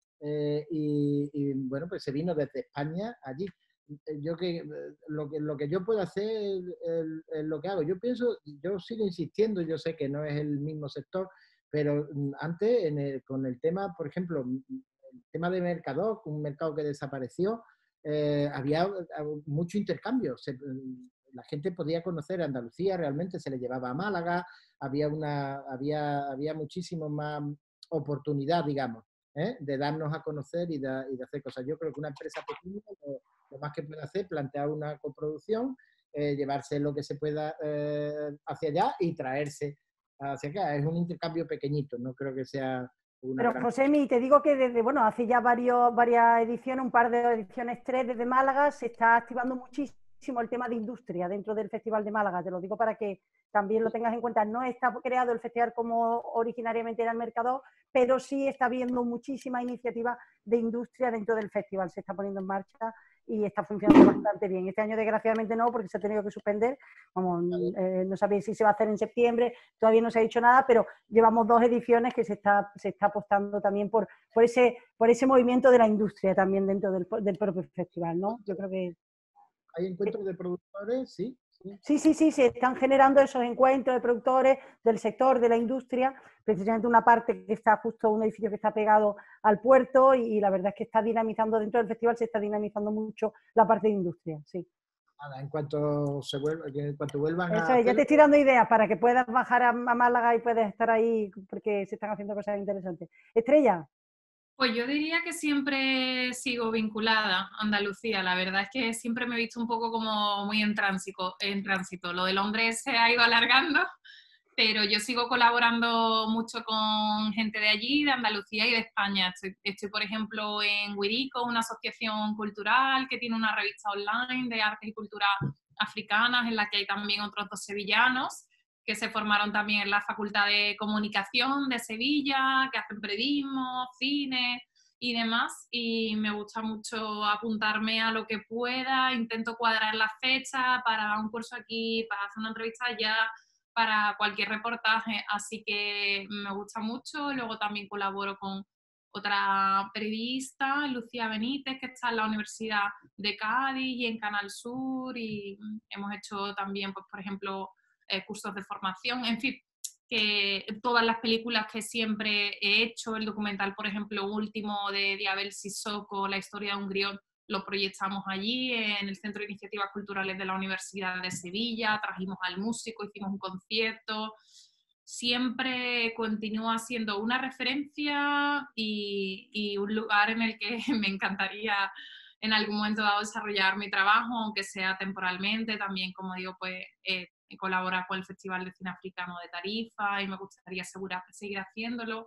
y bueno, pues se vino desde España allí. Yo lo que yo puedo hacer es lo que hago. Yo pienso, yo sigo insistiendo, yo sé que no es el mismo sector, pero antes con el tema, por ejemplo, el tema de Mercador, un mercado que desapareció, había mucho intercambio. La gente podía conocer Andalucía, realmente se le llevaba a Málaga, había muchísimo más oportunidad, digamos, de darnos a conocer y de hacer cosas. Yo creo que una empresa pequeña lo más que puede hacer es plantear una coproducción, llevarse lo que se pueda hacia allá y traerse hacia acá. Es un intercambio pequeñito, no creo que sea una Pero gran... Josemi, te digo que hace ya varias ediciones, un par de ediciones, 3 desde Málaga, se está activando muchísimo el tema de industria dentro del Festival de Málaga. Te lo digo para que también lo tengas en cuenta. No está creado el festival como originariamente era el Mercador, pero sí está habiendo muchísima iniciativa de industria dentro del festival. Se está poniendo en marcha y está funcionando bastante bien. Este año desgraciadamente no, porque se ha tenido que suspender. Vamos, no sabéis si se va a hacer en septiembre, todavía no se ha dicho nada, pero llevamos 2 ediciones que se está apostando también por ese movimiento de la industria también dentro del propio festival, ¿no? Yo creo que... ¿Hay encuentros de productores? Sí. Sí, se están generando esos encuentros de productores del sector, de la industria, precisamente una parte que está justo, un edificio que está pegado al puerto, y la verdad es que está dinamizando, dentro del festival se está dinamizando mucho la parte de industria, sí. En cuanto vuelvan Eso es, ya te estoy dando ideas para que puedas bajar a Málaga y puedas estar ahí, porque se están haciendo cosas interesantes. Estrella. Pues yo diría que siempre sigo vinculada a Andalucía. La verdad es que siempre me he visto un poco como muy en tránsito. Lo de Londres se ha ido alargando, pero yo sigo colaborando mucho con gente de allí, de Andalucía y de España. Estoy, por ejemplo, en Wirico, una asociación cultural que tiene una revista online de artes y culturas africanas, en la que hay también otros 2 sevillanos que se formaron también en la Facultad de Comunicación de Sevilla, que hacen periodismo, cine y demás, y me gusta mucho apuntarme a lo que pueda, intento cuadrar la fecha para dar un curso aquí, para hacer una entrevista allá, para cualquier reportaje, así que me gusta mucho. Luego también colaboro con otra periodista, Lucía Benítez, que está en la Universidad de Cádiz y en Canal Sur, y hemos hecho también, pues, por ejemplo, cursos de formación, en fin, que todas las películas que siempre he hecho, el documental, por ejemplo, último de Diabel Sissoko, La historia de un griot, lo proyectamos allí en el Centro de Iniciativas Culturales de la Universidad de Sevilla, trajimos al músico, hicimos un concierto. Siempre continúa siendo una referencia y un lugar en el que me encantaría en algún momento dado desarrollar mi trabajo, aunque sea temporalmente. También, como digo, pues colaborar con el Festival de Cine Africano de Tarifa y me gustaría seguir haciéndolo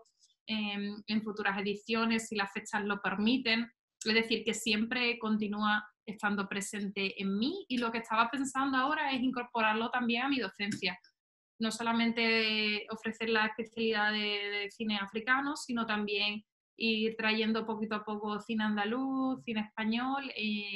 en futuras ediciones si las fechas lo permiten. Es decir, que siempre continúa estando presente en mí, y lo que estaba pensando ahora es incorporarlo también a mi docencia. No solamente ofrecer la especialidad de cine africano, sino también ir trayendo poquito a poco cine andaluz, cine español,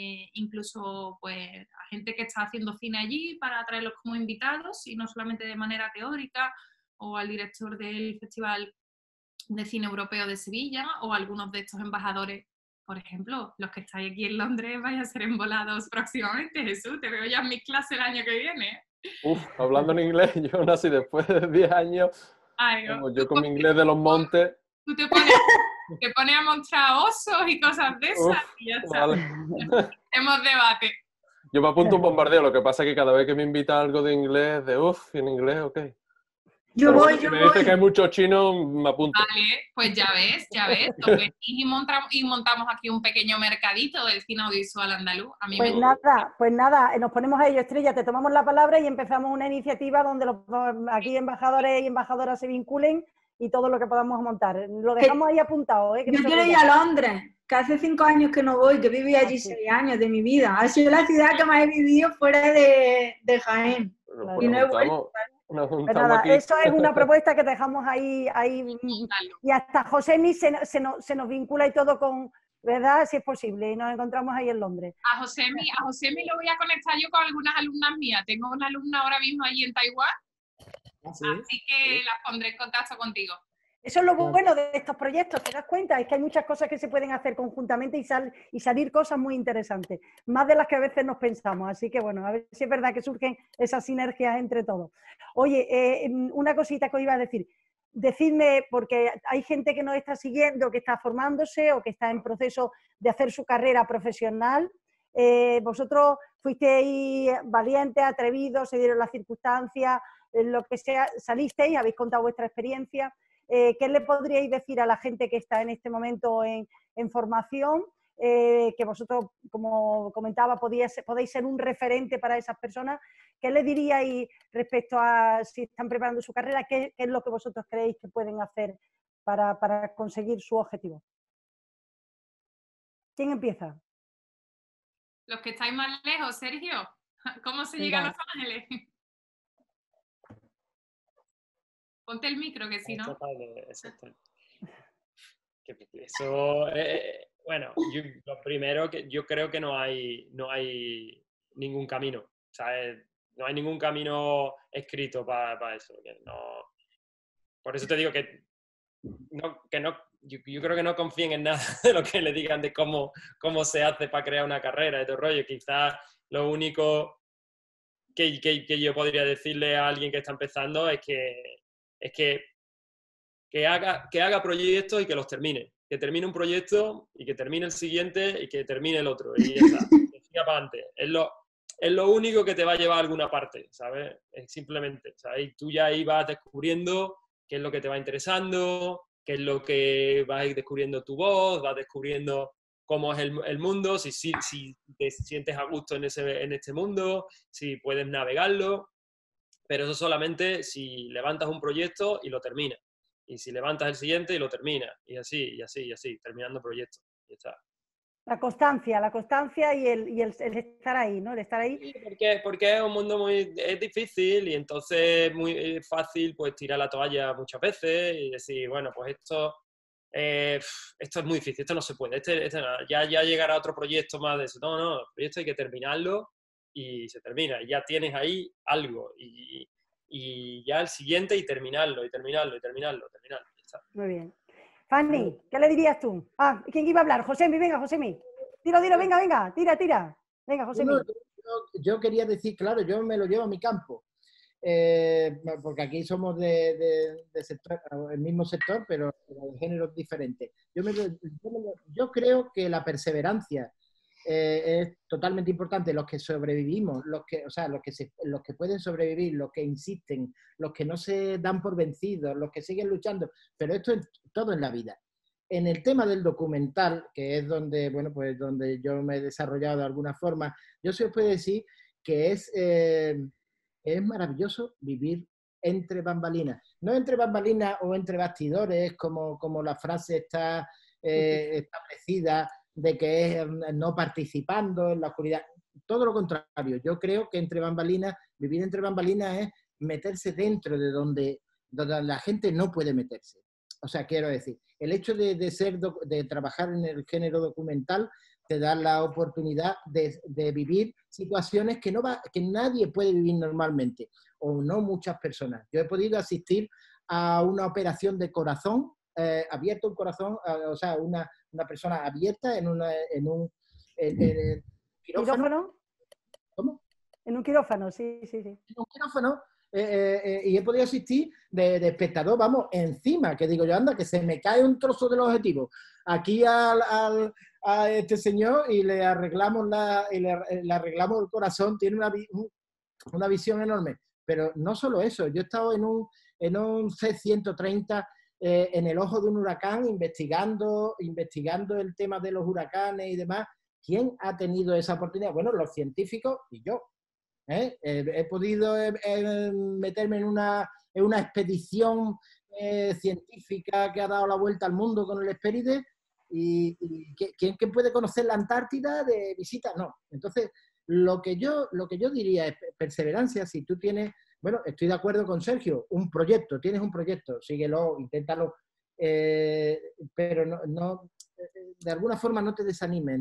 incluso pues, a gente que está haciendo cine allí para traerlos como invitados y no solamente de manera teórica, o al director del Festival de Cine Europeo de Sevilla, o algunos de estos embajadores. Por ejemplo, los que estáis aquí en Londres vais a ser envolados próximamente. Jesús, te veo ya en mis clases el año que viene. Hablando en inglés, yo nací después de 10 años. Ay, Como yo con mi inglés de los montes. Tú te pones a mostrar osos y cosas de esas y ya está. Vale. Hemos debate. Yo me apunto un bombardeo, lo que pasa es que cada vez que me invita algo de inglés, en inglés, ok. Yo Pero voy, si yo me dice voy. que hay muchos chinos, me apunto. Vale, pues ya ves. Nos venís y montamos aquí un pequeño mercadito del cine audiovisual andaluz. A mí Pues me nada, nos ponemos a ello, Estrella, te tomamos la palabra y empezamos una iniciativa donde aquí embajadores y embajadoras se vinculen y todo lo que podamos montar. Lo dejamos ahí apuntado. Que yo quiero ir a Londres, que hace 5 años que no voy, que viví allí 6 años de mi vida. Ha sido la ciudad que más he vivido fuera de Jaén. Claro, Y no he vuelto. Pues nada, aquí. eso es una propuesta que dejamos ahí y hasta Josemi se nos vincula y todo con, ¿verdad? Si es posible, y nos encontramos ahí en Londres. A Josemi lo voy a conectar yo con algunas alumnas mías. Tengo una alumna ahora mismo allí en Taiwán, así que las pondré en contacto contigo. Eso es lo bueno de estos proyectos, ¿te das cuenta? Es que hay muchas cosas que se pueden hacer conjuntamente y salir cosas muy interesantes, más de las que a veces nos pensamos. Así que bueno, a ver si es verdad que surgen esas sinergias entre todos. Oye, una cosita que os iba a decir. Decidme, porque hay gente que nos está siguiendo, que está formándose o que está en proceso de hacer su carrera profesional. Vosotros fuisteis valientes, atrevidos, se dieron las circunstancias, lo que sea, salisteis, habéis contado vuestra experiencia. ¿Qué le podríais decir a la gente que está en este momento en formación? Que vosotros, como comentaba, podéis ser un referente para esas personas. ¿Qué le diríais respecto a si están preparando su carrera? ¿Qué es lo que vosotros creéis que pueden hacer para conseguir su objetivo? ¿Quién empieza? Los que estáis más lejos, Sergio. ¿Cómo se llega a Los Ángeles? Ponte el micro, que si no... Eso, bueno, lo primero que yo creo que no hay ningún camino, ¿sabes? No hay ningún camino escrito para eso. Por eso te digo que yo creo que no confíen en nada de lo que le digan de cómo se hace para crear una carrera, de todo rollo. Quizás lo único que yo podría decirle a alguien que está empezando es que haga proyectos y que los termine. Que termine un proyecto y que termine el siguiente y que termine el otro. Y ya está. Que siga para adelante. Es lo único que te va a llevar a alguna parte, ¿sabes? Es simplemente, ¿sabes? Y tú ya ahí vas descubriendo qué es lo que te va interesando, qué es lo que vas a ir descubriendo tu voz, vas descubriendo cómo es el mundo, si te sientes a gusto en este mundo, si puedes navegarlo. Pero eso solamente si levantas un proyecto y lo terminas. Y si levantas el siguiente y lo terminas. Y así, terminando proyectos. Y está. La constancia y el estar ahí, ¿no? El estar ahí. Sí, porque es un mundo es difícil y entonces es muy fácil pues tirar la toalla muchas veces y decir, bueno, pues esto es muy difícil, esto no se puede, ya llegará otro proyecto más de eso. No, el proyecto hay que terminarlo y se termina. Y ya tienes ahí algo y ya el siguiente y terminarlo. Ya está. Muy bien. Fanny, ¿qué le dirías tú? ¿Quién iba a hablar? Josemi, venga, Josemi. Dilo, venga, tira. Venga, Josemi. Yo quería decir, claro, yo me lo llevo a mi campo. Porque aquí somos de sector, el mismo sector, pero de géneros diferentes. Yo creo que la perseverancia es totalmente importante, los que sobrevivimos, los que pueden sobrevivir, los que insisten, los que no se dan por vencidos, los que siguen luchando, pero esto es todo en la vida. En el tema del documental, que es donde, bueno, pues donde yo me he desarrollado de alguna forma, yo sí os puedo decir que es maravilloso vivir entre bambalinas. No entre bambalinas o entre bastidores, como la frase está establecida, de que es no participando en la oscuridad. Todo lo contrario. Yo creo que vivir entre bambalinas es meterse dentro de donde la gente no puede meterse. O sea, quiero decir, el hecho de trabajar en el género documental te da la oportunidad de vivir situaciones que nadie puede vivir normalmente, o no muchas personas. Yo he podido asistir a una operación de corazón, abierto un corazón, o sea, una persona abierta en un quirófano. ¿Cómo? En un quirófano, sí. En un quirófano, y he podido asistir de espectador, vamos, encima, que digo yo, anda, que se me cae un trozo del objetivo aquí a este señor y le arreglamos le arreglamos el corazón, tiene una visión enorme. Pero no solo eso, yo he estado en un C-130 en el ojo de un huracán investigando el tema de los huracanes y demás. ¿Quién ha tenido esa oportunidad? Bueno, los científicos y yo. He podido meterme en una expedición científica que ha dado la vuelta al mundo con el Hespérides y ¿quién puede conocer la Antártida de visita? No. Entonces, lo que yo diría es perseverancia. Si tú tienes, bueno, estoy de acuerdo con Sergio, tienes un proyecto, síguelo, inténtalo, pero no, de alguna forma no te desanimes,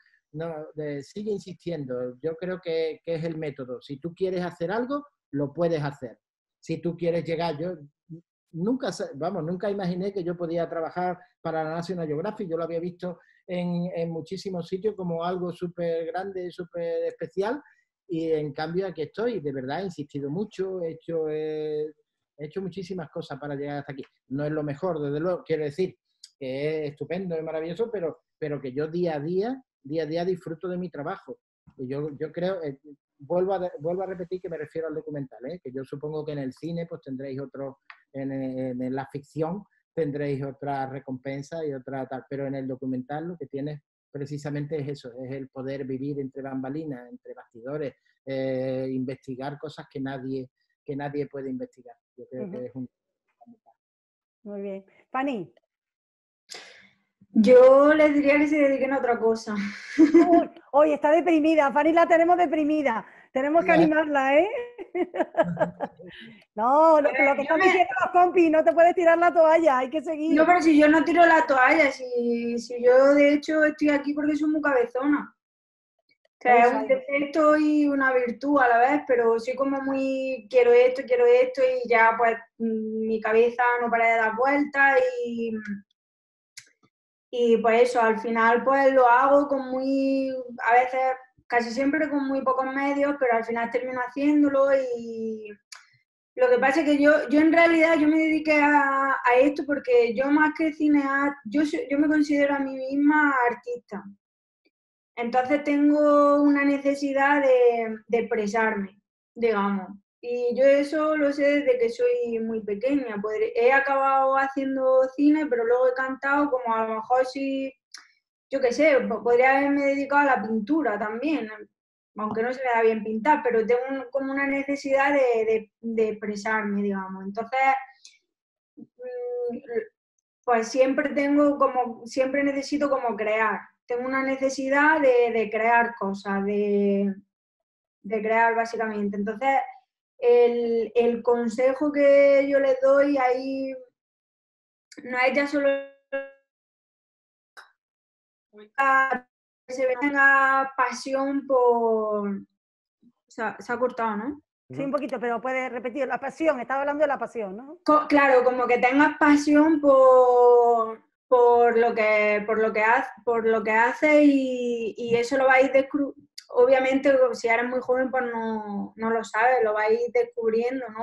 sigue insistiendo. Yo creo que es el método. Si tú quieres hacer algo, lo puedes hacer. Si tú quieres llegar, yo nunca imaginé que yo podía trabajar para la National Geographic. Yo lo había visto en muchísimos sitios como algo súper grande, súper especial, y en cambio aquí estoy. De verdad he insistido mucho, he hecho muchísimas cosas para llegar hasta aquí. No es lo mejor, desde luego, quiero decir que es estupendo, es maravilloso, pero que yo día a día disfruto de mi trabajo. Y yo creo, vuelvo a repetir que me refiero al documental, que yo supongo que en el cine pues tendréis otro, en la ficción tendréis otra recompensa y otra tal, pero en el documental lo que tienes precisamente es eso, es el poder vivir entre bambalinas, entre bastidores, investigar cosas que nadie puede investigar. Yo creo que es un... Muy bien. Fanny. Yo les diría que se dediquen a otra cosa. Hoy está deprimida, Fanny la tenemos deprimida. Tenemos que animarla, ¿eh? No, lo que están diciendo los compis, no te puedes tirar la toalla, hay que seguir. No, pero si yo no tiro la toalla, si yo de hecho estoy aquí porque soy muy cabezona. O sea, es un defecto y una virtud a la vez, pero soy como muy quiero esto y ya pues mi cabeza no para de dar vueltas y pues eso, al final pues lo hago a veces, casi siempre con muy pocos medios, pero al final termino haciéndolo y lo que pasa es que yo en realidad yo me dediqué a esto porque yo más que cineasta, yo me considero a mí misma artista. Entonces tengo una necesidad de expresarme, digamos. Y yo eso lo sé desde que soy muy pequeña. He acabado haciendo cine, pero luego he cantado como a lo mejor si, yo qué sé, podría haberme dedicado a la pintura también, aunque no se me da bien pintar, pero tengo como una necesidad de expresarme, digamos. Entonces, pues siempre necesito como crear. Tengo una necesidad de crear cosas, de crear básicamente. Entonces, el consejo que yo les doy ahí no es ya solo que se tenga pasión por... Se ha cortado, ¿no? Sí, un poquito, pero puedes repetir. La pasión, estaba hablando de la pasión, ¿no? Claro, como que tengas pasión por lo que haces y eso lo vais descubriendo. Obviamente, si eres muy joven, pues no lo sabes, lo vais descubriendo, ¿no?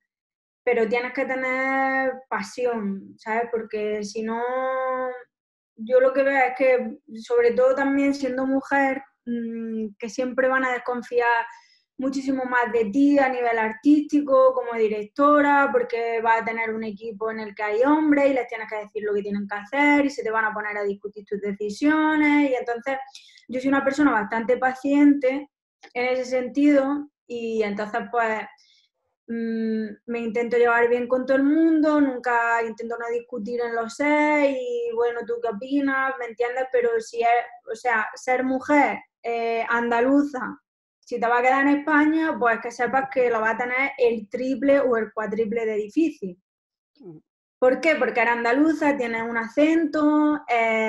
Pero tienes que tener pasión, ¿sabes? Porque si no, yo lo que veo es que, sobre todo también siendo mujer, que siempre van a desconfiar muchísimo más de ti a nivel artístico, como directora, porque vas a tener un equipo en el que hay hombres y les tienes que decir lo que tienen que hacer y se te van a poner a discutir tus decisiones. Y entonces yo soy una persona bastante paciente en ese sentido y entonces pues me intento llevar bien con todo el mundo, nunca intento no discutir en los seis y bueno, ¿tú qué opinas? ¿Me entiendes? Pero si es, o sea, ser mujer andaluza, si te va a quedar en España, pues que sepas que lo va a tener el triple o el cuatriple de difícil. ¿Por qué? Porque eres andaluza, tienes un acento,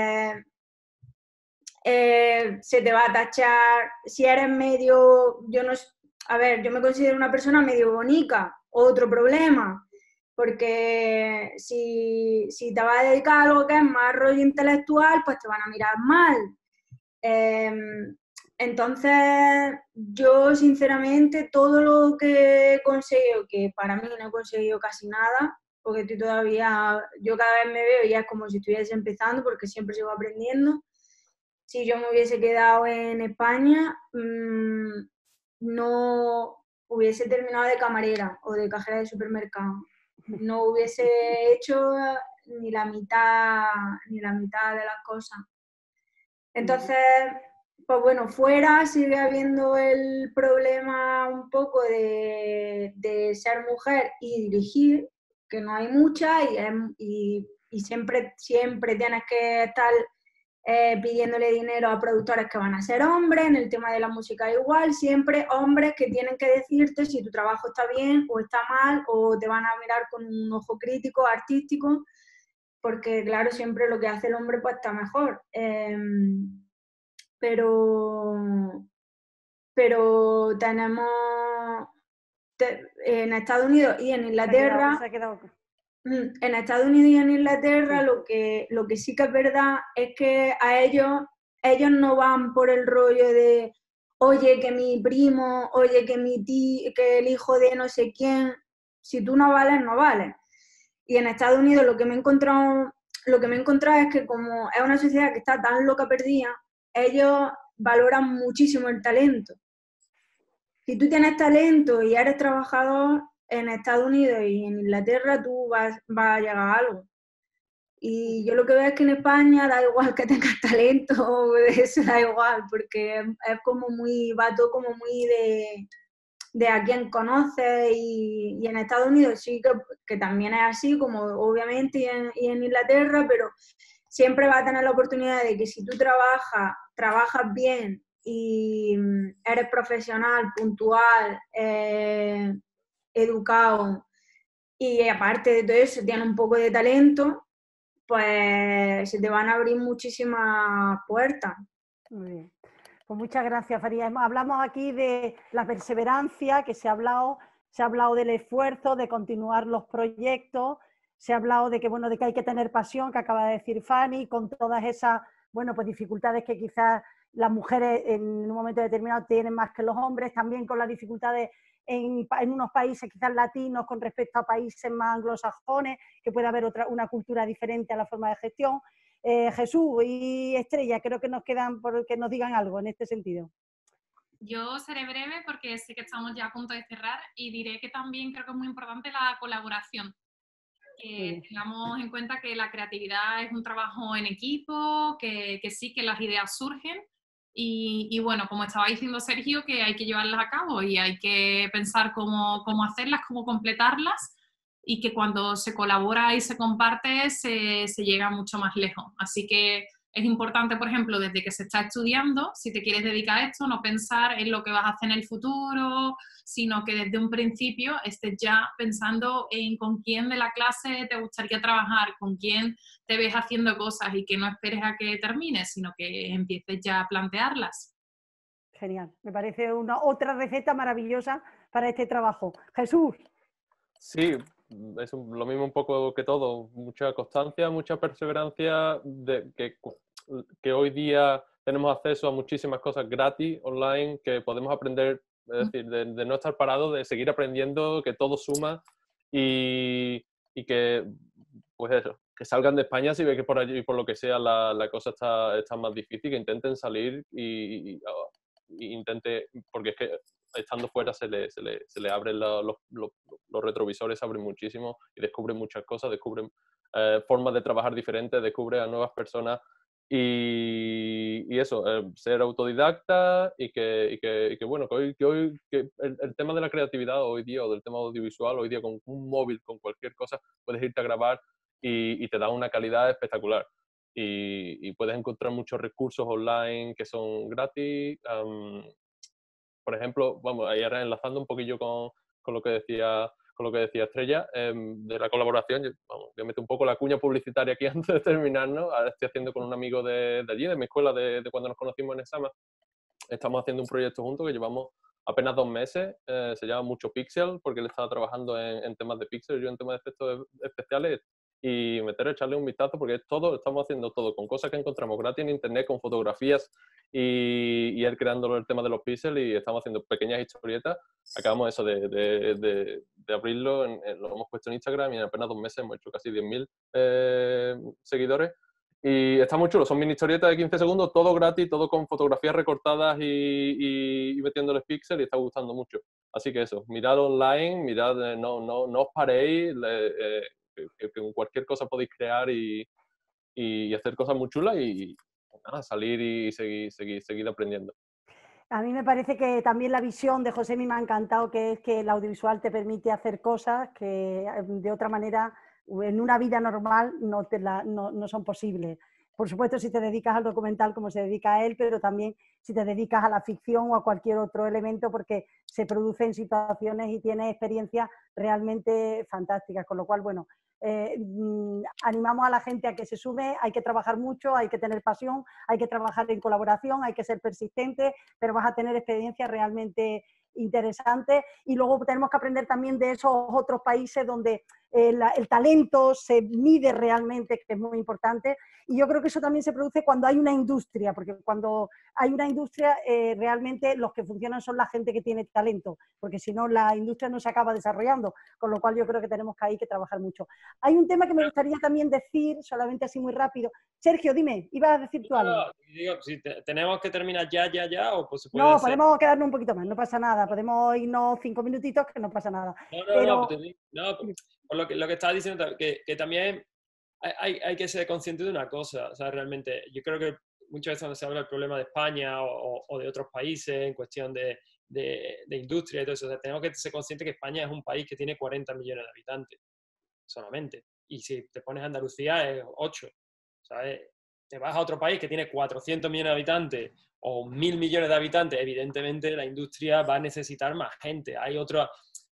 se te va a tachar, si eres medio, yo no, a ver, yo me considero una persona medio bonica, otro problema, porque si te vas a dedicar a algo que es más rollo intelectual, pues te van a mirar mal. Entonces, yo sinceramente todo lo que he conseguido, que para mí no he conseguido casi nada, porque estoy todavía, yo cada vez me veo y es como si estuviese empezando, porque siempre sigo aprendiendo. Si yo me hubiese quedado en España, no hubiese terminado de camarera o de cajera de supermercado. No hubiese hecho ni la mitad de las cosas. Entonces, pues bueno, fuera sigue habiendo el problema un poco de ser mujer y dirigir, que no hay muchas y siempre tienes que estar pidiéndole dinero a productores que van a ser hombres. En el tema de la música igual, siempre hombres que tienen que decirte si tu trabajo está bien o está mal, o te van a mirar con un ojo crítico, artístico, porque claro, siempre lo que hace el hombre pues está mejor. Pero tenemos en Estados Unidos y en Inglaterra... En Estados Unidos y en Inglaterra sí. lo que sí que es verdad es que a ellos no van por el rollo de oye, que mi primo, oye, que mi tío, que el hijo de no sé quién, si tú no vales, no vales. Y en Estados Unidos lo que me he encontrado es que como es una sociedad que está tan loca perdida, ellos valoran muchísimo el talento. Si tú tienes talento y eres trabajador, en Estados Unidos y en Inglaterra tú vas a llegar a algo. Y yo lo que veo es que en España da igual que tengas talento, eso da igual, porque es como muy, va todo como muy de a quién conoces y en Estados Unidos sí que también es así, como obviamente y en Inglaterra, pero siempre vas a tener la oportunidad de que si tú trabajas bien y eres profesional, puntual, educado y aparte de todo eso tienes un poco de talento, pues se te van a abrir muchísimas puertas. Muy bien. Pues muchas gracias, Faría. Hablamos aquí de la perseverancia, que se ha hablado del esfuerzo, de continuar los proyectos, se ha hablado de que, bueno, de que hay que tener pasión, que acaba de decir Fanny, con todas esas, bueno, pues dificultades que quizás las mujeres en un momento determinado tienen más que los hombres, también con las dificultades en unos países quizás latinos con respecto a países más anglosajones, que puede haber una cultura diferente a la forma de gestión. Jesús y Estrella, creo que nos quedan por que nos digan algo en este sentido. Yo seré breve porque sé que estamos ya a punto de cerrar y diré que también creo que es muy importante la colaboración. Que tengamos en cuenta que la creatividad es un trabajo en equipo, que sí, que las ideas surgen y bueno, como estaba diciendo Sergio, que hay que llevarlas a cabo y hay que pensar cómo hacerlas, cómo completarlas y que cuando se colabora y se comparte se llega mucho más lejos. Así que es importante, por ejemplo, desde que se está estudiando, si te quieres dedicar a esto, no pensar en lo que vas a hacer en el futuro, sino que desde un principio estés ya pensando en con quién de la clase te gustaría trabajar, con quién te ves haciendo cosas y que no esperes a que termines, sino que empieces ya a plantearlas. Genial, me parece otra receta maravillosa para este trabajo. Jesús. Sí, es lo mismo un poco que todo, mucha constancia, mucha perseverancia, que hoy día tenemos acceso a muchísimas cosas gratis online que podemos aprender, es decir, de no estar parados, de seguir aprendiendo, que todo suma y que, pues eso, que salgan de España si ve que por allí, por lo que sea, la cosa está más difícil, que intenten salir y intente, porque es que estando fuera se le abren los retrovisores, se abren muchísimo y descubren muchas cosas, descubren formas de trabajar diferentes, descubren a nuevas personas y eso, ser autodidacta y que bueno, que el tema de la creatividad hoy día, o del tema audiovisual, hoy día con un móvil, con cualquier cosa, puedes irte a grabar y te da una calidad espectacular. Y puedes encontrar muchos recursos online que son gratis. Por ejemplo, vamos, ahí ahora enlazando un poquillo con lo que decía Estrella, de la colaboración, yo meto un poco la cuña publicitaria aquí antes de terminar, ¿no? Ahora estoy haciendo con un amigo de allí, de mi escuela, de cuando nos conocimos en Esama. Estamos haciendo un proyecto juntos que llevamos apenas 2 meses, se llama Mucho Pixel, porque él estaba trabajando en temas de pixel, yo en temas de efectos especiales, y echarle un vistazo, porque estamos haciendo todo con cosas que encontramos gratis en internet, con fotografías, y él creando el tema de los píxeles, y estamos haciendo pequeñas historietas. Acabamos eso de abrirlo, lo hemos puesto en Instagram, y en apenas 2 meses hemos hecho casi 10.000 seguidores. Y está muy chulo, son mini historietas de 15 segundos, todo gratis, todo con fotografías recortadas y metiéndoles píxeles, y está gustando mucho. Así que eso, mirad online, mirad, no os paréis, que con cualquier cosa podéis crear y hacer cosas muy chulas y nada, salir y seguir aprendiendo. A mí me parece que también la visión de Josemi me ha encantado, que es que el audiovisual te permite hacer cosas que de otra manera en una vida normal no son posibles. Por supuesto, si te dedicas al documental como se dedica a él, pero también si te dedicas a la ficción o a cualquier otro elemento, porque se producen situaciones y tienes experiencias realmente fantásticas. Con lo cual, bueno, animamos a la gente a que se sume, hay que trabajar mucho, hay que tener pasión, hay que trabajar en colaboración, hay que ser persistente, pero vas a tener experiencias realmente interesantes. Y luego tenemos que aprender también de esos otros países donde el talento se mide realmente, que es muy importante, y yo creo que eso también se produce cuando hay una industria, porque cuando hay una industria realmente los que funcionan son la gente que tiene talento, porque si no la industria no se acaba desarrollando, con lo cual yo creo que tenemos que trabajar mucho. Hay un tema que me gustaría también decir, solamente así muy rápido. Sergio, dime, ibas a decir tú algo. No, digo, si tenemos que terminar ya, o pues se puede hacer. Podemos quedarnos un poquito más, no pasa nada, podemos irnos 5 minutitos, que no pasa nada. Por lo que estaba diciendo, que también hay que ser consciente de una cosa, o sea, realmente, yo creo que muchas veces cuando se habla del problema de España o de otros países en cuestión de industria y todo eso, o sea, tenemos que ser conscientes que España es un país que tiene 40 millones de habitantes solamente, y si te pones a Andalucía es 8, ¿sabes? Te vas a otro país que tiene 400 millones de habitantes o 1.000 millones de habitantes, evidentemente la industria va a necesitar más gente. Hay otro,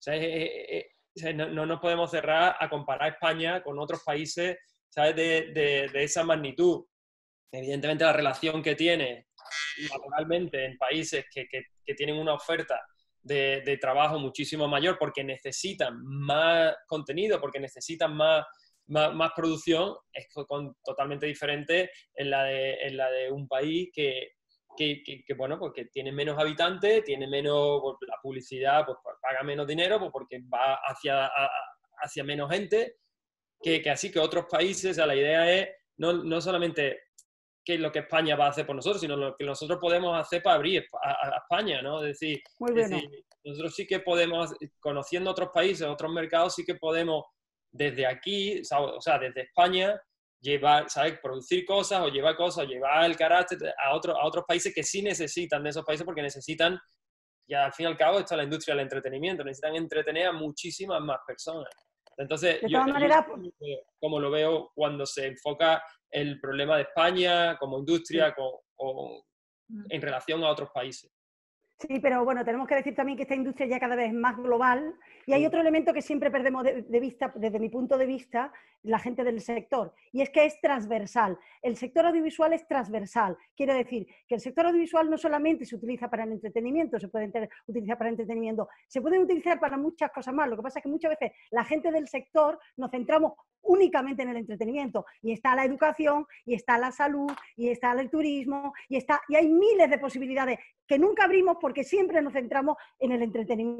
no nos podemos cerrar a comparar España con otros países, ¿sabes? De esa magnitud. Evidentemente la relación que tiene naturalmente en países que tienen una oferta de trabajo muchísimo mayor porque necesitan más contenido, porque necesitan más producción, es totalmente diferente en la de un país que bueno, pues que tiene menos habitantes, tiene menos, pues, la publicidad, pues paga menos dinero, pues porque va hacia menos gente, que así que otros países, o sea, la idea es no solamente qué es lo que España va a hacer por nosotros, sino lo que nosotros podemos hacer para abrir a España, ¿no? Es decir, nosotros sí que podemos, conociendo otros países, otros mercados, sí que podemos desde aquí, o sea, desde España, llevar, ¿sabes? Producir cosas o llevar cosas, o llevar el carácter a otros países que sí necesitan de esos países porque necesitan, ya al fin y al cabo, esto es la industria del entretenimiento, necesitan entretener a muchísimas más personas. Entonces, yo como lo veo cuando se enfoca el problema de España como industria en relación a otros países. Sí, pero bueno, tenemos que decir también que esta industria ya cada vez es más global y hay otro elemento que siempre perdemos de vista, desde mi punto de vista, la gente del sector, y es que es transversal. El sector audiovisual es transversal. Quiere decir que el sector audiovisual no solamente se utiliza para el entretenimiento, se puede utilizar para entretenimiento, se puede utilizar para muchas cosas más. Lo que pasa es que muchas veces la gente del sector nos centramos únicamente en el entretenimiento, y está la educación, y está la salud, y está el turismo, y hay miles de posibilidades que nunca abrimos porque siempre nos centramos en el entretenimiento.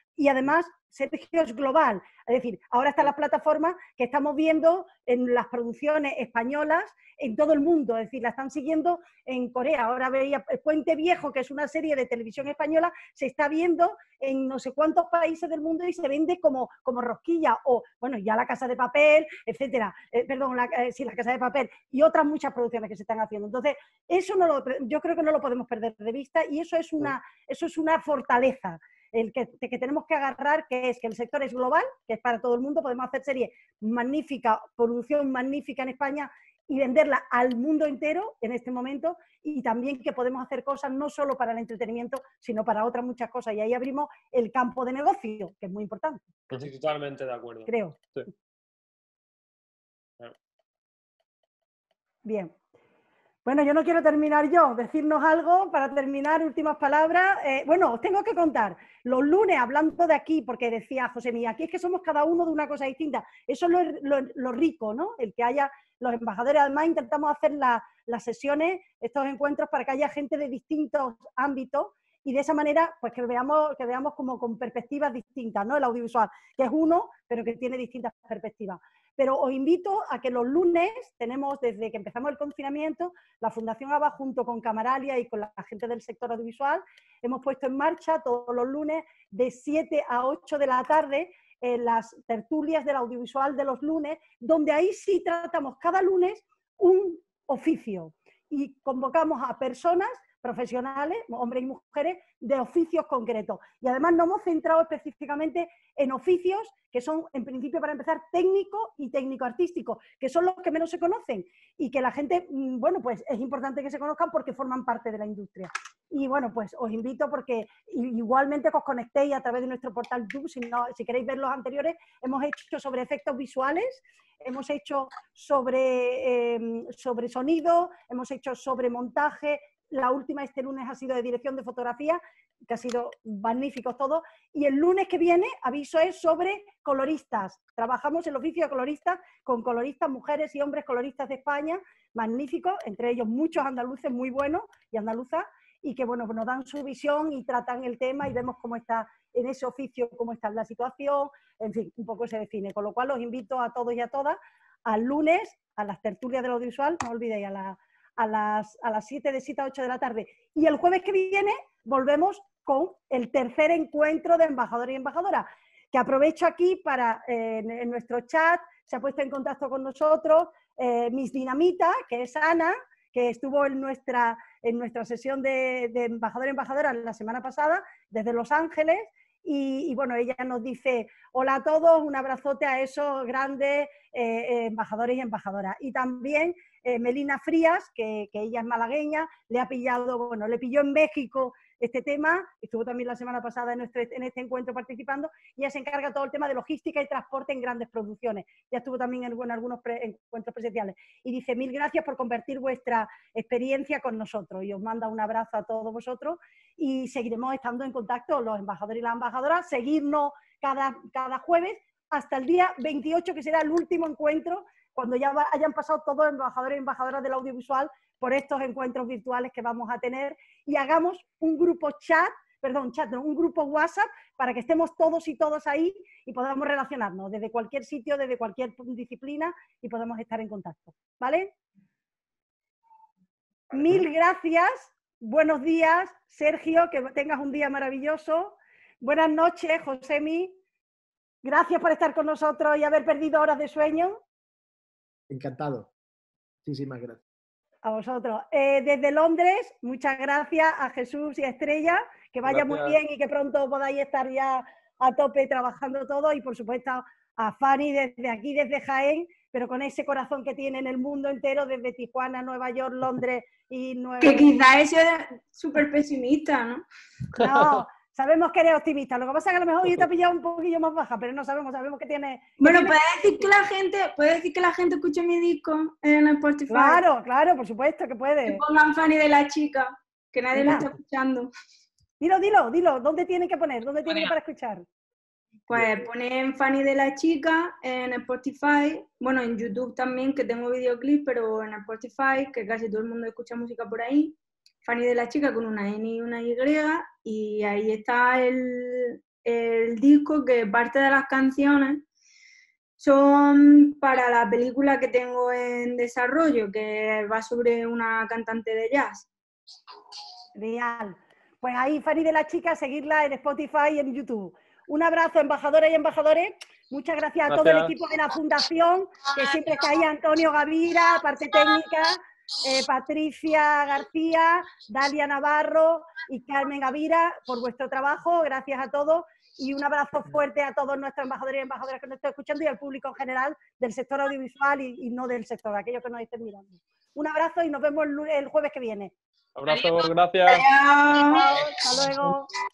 y además Sergio es global. Es decir, ahora están las plataformas que estamos viendo en las producciones españolas en todo el mundo, es decir, la están siguiendo en Corea. Ahora veía El Puente Viejo, que es una serie de televisión española, se está viendo en no sé cuántos países del mundo y se vende como rosquilla, o bueno, ya La Casa de Papel, etcétera, sí, La Casa de Papel, y otras muchas producciones que se están haciendo. Entonces, eso yo creo que no lo podemos perder de vista, y eso es una fortaleza que tenemos que agarrar, que es que el sector es global, que es para todo el mundo, podemos hacer series magníficas, producción magnífica en España y venderla al mundo entero en este momento, y también que podemos hacer cosas no solo para el entretenimiento, sino para otras muchas cosas, y ahí abrimos el campo de negocio, que es muy importante. Sí, totalmente de acuerdo. Creo. Sí. Bien. Bueno, yo no quiero terminar yo, decirnos algo para terminar, últimas palabras. Bueno, os tengo que contar, los lunes, hablando de aquí, porque decía José Mía, aquí es que somos cada uno de una cosa distinta. Eso es lo rico, ¿no? El que haya los embajadores. Además, intentamos hacer las sesiones, estos encuentros, para que haya gente de distintos ámbitos, y de esa manera, pues que veamos como con perspectivas distintas, ¿no? El audiovisual, que es uno, pero que tiene distintas perspectivas. Pero os invito a que los lunes tenemos, desde que empezamos el confinamiento, la Fundación ABA junto con Camaralia y con la gente del sector audiovisual, hemos puesto en marcha todos los lunes de 7 a 8 de la tarde las tertulias del audiovisual de los lunes, donde ahí sí tratamos cada lunes un oficio y convocamos a personas profesionales, hombres y mujeres, de oficios concretos. Y además nos hemos centrado específicamente en oficios que son, en principio, para empezar, técnico y técnico-artístico, que son los que menos se conocen y que la gente, bueno, pues es importante que se conozcan porque forman parte de la industria. Y bueno, pues os invito porque igualmente que os conectéis a través de nuestro portal YouTube, si queréis ver los anteriores, hemos hecho sobre efectos visuales, hemos hecho sobre sonido, hemos hecho sobre montaje. La última este lunes ha sido de dirección de fotografía, que ha sido magnífico todo. Y el lunes que viene, aviso, es sobre coloristas. Trabajamos el oficio de coloristas con coloristas, mujeres y hombres coloristas de España, magníficos, entre ellos muchos andaluces muy buenos y andaluzas, y que bueno, nos dan su visión y tratan el tema y vemos cómo está en ese oficio, cómo está la situación, en fin, un poco se define. Con lo cual os invito a todos y a todas al lunes, a las tertulias del audiovisual, no olvidéis, a las 7, de 7 a 8 de la tarde. Y el jueves que viene volvemos con el tercer encuentro de embajadores y embajadoras, que aprovecho aquí para, en nuestro chat, se ha puesto en contacto con nosotros Miss Dinamita, que es Ana, que estuvo en nuestra sesión de embajador y embajadora la semana pasada, desde Los Ángeles, y bueno, ella nos dice, hola a todos, un abrazote a esos grandes embajadores y embajadoras. Y también Melina Frías, que ella es malagueña, le pilló en México este tema, estuvo también la semana pasada en este encuentro participando, y ella se encarga todo el tema de logística y transporte en grandes producciones. Ya estuvo también en algunos encuentros presenciales. Y dice, mil gracias por compartir vuestra experiencia con nosotros, y os manda un abrazo a todos vosotros, y seguiremos estando en contacto, los embajadores y las embajadoras, seguirnos cada jueves hasta el día 28, que será el último encuentro, cuando ya hayan pasado todos los embajadores y embajadoras del audiovisual por estos encuentros virtuales que vamos a tener, y hagamos un grupo un grupo WhatsApp, para que estemos todos y todas ahí y podamos relacionarnos desde cualquier sitio, desde cualquier disciplina, y podamos estar en contacto, ¿vale? Mil gracias, buenos días, Sergio, que tengas un día maravilloso. Buenas noches, Josemi. Gracias por estar con nosotros y haber perdido horas de sueño. Encantado. Muchísimas gracias. A vosotros. Desde Londres, muchas gracias a Jesús y a Estrella, que vaya muy bien y que pronto podáis estar ya a tope trabajando todo, y por supuesto a Fanny desde aquí, desde Jaén, pero con ese corazón que tiene en el mundo entero, desde Tijuana, Nueva York, Londres y Nueva York. Que quizás ese es súper pesimista, ¿no? No, sabemos que eres optimista, lo que pasa es que a lo mejor hoy te ha pillado un poquillo más baja, pero no sabemos que tiene... Bueno, ¿puedes decir que la gente escuche mi disco en Spotify? Claro, por supuesto que puede. Que pongan Fanny de la Chica, que nadie lo está escuchando. Dilo, ¿dónde tienen que poner? ¿Dónde tienen que para escuchar? Pues ponen Fanny de la Chica en Spotify, bueno, en YouTube también, que tengo videoclips, pero en Spotify, que casi todo el mundo escucha música por ahí, Fanny de la Chica con una N y una Y, y ahí está el disco, que parte de las canciones son para la película que tengo en desarrollo, que va sobre una cantante de jazz. Genial. Pues ahí, Fanny de la Chica, seguirla en Spotify y en YouTube. Un abrazo, embajadoras y embajadores. Muchas gracias a todo el equipo de la Fundación, que siempre está ahí, Antonio Gavira, parte técnica, Patricia García, Dalia Navarro y Carmen Gavira, por vuestro trabajo. Gracias a todos. Y un abrazo fuerte a todos nuestros embajadores y embajadoras que nos están escuchando y al público en general del sector audiovisual y no del sector, aquellos que nos estén mirando. Un abrazo y nos vemos el jueves que viene. Abrazo, gracias. Hasta luego.